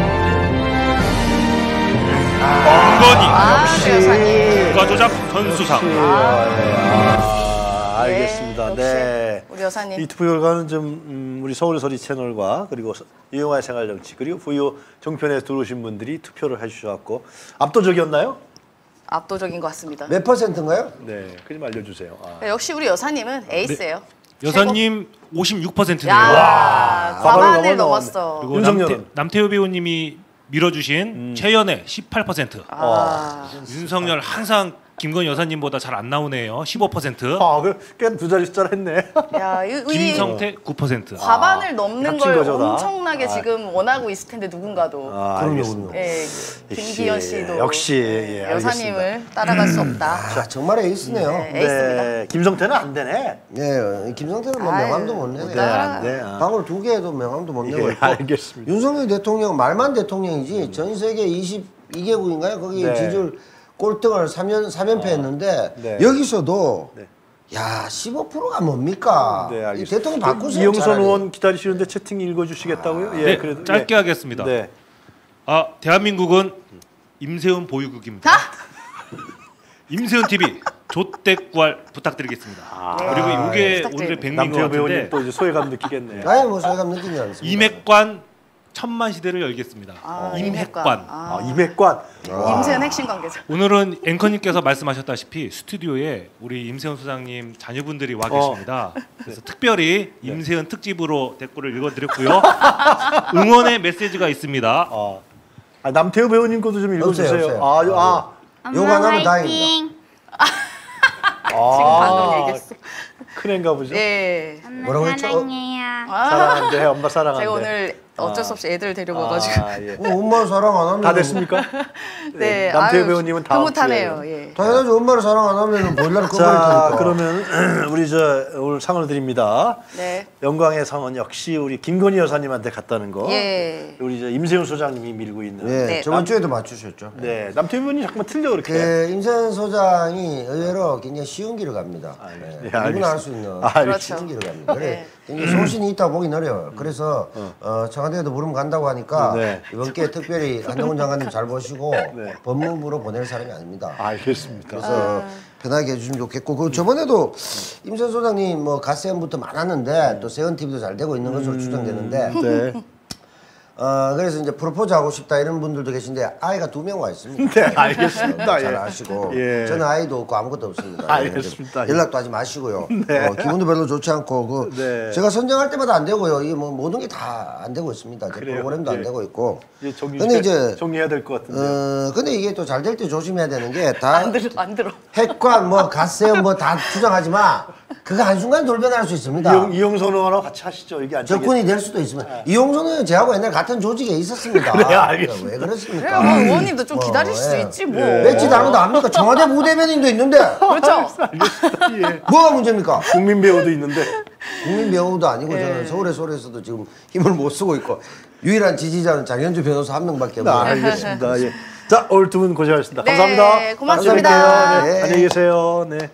Speaker 7: 김건희
Speaker 5: 아,
Speaker 1: 역시.
Speaker 5: 네, 여사님.
Speaker 7: 국가조작 선수상.
Speaker 1: 역시. 아, 네. 아, 알겠습니다.
Speaker 5: 역시
Speaker 1: 네.
Speaker 5: 우리 여사님.
Speaker 1: 이 투표 결과는 좀 음, 우리 서울소리 채널과 그리고 서- 이용화의 생활정치 그리고 부유 정편에 들어오신 분들이 투표를 해주셔갖고 압도적이었나요?
Speaker 5: 압도적인 것 같습니다.
Speaker 6: 몇 퍼센트인가요?
Speaker 1: 네, 그 좀 알려주세요. 아.
Speaker 5: 역시 우리 여사님은 에이스예요.
Speaker 7: 여사님 오십육 퍼센트네요.
Speaker 5: 야,
Speaker 1: 과반을
Speaker 5: 과반을
Speaker 1: 넘어
Speaker 5: 넘었어.
Speaker 7: 그리고
Speaker 1: 윤석열은?
Speaker 7: 남태, 남태우 배우님이 밀어주신 최연애 십팔 퍼센트.
Speaker 5: 아,
Speaker 7: 윤석열 항상 김건희 여사님보다 잘 안 나오네요. 십오 퍼센트.
Speaker 1: 아, 꽤두 자리 숫자를 했네.
Speaker 5: 야, 이, 이
Speaker 7: 김성태 구 퍼센트.
Speaker 5: 과반을 넘는
Speaker 1: 합친
Speaker 5: 걸
Speaker 1: 거죠, 다?
Speaker 5: 엄청나게
Speaker 1: 아.
Speaker 5: 지금 원하고 있을 텐데 누군가도.
Speaker 1: 아,
Speaker 6: 그럼요,
Speaker 1: 알겠습니다.
Speaker 6: 그럼요.
Speaker 5: 예, 김기현 씨도
Speaker 1: 역시, 예,
Speaker 5: 여사님을 따라갈 수 없다.
Speaker 6: 아, 정말 에이스네요.
Speaker 5: 네. 에이스입니다.
Speaker 1: 네, 김성태는 안 되네.
Speaker 6: 예, 김성태는 뭐
Speaker 5: 아유,
Speaker 6: 명함도 못 내네.
Speaker 1: 네, 안 돼. 아.
Speaker 6: 방울 두 개에도 명함도 못 내고
Speaker 1: 예,
Speaker 6: 있고.
Speaker 1: 알겠습니다.
Speaker 6: 윤석열 대통령 말만 대통령이지 전 세계 이십이 개국인가요? 거기
Speaker 1: 네.
Speaker 6: 지지율 꼴등을 삼 연 삼 연패했는데
Speaker 1: 네.
Speaker 6: 여기서도
Speaker 1: 네.
Speaker 6: 야 십오 퍼센트가 뭡니까?
Speaker 1: 네,
Speaker 6: 이
Speaker 1: 알겠습니다.
Speaker 6: 대통령 바꾸세요.
Speaker 1: 이영선
Speaker 6: 차라리.
Speaker 1: 의원 기다리시는데 채팅 읽어주시겠다고요? 예,
Speaker 7: 네,
Speaker 1: 그래도
Speaker 7: 짧게
Speaker 1: 예.
Speaker 7: 하겠습니다.
Speaker 1: 네.
Speaker 7: 아, 대한민국은 임세훈 보유국입니다.
Speaker 5: 아!
Speaker 7: 임세훈 티비 조떼구알 부탁드리겠습니다. 그리고
Speaker 5: 네,
Speaker 7: 이게
Speaker 5: 부탁드립니다.
Speaker 7: 오늘의 백미인 것
Speaker 1: 남태호 배우님
Speaker 7: 같은데
Speaker 1: 또 이제 소외감 느끼겠네요.
Speaker 6: 아예 뭐 소외감 느끼지 않습니다.
Speaker 7: 이맥관 천만 시대를 열겠습니다.
Speaker 5: 아,
Speaker 7: 임핵관.
Speaker 1: 아, 임핵관.
Speaker 5: 임세은 핵심 관계자.
Speaker 7: 오늘은 앵커님께서 말씀하셨다시피 스튜디오에 우리 임세훈 소장님 자녀분들이 와 계십니다. 그래서 특별히 임세훈 특집으로 댓글을 읽어드렸고요. 응원의 메시지가 있습니다.
Speaker 1: 아, 아, 남태우 배우님 것도 좀 읽어주세요.
Speaker 6: 없어요, 없어요.
Speaker 1: 아, 요- 아,
Speaker 6: 요거 하나면 다행입니다.
Speaker 5: 지금 방금 얘기했어.
Speaker 1: 큰 애인가 보죠.
Speaker 5: 네.
Speaker 6: 뭐라고 했죠?
Speaker 5: 아,
Speaker 1: 사랑한대, 엄마 사랑한대.
Speaker 5: 제가 오늘 어쩔 수 없이 애들 데리고
Speaker 1: 아,
Speaker 5: 와가지고.
Speaker 1: 예.
Speaker 6: 어, 엄마 사랑 안 하면
Speaker 1: 다 됐습니까?
Speaker 5: 네.
Speaker 1: 남태우
Speaker 5: 아유,
Speaker 1: 배우님은 다음
Speaker 5: 흐뭇하네요.
Speaker 1: 주에.
Speaker 5: 예.
Speaker 6: 당연하지. 엄마를 사랑 안 하면 보일러를 꺼버릴
Speaker 1: 자,
Speaker 6: 테니까.
Speaker 1: 그러면 우리 저 오늘 상을 드립니다.
Speaker 5: 네.
Speaker 1: 영광의 상은 역시 우리 김건희 여사님한테 갔다는 거.
Speaker 5: 예.
Speaker 1: 우리 저 임세훈 소장님이 밀고 있는.
Speaker 6: 예,
Speaker 5: 네.
Speaker 6: 저번 주에도 맞추셨죠.
Speaker 1: 네, 남태우 배우님 잠깐만 틀려 그렇게.
Speaker 6: 그 임세현 소장이 의외로 굉장히 쉬운 길을 갑니다.
Speaker 1: 아,
Speaker 6: 네,
Speaker 1: 네,
Speaker 6: 누구나
Speaker 1: 알겠습니다.
Speaker 6: 할 수 있는
Speaker 1: 아, 알겠습니다.
Speaker 6: 쉬운 길을 갑니다. 그래,
Speaker 5: 네.
Speaker 6: 굉장히 소신이 있다고 보긴 어려워요. 그래서 어, 청와대에도 부르면 간다고 하니까
Speaker 1: 네.
Speaker 6: 이번 기회에 특별히 한동훈 장관님 잘 보시고
Speaker 1: 네.
Speaker 6: 법무부로 보낼 사람이 아닙니다.
Speaker 1: 알겠습니다.
Speaker 6: 그래서 편하게 해주시면 좋겠고 그 저번에도 임세현 소장님 뭐 갓세연부터 많았는데 또 세연 티비도 잘 되고 있는 것으로 추정되는데
Speaker 1: 네.
Speaker 6: 어 그래서 이제 프로포즈 하고 싶다 이런 분들도 계신데 아이가 두 명 와 있습니다.
Speaker 1: 네, 알겠습니다.
Speaker 6: 잘
Speaker 1: 예.
Speaker 6: 아시고
Speaker 1: 예.
Speaker 6: 저는 아이도 없고 아무것도 없습니다.
Speaker 1: 알겠습니다.
Speaker 6: 연락도 하지 마시고요.
Speaker 1: 네.
Speaker 6: 어, 기분도 별로 좋지 않고 그
Speaker 1: 네.
Speaker 6: 제가 선정할 때마다 안 되고요. 이게 뭐 모든 게 다 안 되고 있습니다. 제
Speaker 1: 그래요?
Speaker 6: 프로그램도 안
Speaker 1: 예.
Speaker 6: 되고 있고.
Speaker 1: 이제 정리,
Speaker 6: 근데 이제
Speaker 1: 정리해야 될 것 같은데.
Speaker 6: 어 근데 이게 또 잘 될 때 조심해야 되는 게 다
Speaker 5: 안 들어, 안 들어.
Speaker 6: 핵관 뭐 갓세연 뭐 다 주장하지 마. 그거 한순간 돌변할 수 있습니다.
Speaker 1: 이용, 이용선 의원하고 같이 하시죠. 이게 안
Speaker 6: 접근이 될 수도 있습니다. 이용선은 저하고 옛날 같은 조직에 있었습니다.
Speaker 1: 그래, 알겠습니다.
Speaker 6: 왜
Speaker 5: 그래,
Speaker 6: 그렇습니까?
Speaker 5: 뭐 의원님도 좀
Speaker 6: 뭐,
Speaker 5: 기다릴 수
Speaker 6: 예.
Speaker 5: 있지 뭐.
Speaker 6: 맺지 당도 압니까? 청와대 부대변인도 있는데
Speaker 5: 그렇죠.
Speaker 1: 알겠습니다. 예.
Speaker 6: 뭐가 문제입니까?
Speaker 1: 국민 배우도 있는데.
Speaker 6: 국민 배우도 아니고 저는 서울의 소리에서도 지금 힘을 못 쓰고 있고 유일한 지지자는 장현주 변호사 한 명밖에
Speaker 1: 아,
Speaker 6: 없는
Speaker 1: 알겠습니다. 예. 자, 오늘 두 분 고생하셨습니다.
Speaker 5: 네,
Speaker 1: 감사합니다.
Speaker 5: 고맙습니다.
Speaker 1: 다음에 뵐게요. 네,
Speaker 6: 네.
Speaker 1: 안녕히 계세요. 네.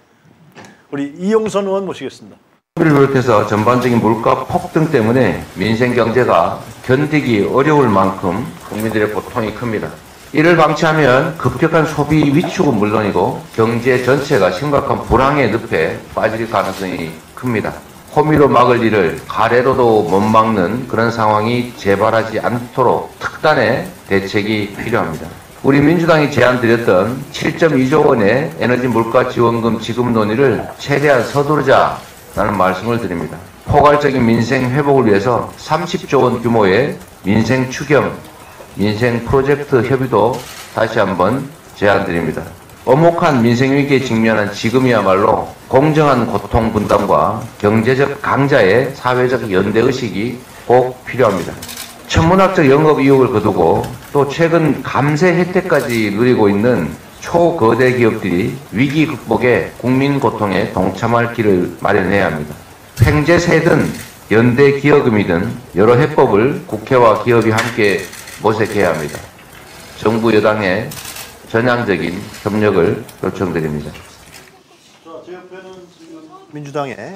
Speaker 1: 우리 이용선 의원 모시겠습니다.
Speaker 8: 를 비롯해서 전반적인 물가 폭등 때문에 민생 경제가 견디기 어려울 만큼 국민들의 고통이 큽니다. 이를 방치하면 급격한 소비 위축은 물론이고 경제 전체가 심각한 불황의 늪에 빠질 가능성이 큽니다. 호미로 막을 일을 가래로도 못 막는 그런 상황이 재발하지 않도록 특단의 대책이 필요합니다. 우리 민주당이 제안드렸던 칠 점 이조 원의 에너지 물가 지원금 지급 논의를 최대한 서두르자라는 말씀을 드립니다. 포괄적인 민생 회복을 위해서 삼십조 원 규모의 민생 추경, 민생 프로젝트 협의도 다시 한번 제안드립니다. 엄혹한 민생 위기에 직면한 지금이야말로 공정한 고통 분담과 경제적 강자의 사회적 연대의식이 꼭 필요합니다. 천문학적 영업 이익을 거두고 또 최근 감세 혜택까지 누리고 있는 초거대 기업들이 위기 극복에 국민 고통에 동참할 길을 마련해야 합니다. 횡재세든 연대 기여금이든 여러 해법을 국회와 기업이 함께 모색해야 합니다. 정부 여당의 전향적인 협력을 요청드립니다.
Speaker 1: 자, 제 옆에는 지금 민주당의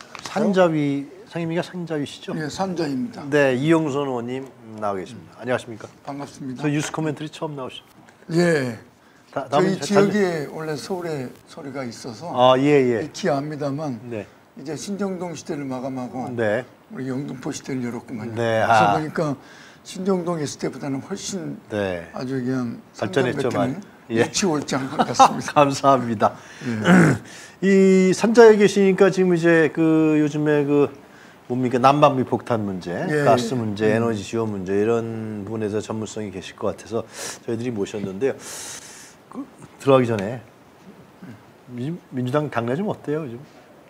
Speaker 1: 산자위 상임위가 산자위시죠?
Speaker 9: 네, 산자입니다.
Speaker 1: 네, 이용선 의원님 나와 계십니다. 안녕하십니까?
Speaker 9: 반갑습니다.
Speaker 1: 저 뉴스 코멘터리 처음 나오셨죠?
Speaker 9: 예,
Speaker 1: 다- 다음은
Speaker 9: 저희
Speaker 1: 자-
Speaker 9: 지역에 원래 서울에 소리가 있어서
Speaker 1: 아, 예, 예.
Speaker 9: 기합니다만
Speaker 1: 네.
Speaker 9: 이제 신정동 시대를 마감하고
Speaker 1: 네.
Speaker 9: 우리 영등포 시대를 열었구만요.
Speaker 1: 네,
Speaker 9: 그래서
Speaker 1: 아.
Speaker 9: 보니까 신정동에 있을 때보다는 훨씬
Speaker 1: 네.
Speaker 9: 아주 그냥
Speaker 1: 발전했죠, 많이. 예.
Speaker 9: 일치월장 같습니다.
Speaker 1: 감사합니다. 이 산자에 계시니까 지금 이제 그 요즘에 그 뭡니까 난방비 폭탄 문제,
Speaker 9: 예,
Speaker 1: 가스
Speaker 9: 예.
Speaker 1: 문제, 에너지 지원 문제 이런 부분에서 전문성이 계실 것 같아서 저희들이 모셨는데요. 그 들어가기 전에 민, 민주당 당내 좀 어때요 요즘?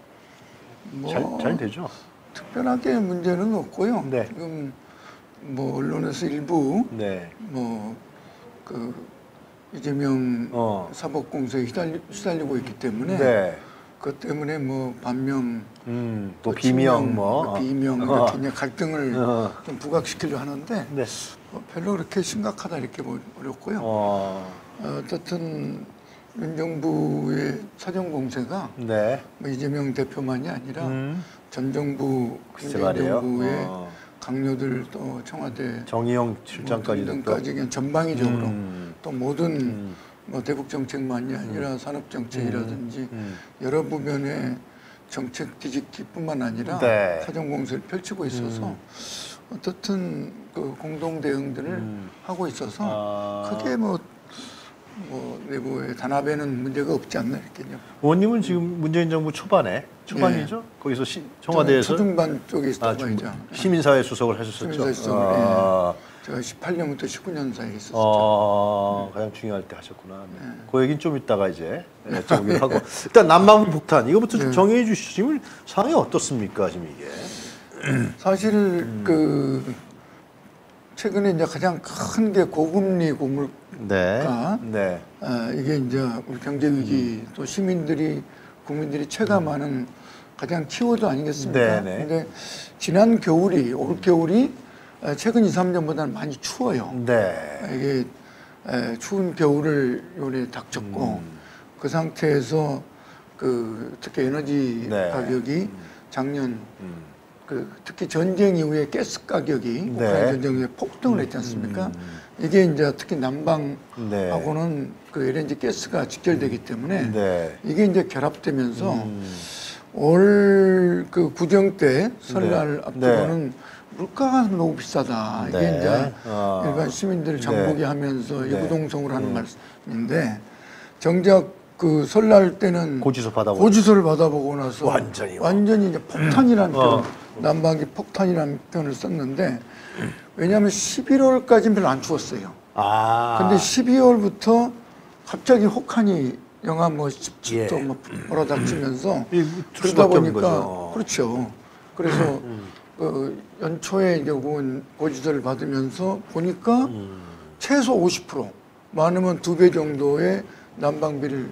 Speaker 1: 잘,
Speaker 9: 뭐
Speaker 1: 잘 되죠?
Speaker 9: 특별하게 문제는 없고요.
Speaker 1: 네.
Speaker 9: 지금 뭐 언론에서 일부
Speaker 1: 네.
Speaker 9: 뭐 그 이재명
Speaker 1: 어.
Speaker 9: 사법공소에 휘달리, 휘달리고 있기 때문에
Speaker 1: 네.
Speaker 9: 그것 때문에 뭐 반명,
Speaker 1: 음, 또
Speaker 9: 뭐
Speaker 1: 비명
Speaker 9: 친명,
Speaker 1: 뭐.
Speaker 9: 비명
Speaker 1: 어.
Speaker 9: 이렇게 그냥 갈등을
Speaker 1: 어.
Speaker 9: 좀 부각시키려 하는데
Speaker 1: 네.
Speaker 9: 어, 별로 그렇게 심각하다 이렇게 보- 어렵고요.
Speaker 1: 어.
Speaker 9: 어, 어쨌든 윤 정부의 사정 공세가
Speaker 1: 네.
Speaker 9: 뭐 이재명 대표만이 아니라
Speaker 1: 음.
Speaker 9: 전 정부
Speaker 1: 글쎄
Speaker 9: 문재인
Speaker 1: 말이에요.
Speaker 9: 정부의
Speaker 1: 어.
Speaker 9: 강요들 또 청와대
Speaker 1: 정의용 실장까지도 또.
Speaker 9: 등까지 그냥 전방위적으로
Speaker 1: 음.
Speaker 9: 또 모든
Speaker 1: 음.
Speaker 9: 뭐 대북 정책만이 아니라 산업 정책이라든지
Speaker 1: 음.
Speaker 9: 여러 부분의 정책 뒤집기뿐만 아니라
Speaker 1: 네.
Speaker 9: 사정 공세를 펼치고 있어서
Speaker 1: 음.
Speaker 9: 어떻든 그 공동 대응들을
Speaker 1: 음.
Speaker 9: 하고 있어서
Speaker 1: 아.
Speaker 9: 크게 뭐, 뭐 내부의 단합에는 문제가 없지 않나 이렇게요.
Speaker 1: 의원님은 지금 문재인 정부 초반에 초반이죠?
Speaker 9: 네.
Speaker 1: 거기서 시, 청와대에서
Speaker 9: 초중반 쪽에
Speaker 1: 아,
Speaker 9: 있었던
Speaker 1: 중-
Speaker 9: 거죠.
Speaker 1: 시민사회 수석을 하셨었죠.
Speaker 9: 시민사회 수석을,
Speaker 1: 아,
Speaker 9: 제가 십팔 년부터 십구 년 사이에 있었죠.
Speaker 1: 어, 가장 중요할 때 하셨구나. 네. 그 얘기는 좀 이따가 이제 여쭤보기로 하고 일단 난방비 폭탄 이거부터 좀
Speaker 9: 네.
Speaker 1: 정해해 주시죠. 지금 상황이 어떻습니까 지금 이게?
Speaker 9: 사실
Speaker 1: 음.
Speaker 9: 그 최근에 이제 가장 큰 게 고금리 고물가.
Speaker 1: 네. 네.
Speaker 9: 아, 이게 이제 우리 경제 위기
Speaker 1: 음.
Speaker 9: 또 시민들이 국민들이 체감하는 가장 키워드 아니겠습니까?
Speaker 1: 네, 네.
Speaker 9: 근데 지난 겨울이 올 겨울이 아, 최근 이, 삼 년보다는 많이 추워요.
Speaker 1: 네.
Speaker 9: 이게 에, 추운 겨울을 요래 닥쳤고
Speaker 1: 음.
Speaker 9: 그 상태에서 그 특히 에너지
Speaker 1: 네.
Speaker 9: 가격이 작년
Speaker 1: 음.
Speaker 9: 그 특히 전쟁 이후에 가스 가격이
Speaker 1: 네.
Speaker 9: 우크라이나 전쟁 이후에 폭등을 했지 않습니까?
Speaker 1: 음.
Speaker 9: 이게 이제 특히 난방하고는
Speaker 1: 네.
Speaker 9: 그 엘엔지 가스가 직결되기 때문에
Speaker 1: 네.
Speaker 9: 이게 이제 결합되면서
Speaker 1: 음.
Speaker 9: 올 그 구정 때 설날
Speaker 1: 네.
Speaker 9: 앞두고는 물가가 너무 비싸다. 이게
Speaker 1: 네.
Speaker 9: 이제
Speaker 1: 어.
Speaker 9: 일반 시민들 장보기 하면서
Speaker 1: 네.
Speaker 9: 이구동성으로 하는
Speaker 1: 음.
Speaker 9: 말씀인데 정작 그 설날 때는
Speaker 1: 고지서 받아보고
Speaker 9: 고지서를 받아보고 나서
Speaker 1: 완전히
Speaker 9: 완전히 이제 폭탄이라는
Speaker 1: 어.
Speaker 9: 표현, 난방기 폭탄이라는 표현을 썼는데 왜냐하면 십일월까지는 별로 안 추웠어요.
Speaker 1: 아.
Speaker 9: 근데 십이월부터 갑자기 혹한이 영하 뭐 십칠 도
Speaker 1: 예.
Speaker 9: 뭐 몰아닥치면서
Speaker 1: 이
Speaker 9: 그러다
Speaker 1: 수밖에 없는
Speaker 9: 보니까
Speaker 1: 거죠.
Speaker 9: 그렇죠. 그래서 그 연초에 이제 온 고지서를 받으면서 보니까
Speaker 1: 음.
Speaker 9: 최소 오십 퍼센트 많으면 두 배 정도의 난방비를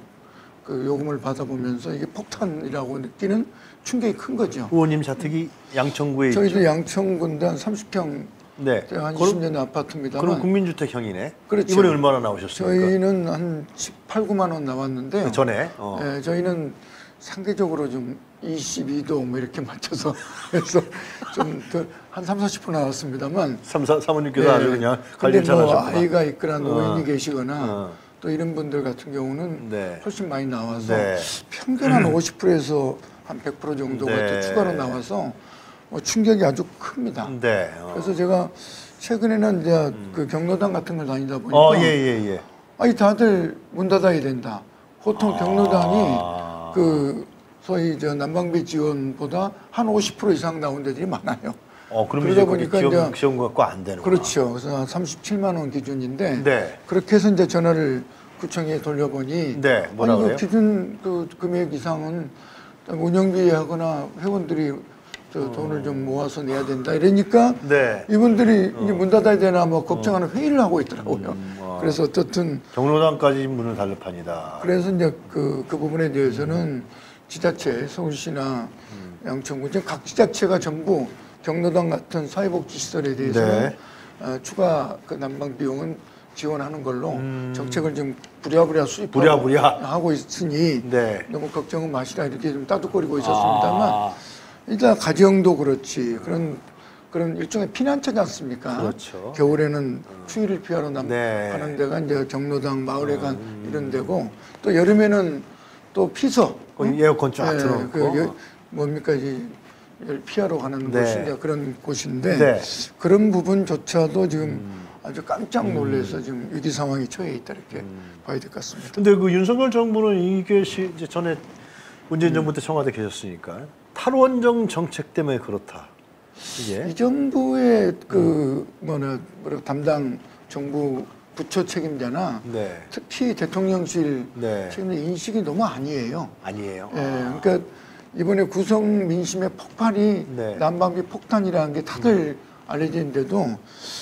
Speaker 9: 그 요금을 받아보면서 이게 폭탄이라고 느끼는 충격이 큰 거죠.
Speaker 1: 의원님 자택이 양천구에
Speaker 9: 저희도
Speaker 1: 있죠.
Speaker 9: 양천군데 한 삼십 평
Speaker 1: 네.
Speaker 9: 한
Speaker 1: 그럼-
Speaker 9: 이십 년 아파트입니다만
Speaker 1: 그럼 국민주택형이네.
Speaker 9: 그렇죠.
Speaker 1: 이번에 얼마나 나오셨습니까?
Speaker 9: 저희는 한 십팔, 구만 원 나왔는데
Speaker 1: 그 전에. 어.
Speaker 9: 예, 저희는 상대적으로 좀 이십이 도 뭐 이렇게 맞춰서 그래서 좀 한 삼, 사십 퍼센트 나왔습니다만
Speaker 1: 삼, 사, 사모님께서 아주 그냥
Speaker 9: 예. 근데
Speaker 1: 관리를
Speaker 9: 뭐
Speaker 1: 잘하셨구나.
Speaker 9: 아이가 있거나 노인이
Speaker 1: 어.
Speaker 9: 계시거나
Speaker 1: 어.
Speaker 9: 또 이런 분들 같은 경우는
Speaker 1: 네.
Speaker 9: 훨씬 많이 나와서
Speaker 1: 네.
Speaker 9: 평균 한 오십 퍼센트에서 한 백 퍼센트 정도가
Speaker 1: 네.
Speaker 9: 또 추가로 나와서 뭐 충격이 아주 큽니다.
Speaker 1: 네. 어.
Speaker 9: 그래서 제가 최근에는 이제 그 경로당 같은 걸 다니다 보니까
Speaker 1: 어, 예, 예, 예.
Speaker 9: 아니 다들 문 닫아야 된다. 보통 경로당이
Speaker 1: 아.
Speaker 9: 그 소위 저 난방비 지원보다 한 오십 퍼센트 이상 나온 데들이 많아요.
Speaker 1: 어, 그러면
Speaker 9: 그러다
Speaker 1: 이제 그게
Speaker 9: 보니까
Speaker 1: 지원,
Speaker 9: 이제
Speaker 1: 지원 갖고 안 되는
Speaker 9: 그렇죠. 그래서 한 삼십칠만 원 기준인데
Speaker 1: 네.
Speaker 9: 그렇게 해서 이제 전화를 구청에 돌려보니
Speaker 1: 네, 뭐라
Speaker 9: 아니 그
Speaker 1: 그래요?
Speaker 9: 기준 그 금액 이상은 운영비 하거나 회원들이 저 돈을 좀 모아서 내야 된다 이러니까
Speaker 1: 네.
Speaker 9: 이분들이 이제 문 닫아야 되나 뭐 걱정하는 회의를 하고 있더라고요.
Speaker 1: 음, 와.
Speaker 9: 그래서 어떻든
Speaker 1: 경로당까지 문을 닫을 판이다.
Speaker 9: 그래서 이제 그, 그 부분에 대해서는 지자체, 서울시나
Speaker 1: 음.
Speaker 9: 양천구, 지금 각 지자체가 전부 경로당 같은 사회복지시설에 대해서는
Speaker 1: 네.
Speaker 9: 어, 추가 그 난방 비용은 지원하는 걸로 정책을 지금 부랴부랴 수립하고
Speaker 1: 음. 부랴부랴.
Speaker 9: 하고 있으니
Speaker 1: 네.
Speaker 9: 너무 걱정은 마시라 이렇게 좀 따뜻거리고 있었습니다만
Speaker 1: 아.
Speaker 9: 일단 가정도 그렇지 그런 그런 일종의 피난처지 않습니까?
Speaker 1: 그렇죠.
Speaker 9: 겨울에는 추위를 피하러 남,
Speaker 1: 네.
Speaker 9: 가는 데가 이제 경로당, 마을회관 이런 데고 또 여름에는 또 피서
Speaker 1: 거기 에어컨 쫙
Speaker 9: 예,
Speaker 1: 틀어놓고.
Speaker 9: 그 여- 뭡니까 이 열 피하러 가는
Speaker 1: 네.
Speaker 9: 곳이 이제 그런 곳인데
Speaker 1: 네.
Speaker 9: 그런 부분조차도 지금
Speaker 1: 음.
Speaker 9: 아주 깜짝 놀라서 지금 위기 상황에 처해 있다 이렇게 봐야 될 것 같습니다.
Speaker 1: 근데 그 윤석열 정부는 이게 시, 이제 전에 문재인 정부 때 청와대 계셨으니까 탈원정 정책 때문에 그렇다. 이게
Speaker 9: 이 정부의 그 뭐냐 뭐라 담당 정부 부처 책임자나
Speaker 1: 네.
Speaker 9: 특히 대통령실
Speaker 1: 네.
Speaker 9: 책임자 인식이 너무 아니에요.
Speaker 1: 아니에요.
Speaker 9: 예, 그러니까 이번에 구성 민심의 폭발이
Speaker 1: 네.
Speaker 9: 난방비 폭탄이라는 게 다들 알려지는데도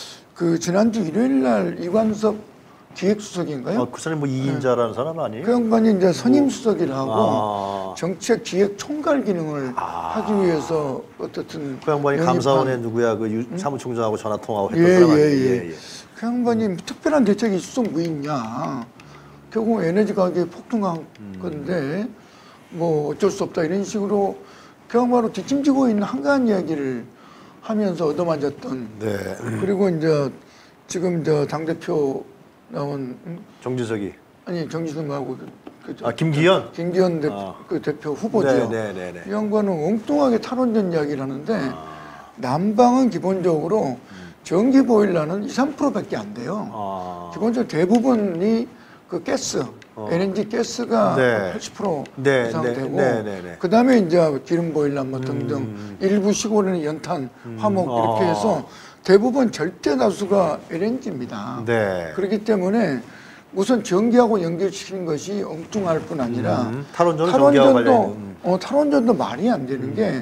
Speaker 9: 그 지난주 일요일 날 이관섭 기획수석인가요?
Speaker 1: 아, 그 사람이 뭐 이인자라는 사람 아니에요?
Speaker 9: 그 양반이 이제 선임수석이라 하고
Speaker 1: 아.
Speaker 9: 정책 기획 총괄 기능을
Speaker 1: 아.
Speaker 9: 하기 위해서 어떻든
Speaker 1: 그 양반이
Speaker 9: 영입한-
Speaker 1: 감사원에 누구야 그 유, 사무총장하고 전화 통화하고 했던
Speaker 9: 예,
Speaker 1: 사람
Speaker 9: 예,
Speaker 1: 아니에요?
Speaker 9: 예. 그 양반이 특별한 대책이 있어 뭐 있냐. 결국 에너지 가격이 폭등한
Speaker 1: 음.
Speaker 9: 건데 뭐 어쩔 수 없다 이런 식으로 그 양반으로 뒷짐지고 있는 한가한 이야기를 하면서 얻어맞았던
Speaker 1: 네.
Speaker 9: 그리고 이제 지금 저 당대표 나온 음?
Speaker 1: 정진석이.
Speaker 9: 아니 정지선 말고 그, 그 저-
Speaker 1: 아, 김기현?
Speaker 9: 김기현 대,
Speaker 1: 아.
Speaker 9: 그 대표 후보죠.
Speaker 1: 네, 네, 네, 네.
Speaker 9: 이 양반은 엉뚱하게 탈원전 이야기를 하는데 난방은 기본적으로 전기 보일러는 이, 삼 퍼센트밖에 안 돼요.
Speaker 1: 아.
Speaker 9: 기본적으로 대부분이 그 가스,
Speaker 1: 어.
Speaker 9: 엘엔지 가스가
Speaker 1: 네.
Speaker 9: 팔십 퍼센트
Speaker 1: 네,
Speaker 9: 이상
Speaker 1: 네,
Speaker 9: 되고
Speaker 1: 네, 네, 네.
Speaker 9: 그다음에 이제 기름 보일러 뭐 등등
Speaker 1: 음.
Speaker 9: 일부 시골에는 연탄, 화목 이렇게
Speaker 1: 아.
Speaker 9: 해서 대부분 절대 다수가 엘엔지입니다.
Speaker 1: 네.
Speaker 9: 그렇기 때문에 우선 전기하고 연결시키는 것이 엉뚱할 뿐 아니라
Speaker 1: 음, 탈원전은 전기하고 관련이
Speaker 9: 탈원전도
Speaker 1: 있는, 음.
Speaker 9: 어, 탈원전도 말이 안 되는 게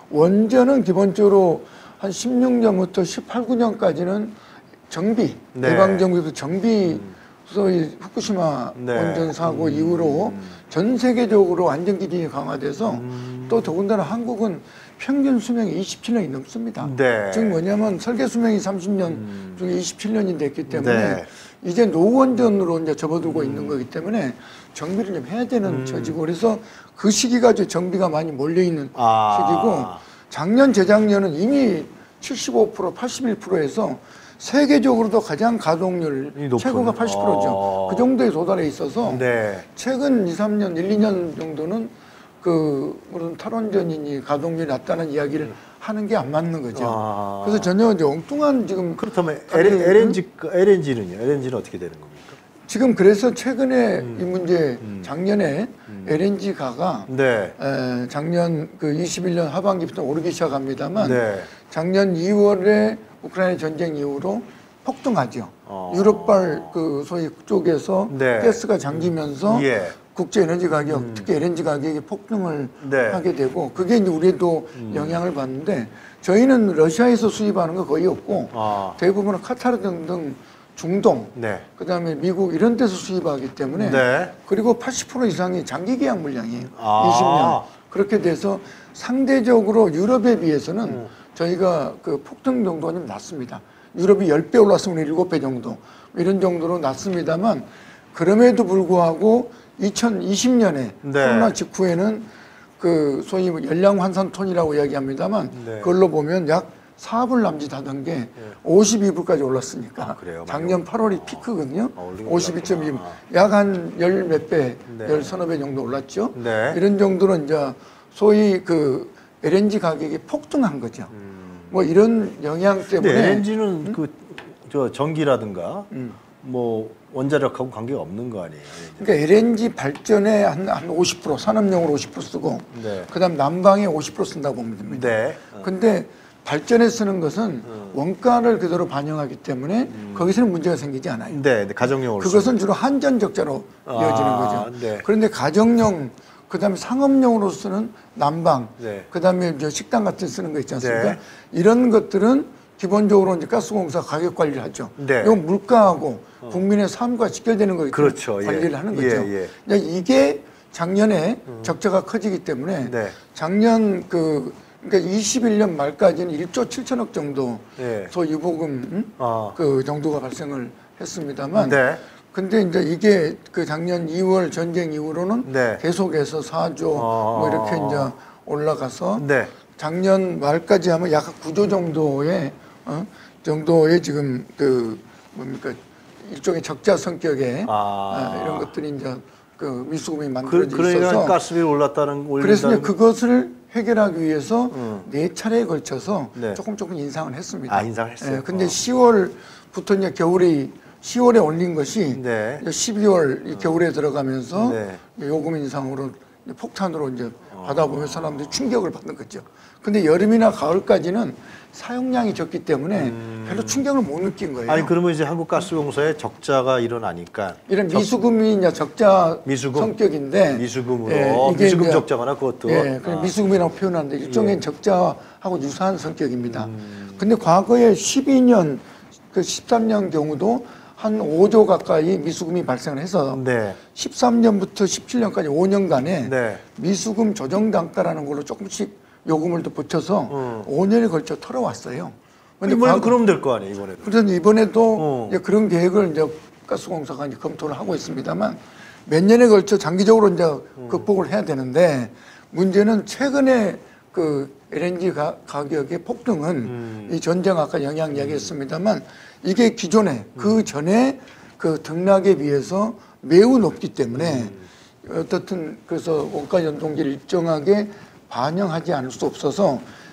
Speaker 9: 원전은 기본적으로 한 십육 년부터 십팔, 구 년까지는 정비,
Speaker 1: 네.
Speaker 9: 대방정비부터 정비 소위 후쿠시마
Speaker 1: 네.
Speaker 9: 원전 사고 이후로 전 세계적으로 안전 기준이 강화돼서
Speaker 1: 음.
Speaker 9: 또 더군다나 한국은 평균 수명이 이십칠 년이 넘습니다.
Speaker 1: 네.
Speaker 9: 즉 뭐냐면 설계 수명이 삼십 년 중에 이십칠 년이 됐기 때문에
Speaker 1: 네.
Speaker 9: 이제 노원전으로 이제 접어들고 있는 거기 때문에 정비를 좀 해야 되는
Speaker 1: 음.
Speaker 9: 처지고 그래서 그 시기가 좀 정비가 많이 몰려 있는
Speaker 1: 아.
Speaker 9: 시기고 작년 재작년은 이미 칠십오 퍼센트, 팔십일 퍼센트에서 세계적으로도 가장 가동률
Speaker 1: 이 높은.
Speaker 9: 최고가 팔십 퍼센트죠.
Speaker 1: 아.
Speaker 9: 그 정도에 도달해 있어서
Speaker 1: 네.
Speaker 9: 최근 이, 삼 년, 일, 이 년 정도는 그 무슨 탈원전이니 가동률이 낮다는 이야기를 하는 게 안 맞는 거죠.
Speaker 1: 아.
Speaker 9: 그래서 전혀 이제 엉뚱한 지금
Speaker 1: 그렇다면
Speaker 9: 다른-
Speaker 1: 엘엔지 엘엔지는요? 엘엔지는 어떻게 되는 겁니까?
Speaker 9: 지금 그래서 최근에
Speaker 1: 음.
Speaker 9: 이 문제 작년에 엘엔지가가
Speaker 1: 네.
Speaker 9: 에, 작년 그 이십일 년 하반기부터 오르기 시작합니다만
Speaker 1: 네.
Speaker 9: 작년 이월에 우크라이나 전쟁 이후로 폭등하죠.
Speaker 1: 어.
Speaker 9: 유럽발 그 소위 쪽에서
Speaker 1: 네.
Speaker 9: 가스가 잠기면서
Speaker 1: 예.
Speaker 9: 국제 에너지 가격, 특히 엘엔지 가격이 폭등을
Speaker 1: 네.
Speaker 9: 하게 되고 그게 이제 우리도 영향을 받는데 저희는 러시아에서 수입하는 거 거의 없고
Speaker 1: 아.
Speaker 9: 대부분은 카타르 등등 중동,
Speaker 1: 네.
Speaker 9: 그다음에 미국 이런 데서 수입하기 때문에
Speaker 1: 네.
Speaker 9: 그리고 팔십 퍼센트 이상이 장기 계약 물량이에요.
Speaker 1: 아.
Speaker 9: 이십 년. 그렇게 돼서 상대적으로 유럽에 비해서는
Speaker 1: 음.
Speaker 9: 저희가 그 폭등 정도가 좀 낮습니다. 유럽이 십 배 올랐으면 우리 일곱 배 정도 이런 정도로 낮습니다만 그럼에도 불구하고 이천이십 년에
Speaker 1: 네.
Speaker 9: 코로나 직후에는 그 소위 뭐 열량 환산톤이라고 이야기합니다만
Speaker 1: 네.
Speaker 9: 그걸로 보면 약 사 불 남짓 하던 게 오십이 불까지 올랐으니까
Speaker 1: 아, 그래요? 많이
Speaker 9: 작년 팔월이 피크거든요.
Speaker 1: 아, 올리긴
Speaker 9: 오십이 점 이
Speaker 1: 올랐구나.
Speaker 9: 약 한 열 몇 배,
Speaker 1: 네.
Speaker 9: 열 서너 배 정도 올랐죠.
Speaker 1: 네.
Speaker 9: 이런 정도로 이제 소위 그 엘엔지 가격이 폭등한 거죠. 뭐 이런 영향
Speaker 1: 근데
Speaker 9: 때문에
Speaker 1: 엘엔지는 그 저 전기라든가
Speaker 9: 음.
Speaker 1: 뭐 원자력하고 관계가 없는 거 아니에요? 엘엔지는?
Speaker 9: 그러니까 엘엔지 발전에 한, 한 오십 퍼센트, 산업용으로 오십 퍼센트 쓰고
Speaker 1: 네.
Speaker 9: 그다음 난방에 오십 퍼센트 쓴다고 보면 됩니다.
Speaker 1: 네.
Speaker 9: 근데 발전에 쓰는 것은 원가를 그대로 반영하기 때문에 거기서는 문제가 생기지 않아요.
Speaker 1: 네, 네. 가정용으로.
Speaker 9: 그것은 주로 한전 적자로
Speaker 1: 아,
Speaker 9: 이어지는 거죠.
Speaker 1: 네.
Speaker 9: 그런데 가정용, 그다음에 상업용으로 쓰는 난방,
Speaker 1: 네.
Speaker 9: 그다음에 이제 식당 같은 데 쓰는 거 있지 않습니까?
Speaker 1: 네.
Speaker 9: 이런 것들은 기본적으로 이제 가스공사 가격 관리를 하죠.
Speaker 1: 네.
Speaker 9: 이건 물가하고 국민의 삶과 직결되는 거기 때문에
Speaker 1: 그렇죠. 예.
Speaker 9: 관리를 하는 거죠.
Speaker 1: 예, 예.
Speaker 9: 그러니까 이게 작년에 적자가 커지기 때문에
Speaker 1: 네.
Speaker 9: 작년 그 그러니까 이십일 년 말까지는 일조 칠천억 정도
Speaker 1: 네.
Speaker 9: 소유보금 음?
Speaker 1: 아.
Speaker 9: 그 정도가 발생을 했습니다만
Speaker 1: 네.
Speaker 9: 근데 이제 이게 그 작년 이월 전쟁 이후로는
Speaker 1: 네.
Speaker 9: 계속해서 사조
Speaker 1: 아.
Speaker 9: 뭐 이렇게 이제 올라가서
Speaker 1: 네.
Speaker 9: 작년 말까지 하면 약 구조 정도의 어? 정도의 지금 그 뭡니까 일종의 적자 성격의
Speaker 1: 아.
Speaker 9: 아, 이런 것들이 이제 그 미수금이
Speaker 1: 그,
Speaker 9: 만들어져
Speaker 1: 그러니까
Speaker 9: 있어서
Speaker 1: 가스비를 올랐다는
Speaker 9: 그래서 이제
Speaker 1: 올린다는
Speaker 9: 그것을 해결하기 위해서
Speaker 1: 음.
Speaker 9: 네 차례에 걸쳐서
Speaker 1: 네.
Speaker 9: 조금 조금 인상을 했습니다.
Speaker 1: 아, 인상을 했어요?
Speaker 9: 예, 근데
Speaker 1: 어.
Speaker 9: 시월부터 이제 겨울이 시월에 올린 것이
Speaker 1: 네.
Speaker 9: 이제 십이월 이 겨울에 들어가면서
Speaker 1: 네.
Speaker 9: 요금 인상으로 이제 폭탄으로 이제 받아보면 사람들이 충격을 받는 거죠. 근데 여름이나 가을까지는 사용량이 적기 때문에 별로 충격을 못 느낀 거예요.
Speaker 1: 음. 아니 그러면 이제 한국가스공사에 적자가 일어나니까
Speaker 9: 이런 미수금이 이제 적자
Speaker 1: 미수금?
Speaker 9: 성격인데
Speaker 1: 미수금으로
Speaker 9: 예, 이게
Speaker 1: 미수금
Speaker 9: 이제
Speaker 1: 적자거나 그것도
Speaker 9: 예, 그냥
Speaker 1: 아.
Speaker 9: 미수금이라고 표현하는데 일종의
Speaker 1: 예.
Speaker 9: 적자하고 유사한 성격입니다.
Speaker 1: 음.
Speaker 9: 근데 과거에 십이 년, 그 십삼 년 경우도 한 오조 가까이 미수금이 발생을 해서
Speaker 1: 네.
Speaker 9: 십삼 년부터 십칠 년까지 오 년간에
Speaker 1: 네.
Speaker 9: 미수금 조정 단가라는 걸로 조금씩 요금을 더 붙여서
Speaker 1: 음.
Speaker 9: 오 년에 걸쳐 털어왔어요. 근데
Speaker 1: 이번에도
Speaker 9: 과거-
Speaker 1: 그러면 될 거 아니에요, 이번에도.
Speaker 9: 그래서 이번에도
Speaker 1: 어.
Speaker 9: 이제 그런 계획을 이제 가스공사가 이제 검토를 하고 있습니다만 몇 년에 걸쳐 장기적으로 이제 극복을 해야 되는데 문제는 최근에 그 엘엔지 가, 가격의 폭등은
Speaker 1: 음.
Speaker 9: 이 전쟁 아까 영향 이야기했습니다만 이게 기존에 그 전에 그 등락에 비해서 매우 높기 때문에 어떻든 그래서 원가 연동기를 일정하게 반영하지 않을 수 없어서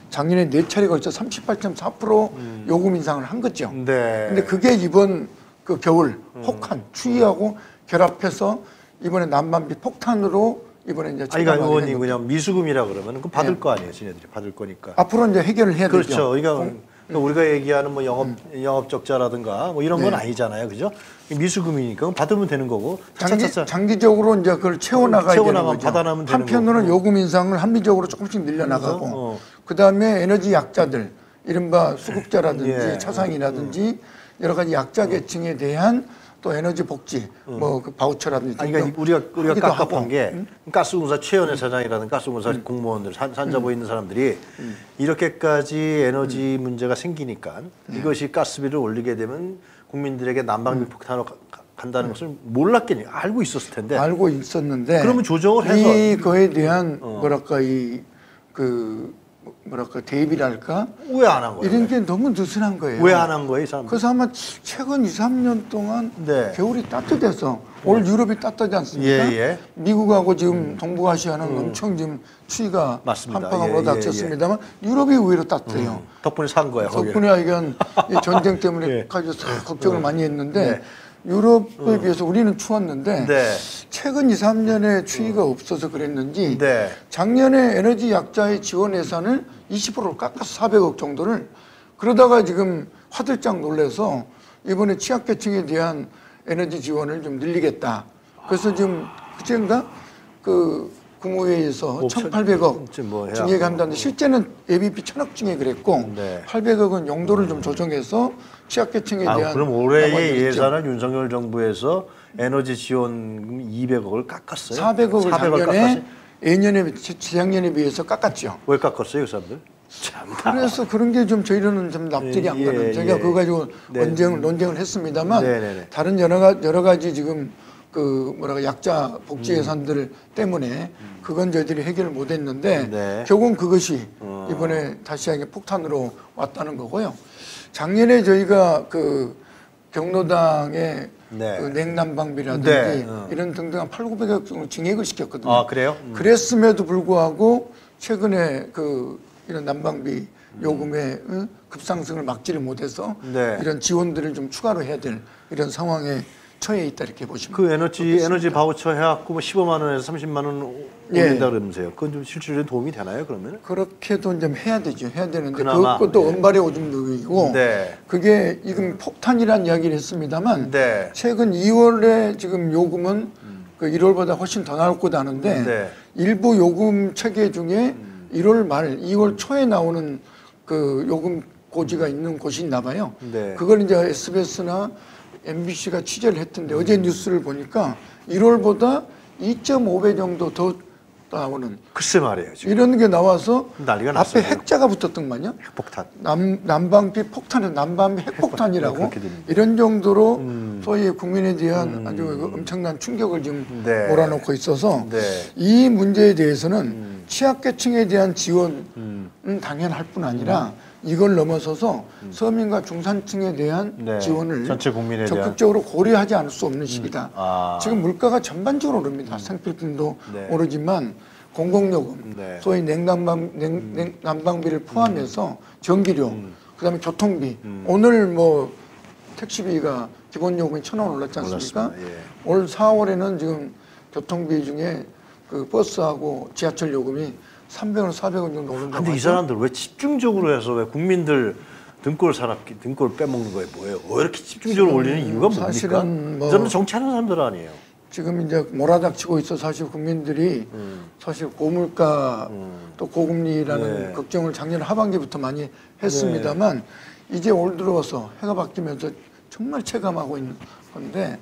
Speaker 9: 작년에 네 차례 걸쳐 삼십팔 점 사 퍼센트
Speaker 1: 음.
Speaker 9: 요금 인상을 한 거죠.
Speaker 1: 네.
Speaker 9: 근데 그게 이번 그 겨울 혹한 추위하고 결합해서 이번에 난방비 폭탄으로 이번에 이제
Speaker 1: 아니, 그러니까
Speaker 9: 체감하게
Speaker 1: 의원님
Speaker 9: 된 거죠.
Speaker 1: 그냥 미수금이라 그러면 그 받을
Speaker 9: 네.
Speaker 1: 거 아니에요, 지네들이 받을 거니까.
Speaker 9: 앞으로 이제 해결을 해야
Speaker 1: 그렇죠.
Speaker 9: 되죠.
Speaker 1: 그러니까
Speaker 9: 공-
Speaker 1: 그러니까 우리가 얘기하는 뭐 영업 영업 적자라든가 뭐 이런 건
Speaker 9: 네.
Speaker 1: 아니잖아요, 그죠? 미수금이니까 그건 받으면 되는 거고.
Speaker 9: 장기,
Speaker 1: 차차차차.
Speaker 9: 장기적으로 이제 그걸 채워나가야 되는
Speaker 1: 채워나가면
Speaker 9: 거죠.
Speaker 1: 받아나면 되는
Speaker 9: 한편으로는
Speaker 1: 거고.
Speaker 9: 요금 인상을 합리적으로 조금씩 늘려나가고
Speaker 1: 그래서, 어.
Speaker 9: 그다음에 에너지 약자들 이른바 수급자라든지
Speaker 1: 예.
Speaker 9: 차상이라든지 여러 가지 약자 계층에 대한 또 에너지 복지 뭐 그 바우처라든지
Speaker 1: 아니, 그러니까 우리가 우리가
Speaker 9: 하기도
Speaker 1: 깝깝한
Speaker 9: 하고. 음.
Speaker 1: 게 가스공사 최연의 사장이라든 가스공사 공무원들 산, 산자부에 있는 사람들이
Speaker 9: 음.
Speaker 1: 이렇게까지 에너지 문제가 생기니까
Speaker 9: 네.
Speaker 1: 이것이 가스비를 올리게 되면 국민들에게 난방비
Speaker 9: 음.
Speaker 1: 폭탄으로 가- 가- 간다는 것을 몰랐겠니? 알고 있었을 텐데.
Speaker 9: 알고 있었는데
Speaker 1: 그러면 조정을 해서-
Speaker 9: 이 거에 대한
Speaker 1: 어.
Speaker 9: 뭐랄까 이 그 뭐랄까 대비랄까
Speaker 1: 왜 안 한 거예요?
Speaker 9: 이런 게 너무 느슨한 거예요.
Speaker 1: 왜 안 한 거예요, 이 사람?
Speaker 9: 그래서 아마 최근 이, 삼 년 동안
Speaker 1: 네.
Speaker 9: 겨울이 따뜻해서 올 유럽이 따뜻하지 않습니까?
Speaker 1: 예, 예.
Speaker 9: 미국하고 지금 동북아시아는 엄청 지금 추위가
Speaker 1: 맞습니다.
Speaker 9: 한파가
Speaker 1: 예,
Speaker 9: 몰아닥쳤습니다만 유럽이 의외로 따뜻해요.
Speaker 1: 덕분에 산 거야, 거기.
Speaker 9: 덕분에 이건 이 전쟁 때문에
Speaker 1: 예.
Speaker 9: 가지고 싹 걱정을 많이 했는데
Speaker 1: 네.
Speaker 9: 유럽에 비해서 우리는 추웠는데
Speaker 1: 네.
Speaker 9: 최근 이, 삼 년에 추위가 없어서 그랬는지
Speaker 1: 네.
Speaker 9: 작년에 에너지 약자의 지원 예산을 이십 퍼센트로 깎아서 사백억 정도를 그러다가 지금 화들짝 놀라서 이번에 취약계층에 대한 에너지 지원을 좀 늘리겠다. 그래서 지금 그제인가 그 국무회의에서
Speaker 1: 뭐
Speaker 9: 천팔백억
Speaker 1: 천- 뭐 해야
Speaker 9: 증액한다는데 실제는 예비비 천억 증액을 했고
Speaker 1: 네.
Speaker 9: 팔백억은 용도를 좀 조정해서 취약계층에
Speaker 1: 아,
Speaker 9: 대한
Speaker 1: 그럼 올해의
Speaker 9: 나머지 있죠.
Speaker 1: 예산은 윤석열 정부에서 에너지 지원금 이백억을 깎았어요?
Speaker 9: 사백억을
Speaker 1: 사백억을
Speaker 9: 작년에
Speaker 1: 깎았어요?
Speaker 9: 예년에 재작년에 비해서 깎았죠.
Speaker 1: 왜 깎았어요, 그 사람들? 참.
Speaker 9: 그래서 그런 게 좀 저희는 좀 납득이 안
Speaker 1: 예,
Speaker 9: 가는.
Speaker 1: 예,
Speaker 9: 저희가
Speaker 1: 예.
Speaker 9: 그거 가지고
Speaker 1: 네.
Speaker 9: 논쟁을 논쟁을 했습니다만
Speaker 1: 네, 네, 네.
Speaker 9: 다른 여러 가지 여러 가지 지금 그 뭐랄까 약자 복지
Speaker 1: 음.
Speaker 9: 예산들 때문에 그건 저희들이 해결을 못했는데
Speaker 1: 네.
Speaker 9: 결국은 그것이
Speaker 1: 어.
Speaker 9: 이번에 다시 한번 폭탄으로 왔다는 거고요. 작년에 저희가 그 경로당의
Speaker 1: 네.
Speaker 9: 그 냉난방비라든지
Speaker 1: 네, 어.
Speaker 9: 이런 등등한 팔구백억 정도 증액을 시켰거든요.
Speaker 1: 아, 그래요? 음.
Speaker 9: 그랬음에도 불구하고 최근에 그 이런 난방비 요금의 어? 급상승을 막지를 못해서
Speaker 1: 네.
Speaker 9: 이런 지원들을 좀 추가로 해야 될 이런 상황에 처해 있다 이렇게 보시면
Speaker 1: 그 에너지
Speaker 9: 좋겠습니다.
Speaker 1: 에너지 바우처 해갖고 뭐 십오만 원에서 삼십만 원
Speaker 9: 예.
Speaker 1: 올린다 그러면서요. 그건 좀 실질적으로 도움이 되나요, 그러면?
Speaker 9: 그렇게도 좀 해야 되죠. 해야 되는데
Speaker 1: 그나마,
Speaker 9: 그것도
Speaker 1: 예.
Speaker 9: 은발의 오줌누기고
Speaker 1: 네.
Speaker 9: 그게 지금 폭탄이란 이야기를 했습니다만
Speaker 1: 네.
Speaker 9: 최근 이월에 지금 요금은 그 일월보다 훨씬 더 나올 거다 하는데
Speaker 1: 네.
Speaker 9: 일부 요금 체계 중에 일월 말, 이월 초에 나오는 그 요금 고지가 있는 곳이 있나 봐요.
Speaker 1: 네.
Speaker 9: 그걸 이제 에스비에스나 엠비씨가 취재를 했던데 어제 뉴스를 보니까 일월보다 이 점 오 배 정도 더 나오는
Speaker 1: 글쎄 말이에요, 지금.
Speaker 9: 이런 게 나와서
Speaker 1: 난리가
Speaker 9: 앞에
Speaker 1: 났어요.
Speaker 9: 핵자가 붙었더만요.
Speaker 1: 핵폭탄.
Speaker 9: 남, 난방비 폭탄은 난방비 핵폭탄이라고
Speaker 1: 그렇게 됩니다.
Speaker 9: 이런 정도로
Speaker 1: 음.
Speaker 9: 소위 국민에 대한 아주 그 엄청난 충격을 지금
Speaker 1: 네.
Speaker 9: 몰아넣고 있어서
Speaker 1: 네.
Speaker 9: 이 문제에 대해서는 취약계층에 대한 지원은
Speaker 1: 음.
Speaker 9: 당연할 뿐 아니라 이걸 넘어서서 서민과 중산층에 대한
Speaker 1: 네.
Speaker 9: 지원을
Speaker 1: 전체 국민에 대한.
Speaker 9: 적극적으로 고려하지 않을 수 없는 시기다.
Speaker 1: 아.
Speaker 9: 지금 물가가 전반적으로 오릅니다. 생필품도
Speaker 1: 네.
Speaker 9: 오르지만 공공요금,
Speaker 1: 네.
Speaker 9: 소위 냉난방, 냉, 냉, 난방비를 포함해서 전기료, 그다음에 교통비. 오늘 뭐 택시비가 기본 요금이 천 원 올랐지 않습니까?
Speaker 1: 올랐습니다. 예.
Speaker 9: 올 사월에는 지금 교통비 중에 그 버스하고 지하철 요금이 삼백 원, 사백 원 정도 오른다고
Speaker 1: 근데 이
Speaker 9: 하죠.
Speaker 1: 사람들 왜 집중적으로 해서 왜 국민들 등골 사납기 등골 빼먹는 거예요, 뭐예요? 왜 이렇게 집중적으로 올리는 이유가 뭡니까?
Speaker 9: 사실은 뭐-
Speaker 1: 이 사람들 정치하는 사람들 아니에요.
Speaker 9: 지금 이제 몰아닥치고 있어 사실 국민들이 사실 고물가 또 고금리라는
Speaker 1: 네.
Speaker 9: 걱정을 작년 하반기부터 많이 했습니다만 이제 올 들어와서 해가 바뀌면서 정말 체감하고 있는 건데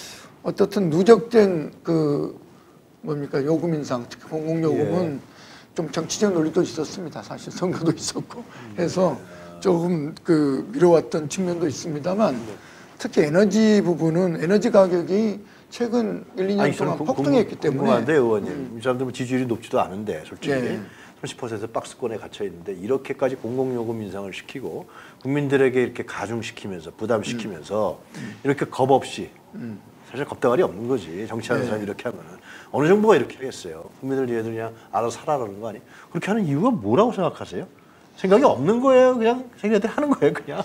Speaker 9: 어떻든 누적된 그 뭡니까 요금 인상 특히 공공요금은 좀 정치적 논리도 있었습니다. 사실 선거도 있었고 해서 조금 그 미뤄왔던 측면도 있습니다만 특히 에너지 부분은 에너지 가격이 최근 일, 이 년
Speaker 1: 아니,
Speaker 9: 동안
Speaker 1: 저는
Speaker 9: 폭등했기 때문에
Speaker 1: 궁금한데 의원님, 이 사람들 뭐 지지율이 높지도 않은데 솔직히
Speaker 9: 예.
Speaker 1: 삼십 퍼센트 박스권에 갇혀 있는데 이렇게까지 공공요금 인상을 시키고 국민들에게 이렇게 가중시키면서 부담시키면서
Speaker 9: 음.
Speaker 1: 이렇게 겁 없이 사실 겁대가리 없는 거지 정치하는
Speaker 9: 네.
Speaker 1: 사람이 이렇게 하면은 어느 정부가 이렇게 하겠어요. 국민들 얘들 그냥 알아서 살아라는 거 아니에요? 그렇게 하는 이유가 뭐라고 생각하세요? 생각이 없는 거예요. 그냥 자기네들 하는 거예요, 그냥.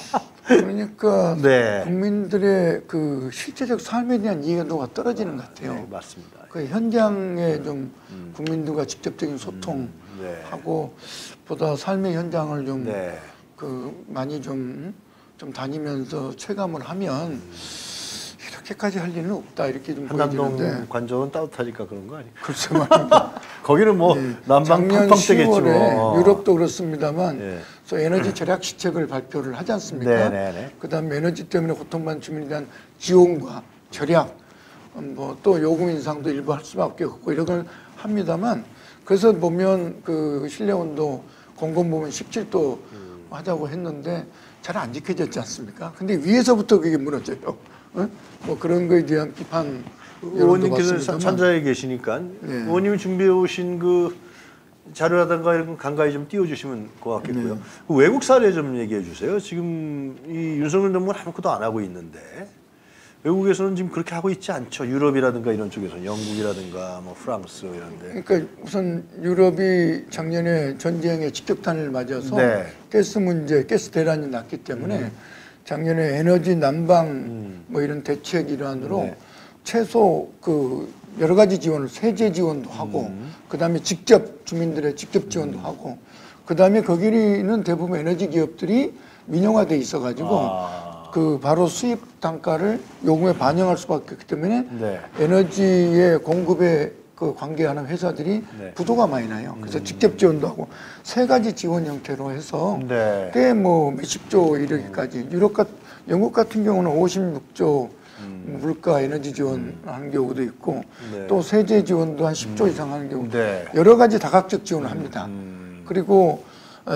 Speaker 9: 그러니까
Speaker 1: 네.
Speaker 9: 국민들의 그 실제적 삶에 대한 이해도가 떨어지는 것 같아요.
Speaker 1: 네, 맞습니다.
Speaker 9: 그 현장에 좀 국민들과 직접적인
Speaker 1: 네.
Speaker 9: 소통하고 보다 삶의 현장을 좀
Speaker 1: 네.
Speaker 9: 그 많이 좀, 좀 다니면서 체감을 하면 이렇게까지 할 일은 없다 이렇게 좀
Speaker 1: 한남동
Speaker 9: 보여지는데
Speaker 1: 관저는 따뜻하니까 그런 거 아니에요?
Speaker 9: 글쎄 말입니다.
Speaker 1: 거기는 뭐
Speaker 9: 예,
Speaker 1: 난방
Speaker 9: 작년
Speaker 1: 팡팡 뜨겠지
Speaker 9: 시월에
Speaker 1: 뭐.
Speaker 9: 유럽도 그렇습니다만
Speaker 1: 예.
Speaker 9: 또 에너지 절약 시책을 발표를 하지 않습니까?
Speaker 1: 네네네.
Speaker 9: 그다음에 에너지 때문에 고통받는 주민에 대한 지원과 절약, 뭐 또 요금 인상도 일부 할 수밖에 없고 이런 걸 합니다만 그래서 보면 그 실내 온도 공건 보면 십칠 도
Speaker 1: 음.
Speaker 9: 하자고 했는데 잘 안 지켜졌지 않습니까? 근데 위에서부터 그게 무너져요. 어? 뭐 그런 거에 대한 비판
Speaker 1: 의원님께서 산자에 계시니까
Speaker 9: 네.
Speaker 1: 의원님이 준비해 오신 그 자료라든가 이런 거 간간히 좀 띄워주시면 고맙겠고요.
Speaker 9: 네.
Speaker 1: 그 외국 사례 좀 얘기해 주세요. 지금 이 윤석열 정부는 아무것도 안 하고 있는데 외국에서는 지금 그렇게 하고 있지 않죠. 유럽이라든가 이런 쪽에서 영국이라든가 뭐 프랑스 이런데.
Speaker 9: 그러니까 우선 유럽이 작년에 전쟁의 직격탄을 맞아서
Speaker 1: 네.
Speaker 9: 가스 문제, 가스 대란이 났기 때문에 음. 작년에 에너지 난방
Speaker 1: 음.
Speaker 9: 뭐 이런 대책 일환으로
Speaker 1: 네.
Speaker 9: 최소 그 여러 가지 지원을 세제 지원도 하고
Speaker 1: 음.
Speaker 9: 그다음에 직접 주민들의 직접 지원도 음. 하고 그다음에 거기는 대부분 에너지 기업들이 민영화돼 있어 가지고
Speaker 1: 아.
Speaker 9: 그 바로 수입 단가를 요금에 반영할 수밖에 없기 때문에
Speaker 1: 네.
Speaker 9: 에너지의 공급에 그 관계하는 회사들이
Speaker 1: 네.
Speaker 9: 부도가 많이 나요. 그래서 음. 직접 지원도 하고 세 가지 지원 형태로 해서
Speaker 1: 네.
Speaker 9: 꽤 뭐 몇십 조 이르기까지 유럽 같 영국 같은 경우는 오십육 조 음. 물가 에너지 지원하는 경우도 있고
Speaker 1: 네.
Speaker 9: 또 세제 지원도 한 십 조 음. 이상 하는 경우
Speaker 1: 네.
Speaker 9: 여러 가지 다각적 지원을 합니다.
Speaker 1: 음.
Speaker 9: 그리고 에,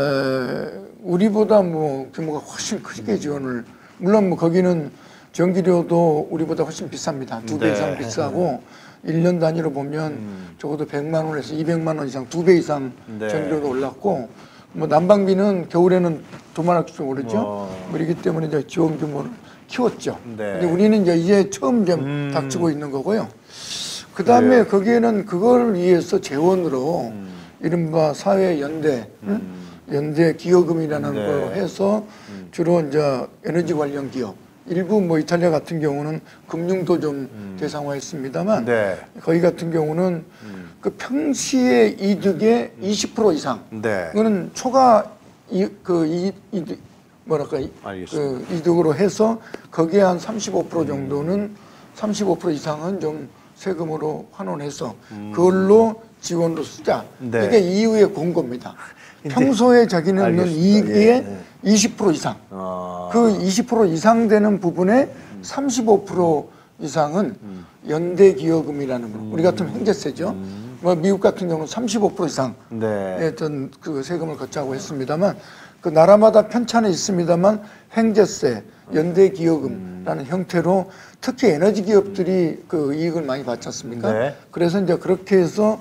Speaker 9: 우리보다 뭐 규모가 훨씬 크게 지원을 물론 뭐 거기는 전기료도 우리보다 훨씬 비쌉니다. 두 배
Speaker 1: 네.
Speaker 9: 이상 비싸고 일 년 단위로 보면
Speaker 1: 음.
Speaker 9: 적어도 백만 원에서 이백만 원 이상 두 배 이상
Speaker 1: 네.
Speaker 9: 전기료도 올랐고 뭐 난방비는 겨울에는 두만 원씩 오르죠.
Speaker 1: 어.
Speaker 9: 그렇기 때문에 이제 지원 규모를 키웠죠.
Speaker 1: 네.
Speaker 9: 근데 우리는 이제 이제 처음 좀
Speaker 1: 음.
Speaker 9: 닥치고 있는 거고요. 그 다음에
Speaker 1: 네.
Speaker 9: 거기에는 그걸 위해서 재원으로
Speaker 1: 음.
Speaker 9: 이른바 사회 연대, 응? 연대 기여금이라는
Speaker 1: 네.
Speaker 9: 걸 해서
Speaker 1: 음.
Speaker 9: 주로 이제 에너지 관련 기업, 일부 뭐 이탈리아 같은 경우는 금융도 좀
Speaker 1: 음.
Speaker 9: 대상화했습니다만
Speaker 1: 네.
Speaker 9: 거기 같은 경우는
Speaker 1: 음.
Speaker 9: 그 평시의 이득의 이십 퍼센트 이상,
Speaker 1: 네.
Speaker 9: 그거는 초과 이, 그 이, 이득 뭐랄까 이,
Speaker 1: 알겠습니다.
Speaker 9: 그 이득으로 해서 거기에 한 삼십오 퍼센트 정도는 삼십오 퍼센트 이상은 좀 세금으로 환원해서 그걸로 지원으로 쓰자.
Speaker 1: 네.
Speaker 9: 이게 이후의 공고입니다.
Speaker 1: 이제
Speaker 9: 평소에 자기는 있는
Speaker 1: 알겠습니다.
Speaker 9: 이익의
Speaker 1: 예, 예.
Speaker 9: 이십 퍼센트 이상,
Speaker 1: 아.
Speaker 9: 그 이십 퍼센트 이상 되는 부분에 삼십오 퍼센트 이상은 연대 기여금이라는 거. 우리 같으면 행제세죠. 뭐 미국 같은 경우는 삼십오 퍼센트 이상
Speaker 1: 네.
Speaker 9: 어떤 그 세금을 걷자고 했습니다만 그 나라마다 편차는 있습니다만 행제세, 연대 기여금라는 형태로 특히 에너지 기업들이 그 이익을 많이 받지 않습니까?
Speaker 1: 네.
Speaker 9: 그래서 이제 그렇게 해서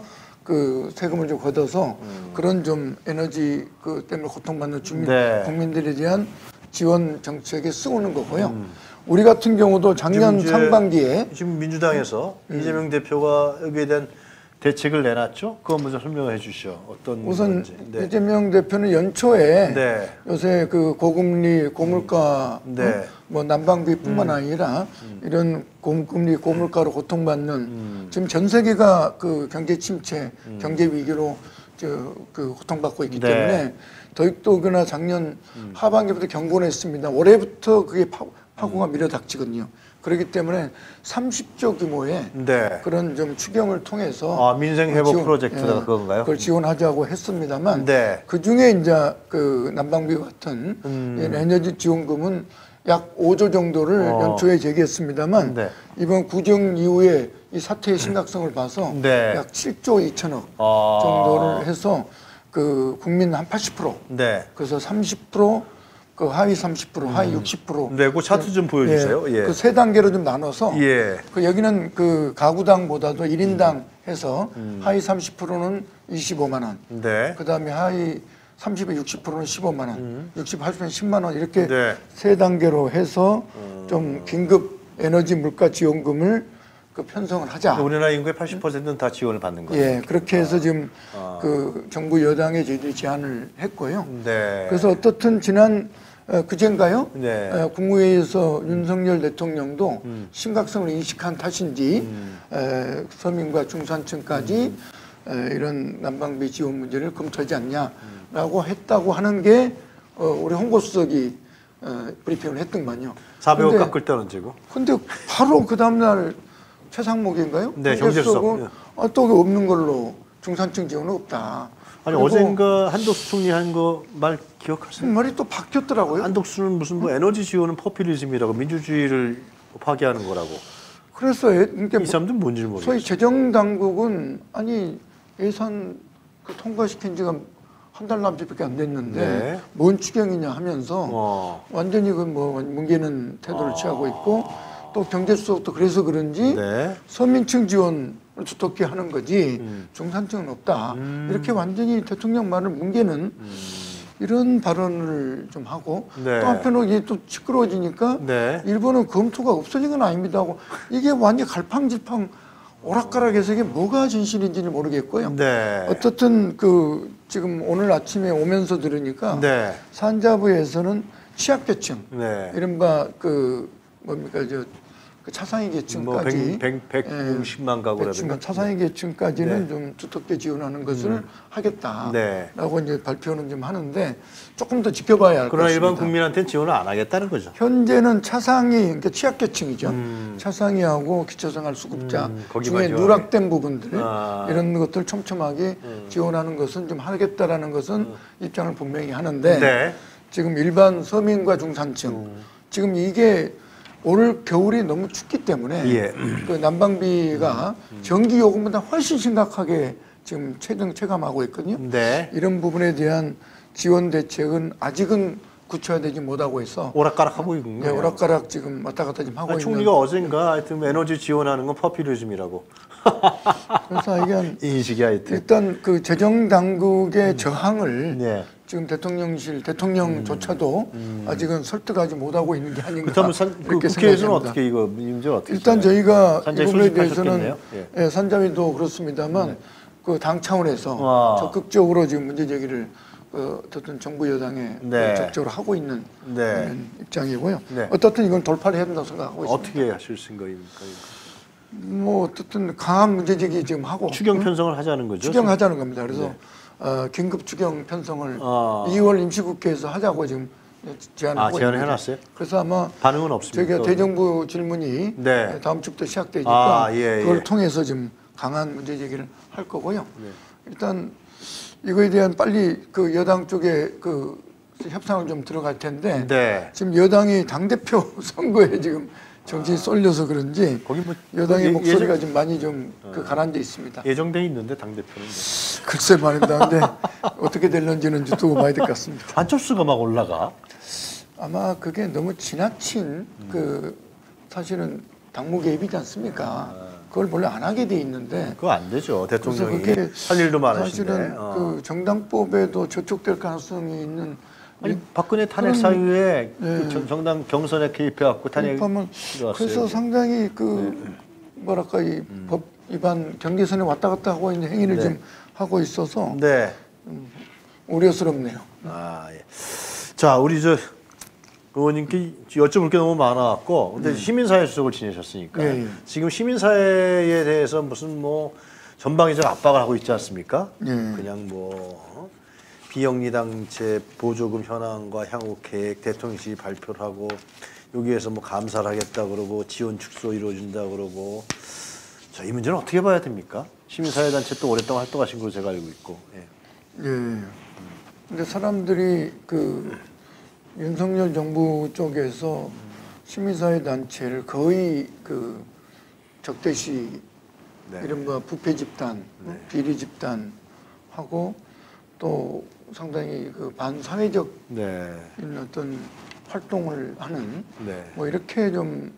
Speaker 9: 그 세금을 좀 걷어서 그런 좀 에너지 그 때문에 고통받는 주민
Speaker 1: 네.
Speaker 9: 국민들에 대한 지원 정책에 쓰고는 거고요. 우리 같은 경우도 작년
Speaker 1: 지금 이제
Speaker 9: 상반기에
Speaker 1: 지금 민주당에서
Speaker 9: 음.
Speaker 1: 이재명 대표가 여기에 대한 대책을 내놨죠. 그거 먼저 설명해 주시죠. 어떤
Speaker 9: 우선
Speaker 1: 건지. 네.
Speaker 9: 이재명 대표는 연초에
Speaker 1: 네.
Speaker 9: 요새 그 고금리 고물가
Speaker 1: 네.
Speaker 9: 어? 뭐 난방비뿐만 아니라 이런 고금리 고물가로 고통받는 지금 전 세계가 그 경제 침체, 경제 위기로 저 그 고통받고 있기
Speaker 1: 네.
Speaker 9: 때문에 더욱더구나 작년 하반기부터 경고를 했습니다. 올해부터 그게 파, 파고가 밀어닥치거든요. 그렇기 때문에 삼십 조 규모의
Speaker 1: 네.
Speaker 9: 그런 좀 추경을 통해서
Speaker 1: 아, 민생 회복
Speaker 9: 지원,
Speaker 1: 프로젝트가
Speaker 9: 예,
Speaker 1: 그건가요?
Speaker 9: 그걸 지원하자고 했습니다만
Speaker 1: 네.
Speaker 9: 그 중에 이제 그 난방비 같은
Speaker 1: 음.
Speaker 9: 에너지 지원금은 약 오 조 정도를
Speaker 1: 어.
Speaker 9: 연초에 제기했습니다만
Speaker 1: 네.
Speaker 9: 이번 구정 이후에 이 사태의 심각성을 봐서
Speaker 1: 네.
Speaker 9: 약 칠 조 이천억
Speaker 1: 아.
Speaker 9: 정도를 해서 그 국민 한 팔십 퍼센트
Speaker 1: 네.
Speaker 9: 그래서 삼십 퍼센트 그 하위 삼십 퍼센트 하위 육십 퍼센트
Speaker 1: 네, 그 차트 좀 보여주세요. 예.
Speaker 9: 그 세 단계로 좀 나눠서
Speaker 1: 예.
Speaker 9: 그 여기는 그 가구당보다도 일 인당 해서 하위 삼십 퍼센트는 이십오만 원,
Speaker 1: 네.
Speaker 9: 그 다음에 하위 삼십에 육십 퍼센트는 십오만 원, 육십, 팔십은 십만 원 이렇게
Speaker 1: 네.
Speaker 9: 세 단계로 해서 좀 긴급 에너지 물가 지원금을 그 편성을 하자.
Speaker 1: 우리나라 인구의 팔십 퍼센트는 다 지원을 받는 거예요.
Speaker 9: 예, 그렇게 해서 지금
Speaker 1: 아.
Speaker 9: 그 정부 여당에 저희들이 제안을 했고요.
Speaker 1: 네.
Speaker 9: 그래서 어떻든 지난 어, 그젠가요?
Speaker 1: 네.
Speaker 9: 어, 국무회의에서 윤석열 대통령도
Speaker 1: 음.
Speaker 9: 심각성을 인식한 탓인지
Speaker 1: 음.
Speaker 9: 에, 서민과 중산층까지 에, 이런 난방비 지원 문제를 검토하지 않냐라고 했다고 하는 게 어, 우리 홍보수석이 어, 브리핑을 했더만요.
Speaker 1: 사백억
Speaker 9: 근데-
Speaker 1: 깎을 때 언제고?
Speaker 9: 근데 바로 그 다음날 최상목인가요?
Speaker 1: 네, 경제수석.
Speaker 9: 경제수석은 아, 또 없는 걸로 중산층 지원은 없다.
Speaker 1: 아니
Speaker 9: 그리고
Speaker 1: 어젠가 한덕수 총리 한 거 말 기억하세요?
Speaker 9: 그 말이 또 바뀌었더라고요.
Speaker 1: 한덕수는 무슨 뭐 에너지 지원은 포퓰리즘이라고 민주주의를 파괴하는 거라고.
Speaker 9: 그래서 예, 그러니까
Speaker 1: 이 사람들은 뭔지 모르겠어요.
Speaker 9: 소위 재정 당국은 아니 예산 그 통과시킨 지가 한 달 남짓밖에 안 됐는데
Speaker 1: 네.
Speaker 9: 뭔 추경이냐 하면서
Speaker 1: 어.
Speaker 9: 완전히 그 뭐 뭉개는 태도를 취하고 있고 또 경제수석도 그래서 그런지
Speaker 1: 네.
Speaker 9: 서민층 지원을 두텁게 하는 거지
Speaker 1: 음.
Speaker 9: 중산층은 없다.
Speaker 1: 음.
Speaker 9: 이렇게 완전히 대통령 말을 뭉개는
Speaker 1: 음.
Speaker 9: 이런 발언을 좀 하고
Speaker 1: 네.
Speaker 9: 또 한편으로 이게 또 시끄러워지니까
Speaker 1: 네.
Speaker 9: 일본은 검토가 없어진 건 아닙니다 하고 이게 완전 갈팡질팡 오락가락해서 이게 뭐가 진실인지는 모르겠고요.
Speaker 1: 네.
Speaker 9: 어떻든 그 지금 오늘 아침에 오면서 들으니까
Speaker 1: 네.
Speaker 9: 산자부에서는 취약계층
Speaker 1: 네.
Speaker 9: 이른바 그 뭡니까 저 그 차상위 계층까지
Speaker 1: 뭐 백육십만 가구라든가.
Speaker 9: 차상위 계층까지는
Speaker 1: 네.
Speaker 9: 좀 두텁게 지원하는 것을
Speaker 1: 음.
Speaker 9: 하겠다라고
Speaker 1: 네.
Speaker 9: 이제 발표는 좀 하는데 조금 더 지켜봐야 할 것
Speaker 1: 그러나
Speaker 9: 같습니다.
Speaker 1: 일반 국민한테는 지원을 안 하겠다는 거죠.
Speaker 9: 현재는 차상위 그러니까 취약계층이죠.
Speaker 1: 음.
Speaker 9: 차상위하고 기초생활 수급자
Speaker 1: 음, 거기만
Speaker 9: 중에
Speaker 1: 지원해.
Speaker 9: 누락된 부분들
Speaker 1: 아.
Speaker 9: 이런 것들 촘촘하게
Speaker 1: 음.
Speaker 9: 지원하는 것은 좀 하겠다라는 것은 입장을 분명히 하는데
Speaker 1: 네.
Speaker 9: 지금 일반 서민과 중산층
Speaker 1: 음.
Speaker 9: 지금 이게 올 겨울이 너무 춥기 때문에
Speaker 1: 예.
Speaker 9: 그 난방비가 전기 요금보다 훨씬 심각하게 지금 체증 체감하고 있거든요.
Speaker 1: 네.
Speaker 9: 이런 부분에 대한 지원 대책은 아직은 구체화되지 못하고 있어.
Speaker 1: 오락가락하고 있군요.
Speaker 9: 네, 오락가락 지금 왔다 갔다 지금 하고
Speaker 1: 아니,
Speaker 9: 있는.
Speaker 1: 총리가 어젠가 하여튼 에너지 지원하는 건 포퓰리즘이라고
Speaker 9: 그래서 이게
Speaker 1: 인식이 하여튼.
Speaker 9: 일단 그 재정 당국의 저항을
Speaker 1: 네.
Speaker 9: 지금 대통령실 대통령조차도 아직은 설득하지 못하고 있는 게 아닌가.
Speaker 1: 그렇다면 산, 그
Speaker 9: 그렇게
Speaker 1: 국회에서는
Speaker 9: 생각합니다.
Speaker 1: 어떻게 이거 문제 어떻게?
Speaker 9: 일단
Speaker 1: 생각해요?
Speaker 9: 저희가 이
Speaker 1: 산자위
Speaker 9: 부분에 대해서는
Speaker 1: 소집하셨겠네요? 예.
Speaker 9: 예, 산자위도 그렇습니다만 그 당 차원에서
Speaker 1: 와.
Speaker 9: 적극적으로 지금 문제 제기를 어, 어쨌든 정부 여당에
Speaker 1: 네.
Speaker 9: 적극적으로 하고 있는
Speaker 1: 네.
Speaker 9: 그런 입장이고요.
Speaker 1: 네.
Speaker 9: 어떻든 이건 돌파를 해야 된다고 생각하고 있습니다.
Speaker 1: 어떻게 하실 생각입니까?
Speaker 9: 뭐 어쨌든 강한 문제 제기 지금 하고
Speaker 1: 추경
Speaker 9: 응?
Speaker 1: 편성을 하자는 거죠?
Speaker 9: 추경하자는 겁니다. 그래서
Speaker 1: 네.
Speaker 9: 어, 긴급 추경 편성을
Speaker 1: 아.
Speaker 9: 이월 임시국회에서 하자고 지금 제안을
Speaker 1: 아,
Speaker 9: 하고
Speaker 1: 제안을
Speaker 9: 있습니다.
Speaker 1: 해놨어요?
Speaker 9: 그래서 아마
Speaker 1: 반응은 없습니까?
Speaker 9: 저희가 대정부 질문이
Speaker 1: 네.
Speaker 9: 다음 주부터 시작되니까
Speaker 1: 아, 예,
Speaker 9: 그걸
Speaker 1: 예.
Speaker 9: 통해서 지금 강한 문제 제기를 할 거고요.
Speaker 1: 네.
Speaker 9: 일단 이거에 대한 빨리 그 여당 쪽에 그 협상을 좀 들어갈 텐데
Speaker 1: 네.
Speaker 9: 지금 여당이 당 대표 선거에 지금 정신이 쏠려서 그런지
Speaker 1: 거기 뭐
Speaker 9: 여당의
Speaker 1: 예-
Speaker 9: 목소리가
Speaker 1: 예정-
Speaker 9: 좀 많이 좀 그 가라앉아 있습니다.
Speaker 1: 예정돼 있는데 당 대표는
Speaker 9: 글쎄 말입니다. 근데 어떻게 될런지는 이제 두고 봐야 될 것 같습니다.
Speaker 1: 안철수가 막 올라가.
Speaker 9: 아마 그게 너무 지나친 그 사실은 당무 개입이지 않습니까? 그걸 원래 안 하게 돼 있는데
Speaker 1: 그거 안 되죠.
Speaker 9: 그래서
Speaker 1: 대통령이
Speaker 9: 그게
Speaker 1: 할 일도 많으신데.
Speaker 9: 사실은
Speaker 1: 어.
Speaker 9: 그 정당법에도 저촉될 가능성이 있는
Speaker 1: 아니 박근혜 탄핵
Speaker 9: 그런-
Speaker 1: 사유에
Speaker 9: 네.
Speaker 1: 그 정- 정당 경선에 개입해갖고 탄핵
Speaker 9: 그러면
Speaker 1: 들어왔어요.
Speaker 9: 그래서 상당히 그 뭐랄까 이 법 위반 경계선에 왔다 갔다 하고 있는 행위를
Speaker 1: 네.
Speaker 9: 좀 하고 있어서
Speaker 1: 네.
Speaker 9: 우려스럽네요.
Speaker 1: 아 예. 자 우리 저 의원님께 여쭤볼 게 너무 많아갖고 근데 시민사회 수석을 지내셨으니까
Speaker 9: 예, 예.
Speaker 1: 지금 시민사회에 대해서 무슨 뭐 전방위적 압박을 하고 있지 않습니까?
Speaker 9: 예.
Speaker 1: 그냥 뭐 비영리 단체 보조금 현황과 향후 계획 대통령실이 발표를 하고 여기에서 뭐 감사를 하겠다 그러고 지원 축소 이루어진다 그러고 자, 이 문제는 어떻게 봐야 됩니까? 시민사회 단체 또 오랫동안 활동하신 걸로 제가 알고 있고. 예.
Speaker 9: 예. 근데 사람들이 그 윤석열 정부 쪽에서 시민사회 단체를 거의 그 적대시
Speaker 1: 네.
Speaker 9: 이른바 부패 집단, 비리 집단 하고 또 상당히 그 반사회적
Speaker 1: 네.
Speaker 9: 어떤 활동을 하는
Speaker 1: 네.
Speaker 9: 뭐 이렇게 좀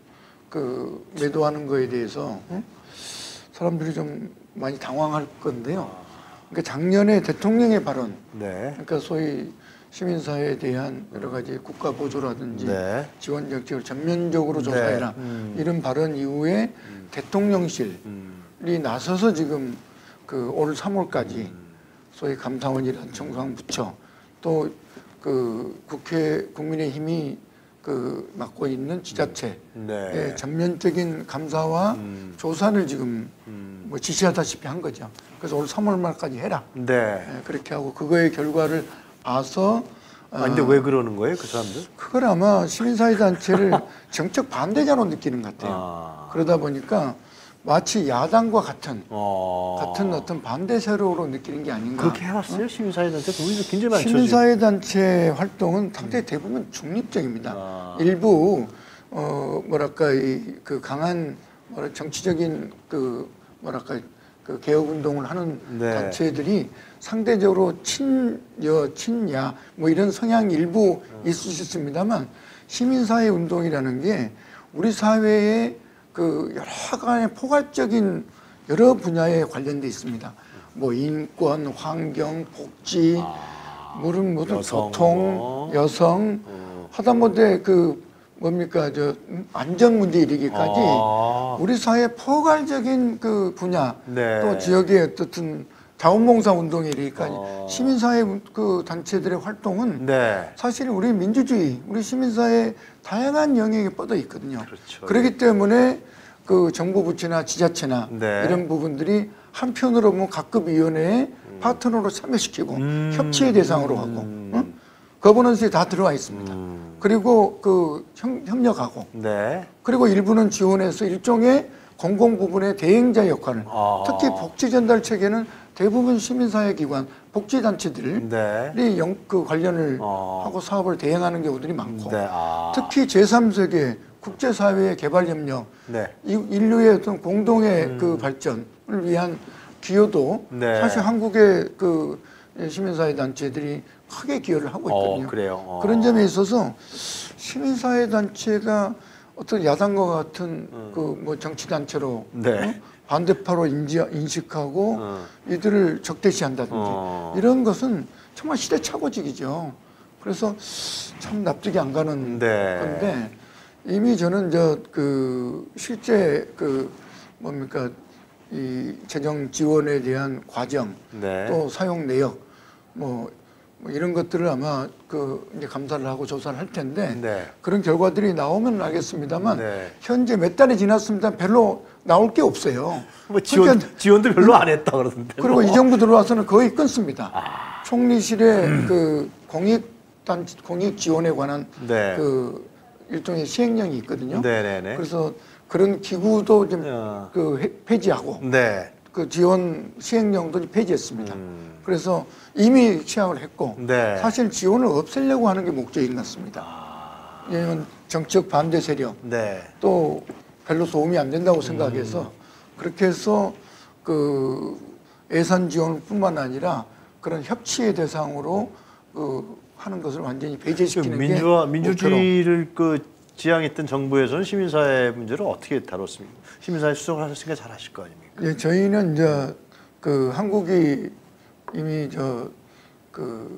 Speaker 9: 그 매도하는 거에 대해서 어? 사람들이 좀 많이 당황할 건데요. 그러니까 작년에 대통령의 발언,
Speaker 1: 네.
Speaker 9: 그러니까 소위 시민사회에 대한 여러 가지 국가 보조라든지
Speaker 1: 네.
Speaker 9: 지원 정책을 전면적으로 조사해라
Speaker 1: 네. 음.
Speaker 9: 이런 발언 이후에
Speaker 1: 음.
Speaker 9: 대통령실이
Speaker 1: 음.
Speaker 9: 나서서 지금 그 올 삼월까지 소위 감사원이란 청소한 부처 또 그 국회 국민의힘이 그 맡고 있는 지자체의
Speaker 1: 네.
Speaker 9: 전면적인 감사와
Speaker 1: 음.
Speaker 9: 조사를 지금
Speaker 1: 음.
Speaker 9: 뭐 지시하다시피 한 거죠. 그래서 올 삼월 말까지 해라.
Speaker 1: 네.
Speaker 9: 예, 그렇게 하고 그거의 결과를 봐서
Speaker 1: 아, 근데 왜 그러는 거예요, 그 사람들?
Speaker 9: 그걸 아마 시민사회 단체를 정책 반대자로 느끼는 것 같아요.
Speaker 1: 아.
Speaker 9: 그러다 보니까 마치 야당과 같은
Speaker 1: 어.
Speaker 9: 같은 어떤 반대 세력으로 느끼는 게 아닌가.
Speaker 1: 그렇게 해왔어요, 시민사회단체? 우리도 굉장히 많죠.
Speaker 9: 시민사회 단체 활동은 상당히 대부분 중립적입니다.
Speaker 1: 아.
Speaker 9: 일부 어 뭐랄까 이 그 강한 뭐라 정치적인 그 뭐랄까 그 개혁 운동을 하는
Speaker 1: 네.
Speaker 9: 단체들이 상대적으로 친여 친야 뭐 이런 성향이 일부 있을 수 있습니다만 시민사회 운동이라는 게 우리 사회의 그 여러 가지 포괄적인 여러 분야에 관련돼 있습니다. 뭐 인권, 환경, 복지, 모든 모든
Speaker 1: 여성,
Speaker 9: 교통,
Speaker 1: 뭐.
Speaker 9: 여성,
Speaker 1: 어.
Speaker 9: 하다못해 그 뭡니까 저 안전 문제 이르기까지
Speaker 1: 아.
Speaker 9: 우리 사회 포괄적인 그 분야
Speaker 1: 네.
Speaker 9: 또 지역의 어떤 자원봉사 운동에 이르기까지
Speaker 1: 어.
Speaker 9: 시민사회 그 단체들의 활동은
Speaker 1: 네.
Speaker 9: 사실 우리 민주주의, 우리 시민사회 다양한 영역에 뻗어 있거든요.
Speaker 1: 그렇죠.
Speaker 9: 그렇기 때문에 그 정부 부처나 지자체나
Speaker 1: 네.
Speaker 9: 이런 부분들이 한편으로 보면 각급 위원회에 파트너로 참여시키고
Speaker 1: 음.
Speaker 9: 협치의 대상으로 하고
Speaker 1: 음.
Speaker 9: 응? 거버넌스에 다 들어와 있습니다.
Speaker 1: 음.
Speaker 9: 그리고 그 협, 협력하고
Speaker 1: 네.
Speaker 9: 그리고 일부는 지원해서 일종의 공공 부분의 대행자 역할을
Speaker 1: 아.
Speaker 9: 특히 복지 전달 체계는 대부분 시민사회 기관, 복지 단체들이
Speaker 1: 네.
Speaker 9: 영, 그 관련을
Speaker 1: 아.
Speaker 9: 하고 사업을 대행하는 경우들이 많고
Speaker 1: 네. 아.
Speaker 9: 특히 제삼 세계 국제사회의 개발 협력,
Speaker 1: 네.
Speaker 9: 이 인류의 어떤 공동의 그 발전을 위한 기여도
Speaker 1: 네.
Speaker 9: 사실 한국의 그 시민사회 단체들이 크게 기여를 하고 있거든요.
Speaker 1: 어, 그래요. 어.
Speaker 9: 그런 점에 있어서 시민사회 단체가 어떤 야당과 같은 그 뭐 정치 단체로
Speaker 1: 네.
Speaker 9: 어? 반대파로 인지, 인식하고
Speaker 1: 어.
Speaker 9: 이들을 적대시한다든지
Speaker 1: 어.
Speaker 9: 이런 것은 정말 시대착오적이죠. 그래서 참 납득이 안 가는
Speaker 1: 네.
Speaker 9: 건데 이미 저는 저 그 실제 그 뭡니까 이 재정 지원에 대한 과정
Speaker 1: 네.
Speaker 9: 또 사용 내역 뭐, 뭐 이런 것들을 아마 그 이제 감사를 하고 조사를 할 텐데
Speaker 1: 네.
Speaker 9: 그런 결과들이 나오면 알겠습니다만
Speaker 1: 네.
Speaker 9: 현재 몇 달이 지났습니다. 별로 나올 게 없어요.
Speaker 1: 뭐 지원,
Speaker 9: 그러니까
Speaker 1: 지원도 별로 안 했다 그러던데.
Speaker 9: 그리고
Speaker 1: 뭐.
Speaker 9: 이 정부 들어와서는 거의 끊습니다.
Speaker 1: 아.
Speaker 9: 총리실의
Speaker 1: 음.
Speaker 9: 그 공익 단 공익 지원에 관한
Speaker 1: 네.
Speaker 9: 그 일종의 시행령이 있거든요.
Speaker 1: 네네네.
Speaker 9: 그래서 그런 기구도 좀
Speaker 1: 어.
Speaker 9: 그 해- 폐지하고
Speaker 1: 네.
Speaker 9: 그 지원 시행령도 폐지했습니다.
Speaker 1: 음.
Speaker 9: 그래서 이미 취하를 했고
Speaker 1: 네.
Speaker 9: 사실 지원을 없애려고 하는 게 목적인 것 같습니다. 왜냐하면 정책 반대 세력
Speaker 1: 네.
Speaker 9: 또 별로 도움이 안 된다고 생각해서 그렇게 해서 그 예산 지원뿐만 아니라 그런 협치의 대상으로 그 하는 것을 완전히 배제시키는 게
Speaker 1: 민주화
Speaker 9: 목표로.
Speaker 1: 민주주의를 그 지향했던 정부에서는 시민사회 문제를 어떻게 다뤘습니까? 시민사회 수석을 하셨으니까 잘 아실 거 아닙니까?
Speaker 9: 예, 저희는 이제 그 한국이 이미 저 그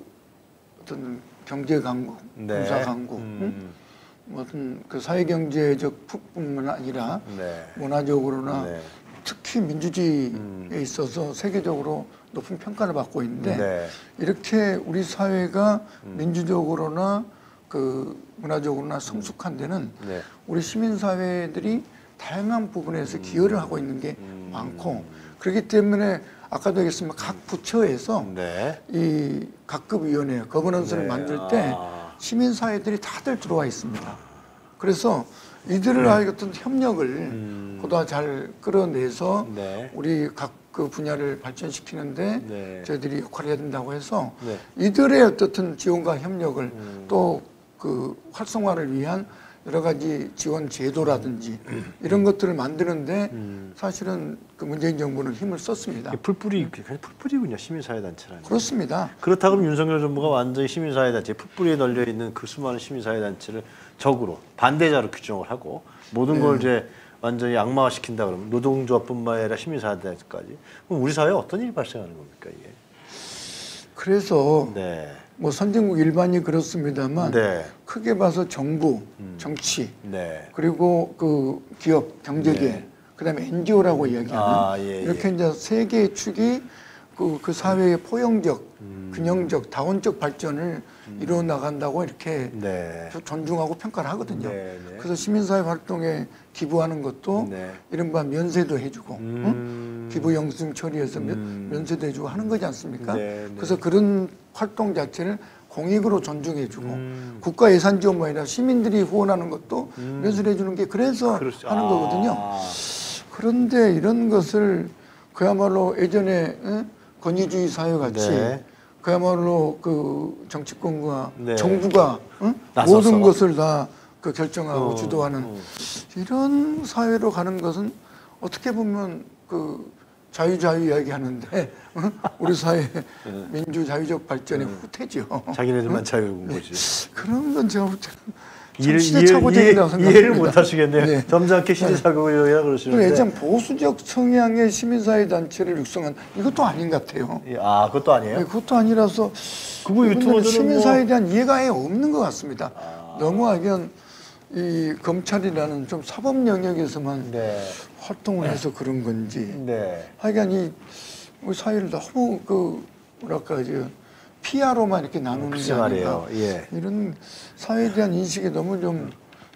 Speaker 9: 어떤 경제 강국,
Speaker 1: 네.
Speaker 9: 군사 강국,
Speaker 1: 음.
Speaker 9: 응? 뭐 어떤 그 사회 경제적 뿐만 아니라
Speaker 1: 네.
Speaker 9: 문화적으로나
Speaker 1: 네.
Speaker 9: 특히 민주주의에
Speaker 1: 음.
Speaker 9: 있어서 세계적으로 높은 평가를 받고 있는데
Speaker 1: 네.
Speaker 9: 이렇게 우리 사회가
Speaker 1: 음.
Speaker 9: 민주적으로나 그 문화적으로나 성숙한 데는
Speaker 1: 네.
Speaker 9: 우리 시민사회들이 다양한 부분에서 기여를 하고 있는 게
Speaker 1: 음.
Speaker 9: 많고 그렇기 때문에 아까도 얘기했지만 각 부처에서
Speaker 1: 네.
Speaker 9: 이 각급 위원회 거버넌스를
Speaker 1: 네.
Speaker 9: 만들 때
Speaker 1: 아.
Speaker 9: 시민사회들이 다들 들어와 있습니다. 그래서 이들을 하여튼 협력을
Speaker 1: 음.
Speaker 9: 보다 잘 끌어내서
Speaker 1: 네.
Speaker 9: 우리 각 그 분야를 발전시키는데
Speaker 1: 네.
Speaker 9: 저희들이 역할을 해야 된다고 해서
Speaker 1: 네.
Speaker 9: 이들의 어떻든 지원과 협력을
Speaker 1: 음.
Speaker 9: 또 그 활성화를 위한 여러 가지 지원 제도라든지 이런 것들을 만드는데
Speaker 1: 음.
Speaker 9: 사실은 그 문재인 정부는 힘을 썼습니다.
Speaker 1: 이게 풀뿌리 그냥 풀뿌리군요. 시민사회 단체라는. 게.
Speaker 9: 그렇습니다.
Speaker 1: 그렇다 그러면 윤석열 정부가 완전히 시민사회 단체 풀뿌리에 널려 있는 그 수많은 시민사회 단체를 적으로 반대자로 규정을 하고 모든 걸 이제 완전히 악마화시킨다 그러면 노동조합뿐만 아니라 시민사회까지 그럼 우리 사회에 어떤 일이 발생하는 겁니까 이게?
Speaker 9: 그래서
Speaker 1: 네.
Speaker 9: 뭐 선진국 일반이 그렇습니다만
Speaker 1: 네.
Speaker 9: 크게 봐서 정부, 정치,
Speaker 1: 네.
Speaker 9: 그리고 그 기업, 경제계,
Speaker 1: 네.
Speaker 9: 그다음에 엔지오라고 이야기하는
Speaker 1: 아, 예,
Speaker 9: 이렇게
Speaker 1: 예.
Speaker 9: 이제 세 개의 축이 그, 그 사회의 포용적, 균형적, 다원적 발전을 이루어 나간다고 이렇게
Speaker 1: 네.
Speaker 9: 존중하고 평가를 하거든요.
Speaker 1: 네, 네.
Speaker 9: 그래서 시민사회 활동에 기부하는 것도
Speaker 1: 네.
Speaker 9: 이른바 면세도 해주고
Speaker 1: 음.
Speaker 9: 응? 기부 영수증 처리해서 면,
Speaker 1: 음.
Speaker 9: 면세도 해주고 하는 거지 않습니까?
Speaker 1: 네, 네.
Speaker 9: 그래서 그런 활동 자체를 공익으로 존중해주고
Speaker 1: 음.
Speaker 9: 국가 예산 지원이 아니라 시민들이 후원하는 것도 면세를 해주는 게 그래서
Speaker 1: 그렇죠.
Speaker 9: 하는
Speaker 1: 아.
Speaker 9: 거거든요. 그런데 이런 것을 그야말로 예전에 응? 권위주의 사회 같이
Speaker 1: 네.
Speaker 9: 그야말로 그 정치권과
Speaker 1: 네.
Speaker 9: 정부가 응?
Speaker 1: 나서서.
Speaker 9: 모든 것을 다 그 결정하고
Speaker 1: 어,
Speaker 9: 주도하는
Speaker 1: 어.
Speaker 9: 이런 사회로 가는 것은 어떻게 보면 그 자유자유 이야기하는데 응? 우리 사회 민주자유적 발전의 후퇴죠.
Speaker 1: 자기네들만 자유를 본 거지.
Speaker 9: 그런 건 제가 볼 때는 참
Speaker 1: 이해,
Speaker 9: 시대착오적이라고 생각합니다.
Speaker 1: 이해를 못 하시겠네요.
Speaker 9: 네.
Speaker 1: 점잖게 시대착오적이라 그러시는데.
Speaker 9: 예전 보수적 성향의 시민사회 단체를 육성한 이것도 아닌 것 같아요.
Speaker 1: 예, 아, 그것도 아니에요?
Speaker 9: 네, 그것도 아니라서
Speaker 1: 그거 유튜버들은
Speaker 9: 시민사회에
Speaker 1: 뭐-
Speaker 9: 대한 이해가 아예 없는 것 같습니다. 너무 하여간 이 검찰이라는 좀 사법 영역에서만
Speaker 1: 네.
Speaker 9: 활동을 해서 그런 건지
Speaker 1: 네.
Speaker 9: 하여간 이 우리 사회를 너무 그 뭐랄까 이제 피아로만 이렇게 나누는 게
Speaker 1: 글쎄
Speaker 9: 아닌가
Speaker 1: 말이에요. 예.
Speaker 9: 이런 사회에 대한 인식이 너무 좀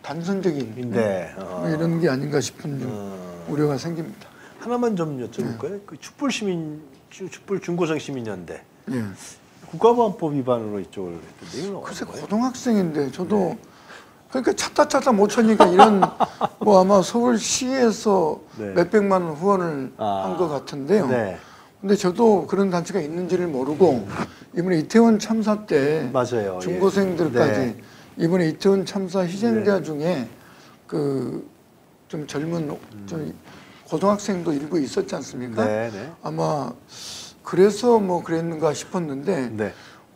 Speaker 9: 단선적인
Speaker 1: 네. 어.
Speaker 9: 뭐 이런 게 아닌가 싶은 좀
Speaker 1: 어.
Speaker 9: 우려가 생깁니다.
Speaker 1: 하나만 좀 여쭤볼까요? 그 촛불 시민, 주- 촛불 중고생 시민연대
Speaker 9: 예.
Speaker 1: 국가보안법 위반으로 이쪽을 했던데 이건
Speaker 9: 글쎄
Speaker 1: 어떤 거예요?
Speaker 9: 고등학생인데 저도 그러니까 찾다 찾다 못 찾으니까 이런 뭐 아마 서울시에서
Speaker 1: 네.
Speaker 9: 몇백만 원 후원을
Speaker 1: 아.
Speaker 9: 한 것 같은데요.
Speaker 1: 네.
Speaker 9: 근데 저도 그런 단체가 있는지를 모르고 이번에 이태원 참사 때
Speaker 1: 맞아요.
Speaker 9: 중고생들까지
Speaker 1: 예. 네.
Speaker 9: 이번에 이태원 참사 희생자 중에 그 좀 젊은 좀 고등학생도 일부 있었지 않습니까?
Speaker 1: 네, 네.
Speaker 9: 아마 그래서 뭐 그랬는가 싶었는데
Speaker 1: 네.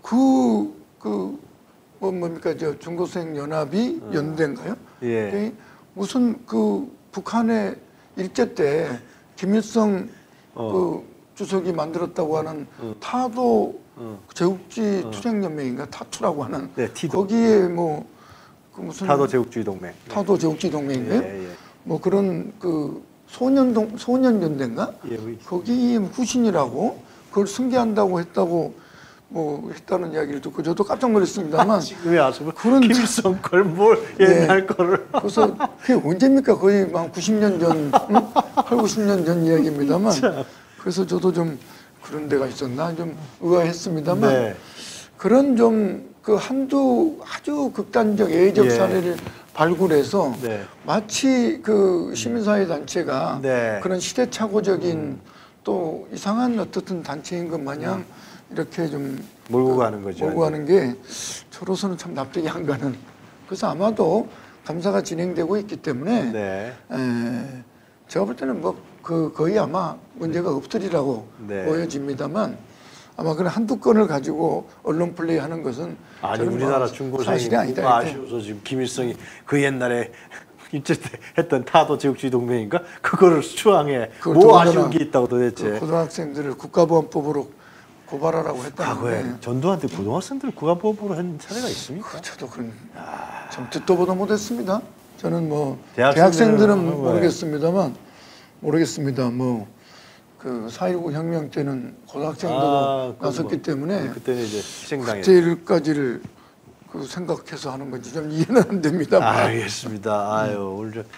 Speaker 9: 그, 그, 뭐 뭡니까, 저 중고생 연합이 연대인가요?
Speaker 1: 예.
Speaker 9: 그게 무슨 그 북한의 일제 때 김일성
Speaker 1: 어.
Speaker 9: 그 주석이 만들었다고 하는 타도
Speaker 1: 어.
Speaker 9: 제국주의 투쟁연맹인가 타투라고 하는
Speaker 1: 네, 티도.
Speaker 9: 거기에 뭐 그 무슨
Speaker 1: 타도 제국주의 동맹.
Speaker 9: 타도 제국주의 동맹인가요?
Speaker 1: 예, 예.
Speaker 9: 뭐 그런 그 소년동 소년연대인가?
Speaker 1: 예, 뭐
Speaker 9: 거기 후신이라고 그걸 승계한다고 했다고 뭐 했다는 이야기를 듣고 저도 깜짝 놀랐습니다만
Speaker 1: 왜 아서
Speaker 9: 그런
Speaker 1: 김일성 걸뭘
Speaker 9: 예.
Speaker 1: 옛날 거를
Speaker 9: 그래서 그게 언제입니까? 거의 막 구십 년 전, 응? 팔, 구십 년 전 이야기입니다만 그래서 저도 좀 그런 데가 있었나 좀 의아했습니다만
Speaker 1: 네.
Speaker 9: 그런 좀 그 한두 아주 극단적 예외적
Speaker 1: 예.
Speaker 9: 사례를 발굴해서
Speaker 1: 네.
Speaker 9: 마치 그 시민사회 단체가
Speaker 1: 네.
Speaker 9: 그런 시대착오적인 또 이상한 어떻든 단체인 것 마냥 이렇게 좀
Speaker 1: 몰고 가는 거죠.
Speaker 9: 몰고 가는 게 저로서는 참 납득이 안 가는. 그래서 아마도 감사가 진행되고 있기 때문에
Speaker 1: 네.
Speaker 9: 에, 제가 볼 때는 뭐 그 거의 아마 문제가 없으리라고
Speaker 1: 네.
Speaker 9: 보여집니다만 아마 그런 한두 건을 가지고 언론 플레이하는 것은
Speaker 1: 아니
Speaker 9: 저는
Speaker 1: 우리나라
Speaker 9: 뭐
Speaker 1: 중고생이
Speaker 9: 사실이 아니다.
Speaker 1: 뭐가
Speaker 9: 이렇게.
Speaker 1: 아쉬워서 지금 김일성이 그 옛날에 일제 때 했던 타도 제국주의 동맹인가 그거를 수왕해
Speaker 9: 그걸
Speaker 1: 뭐
Speaker 9: 더군다나
Speaker 1: 아쉬운 게 있다고
Speaker 9: 그
Speaker 1: 도대체.
Speaker 9: 고등학생들을 국가보안법으로 고발하라고
Speaker 1: 과거에
Speaker 9: 했다는데
Speaker 1: 전두환 때 고등학생들 국가보안법으로 한 사례가 있습니까?
Speaker 9: 저도 그런 참 듣도 보도 못했습니다. 저는 뭐
Speaker 1: 대학생들은
Speaker 9: 대학생들은
Speaker 1: 하는 거예요.
Speaker 9: 모르겠습니다만 모르겠습니다. 뭐 그 사일구 혁명 때는 고등학생들도
Speaker 1: 아, 그건
Speaker 9: 나섰기
Speaker 1: 뭐,
Speaker 9: 때문에
Speaker 1: 그때는 이제 희생당했.
Speaker 9: 그때까지를 그 생각해서 하는 건지 좀 이해는 안 됩니다.
Speaker 1: 알겠습니다. 아유 오늘 저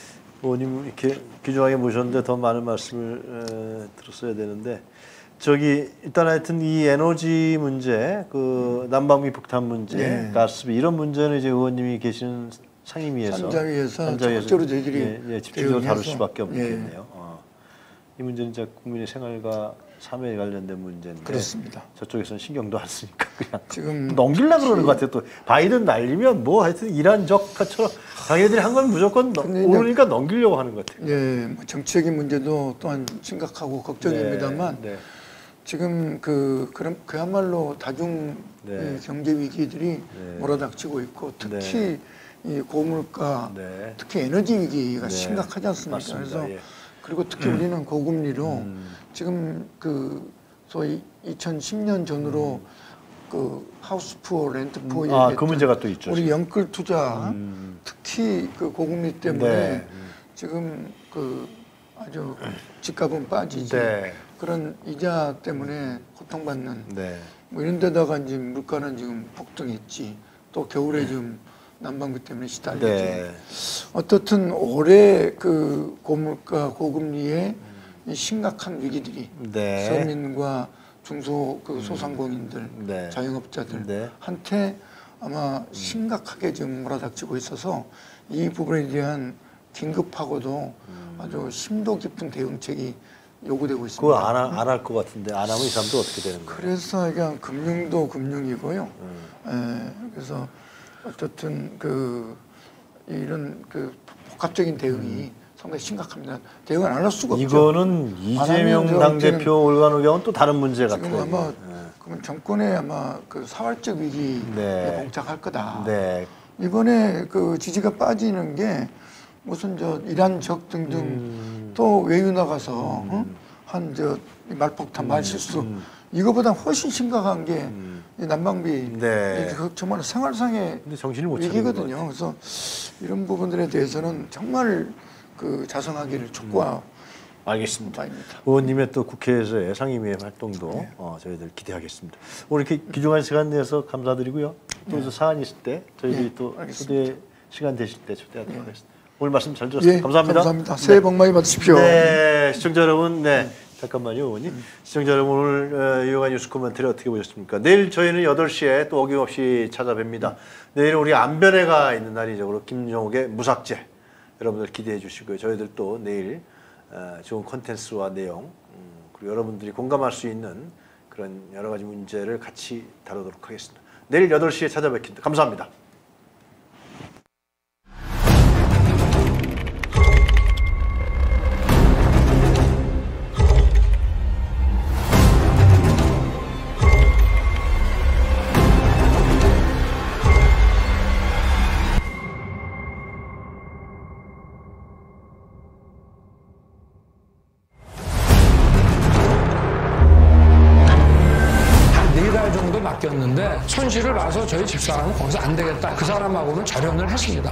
Speaker 1: 의원님 이렇게 귀중하게 모셨는데 더 많은 말씀을 에, 들었어야 되는데 저기 일단 하여튼 이 에너지 문제, 그 난방비 폭탄 문제,
Speaker 9: 예.
Speaker 1: 가스비 이런 문제는 이제 의원님이 계시는 상임위에서
Speaker 9: 산자위에서 적극적으로 저희들이
Speaker 1: 예, 예, 집중적으로 다룰
Speaker 9: 대응해서.
Speaker 1: 수밖에
Speaker 9: 예.
Speaker 1: 없겠네요. 어. 이 문제는 이제 국민의 생활과 삶에 관련된 문제인데
Speaker 9: 그렇습니다.
Speaker 1: 저쪽에서는 신경도 안 쓰니까 그냥
Speaker 9: 지금
Speaker 1: 넘기려고 그러는 것 같아요. 또 바이든 날리면 뭐 하여튼 이란적처럼 자기들이 한 건 무조건 넘-
Speaker 9: 근데 이제-
Speaker 1: 오르니까 넘기려고 하는 것 같아요.
Speaker 9: 예, 뭐 정치적인 문제도 또한 심각하고 걱정입니다만
Speaker 1: 네, 네.
Speaker 9: 지금 그 그럼 그야말로 다중
Speaker 1: 네.
Speaker 9: 이 경제 위기들이
Speaker 1: 네.
Speaker 9: 몰아닥치고 있고 특히 이 고물가,
Speaker 1: 네.
Speaker 9: 특히 에너지 위기가
Speaker 1: 네.
Speaker 9: 심각하지 않습니까?
Speaker 1: 맞습니다.
Speaker 9: 그래서
Speaker 1: 예.
Speaker 9: 그리고 특히 우리는 고금리로
Speaker 1: 음.
Speaker 9: 지금 그 소위 이천십 년 전으로 그 하우스푸어, 렌트푸어
Speaker 1: 음, 아, 그 문제가 또 있죠.
Speaker 9: 우리 영끌 투자
Speaker 1: 음.
Speaker 9: 특히 그 고금리 때문에
Speaker 1: 네.
Speaker 9: 지금 그 아주 집값은 빠지지
Speaker 1: 네.
Speaker 9: 그런 이자 때문에 고통받는
Speaker 1: 네.
Speaker 9: 뭐 이런 데다가 이제 물가는 지금 폭등했지 또 겨울에 지금 난방비 때문에 시달리지
Speaker 1: 네.
Speaker 9: 어떻든 올해 그 고물가 고금리에 이 심각한 위기들이
Speaker 1: 네.
Speaker 9: 서민과 중소 그 소상공인들
Speaker 1: 네.
Speaker 9: 자영업자들
Speaker 1: 네.
Speaker 9: 한테 아마 심각하게 지금 몰아닥치고 있어서 이 부분에 대한 긴급하고도 아주 심도 깊은 대응책이 요구되고 있습니다.
Speaker 1: 그거 안 할 것 같은데 안 하면 이 사람도 어떻게 되는 거예요?
Speaker 9: 그래서 그냥 금융도 금융이고요.
Speaker 1: 음.
Speaker 9: 예, 그래서 어쨌든 그 이런 그 복합적인 대응이 상당히 심각합니다. 대응을 안 할 수가 없죠.
Speaker 1: 이거는 이재명
Speaker 9: 안 하면
Speaker 1: 당대표 올가는 경우는 또 다른 문제
Speaker 9: 지금
Speaker 1: 같아요.
Speaker 9: 아마
Speaker 1: 네.
Speaker 9: 그러면 정권의 아마 그 사활적 위기에
Speaker 1: 네.
Speaker 9: 봉착할 거다.
Speaker 1: 네.
Speaker 9: 이번에 그 지지가 빠지는 게 무슨 저 이란 적 등등
Speaker 1: 음.
Speaker 9: 또 외유 나가서 어? 한 저 말폭탄 말실수 이거보다 훨씬 심각한 게
Speaker 1: 음.
Speaker 9: 이 난방비
Speaker 1: 네.
Speaker 9: 그 정말 생활상의
Speaker 1: 근데 정신을 못 차리는
Speaker 9: 위기거든요. 그래서 이런 부분들에 대해서는 정말 그 자성하기를 촉구하.
Speaker 1: 알겠습니다.
Speaker 9: 바입니다.
Speaker 1: 의원님의 또 국회에서의 상임위의 활동도
Speaker 9: 네.
Speaker 1: 어, 저희들 기대하겠습니다. 오늘 이렇게 귀중한 시간 내서 감사드리고요. 또 네. 사안 있을 때 저희들이
Speaker 9: 네,
Speaker 1: 또
Speaker 9: 알겠습니다.
Speaker 1: 초대 시간 되실 때 초대하도록
Speaker 9: 네.
Speaker 1: 하겠습니다. 오늘 말씀 잘 들었습니다.
Speaker 9: 예,
Speaker 1: 감사합니다.
Speaker 9: 감사합니다. 새해 복 많이 받으십시오.
Speaker 1: 네, 시청자 여러분, 네. 잠깐만요, 의원님. 시청자 여러분, 오늘 어, 유용한 뉴스 코멘터리 어떻게 보셨습니까? 내일 저희는 여덟 시에 또 어김없이 찾아뵙니다. 내일은 우리 안변회가 있는 날이죠. 그리고 김종욱의 무삭제. 여러분들 기대해 주시고요. 저희들 또 내일 어, 좋은 콘텐츠와 내용, 음, 그리고 여러분들이 공감할 수 있는 그런 여러 가지 문제를 같이 다루도록 하겠습니다. 내일 여덟 시에 찾아뵙겠습니다. 감사합니다.
Speaker 10: 맡겼는데 손실을 봐서 저희 집사람은 거기서 안 되겠다. 그 사람하고는 절연을 했습니다.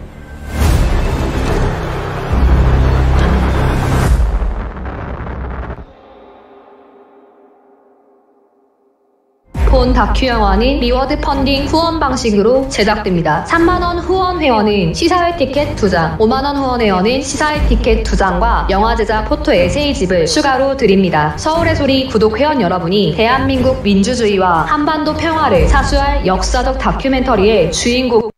Speaker 11: 본 다큐 영화는 리워드 펀딩 후원 방식으로 제작됩니다. 삼만 원 후원 회원은 시사회 티켓 두 장, 오만 원 후원 회원은 시사회 티켓 두 장과 영화 제작 포토 에세이집을 추가로 드립니다. 서울의 소리 구독 회원 여러분이 대한민국 민주주의와 한반도 평화를 사수할 역사적 다큐멘터리의 주인공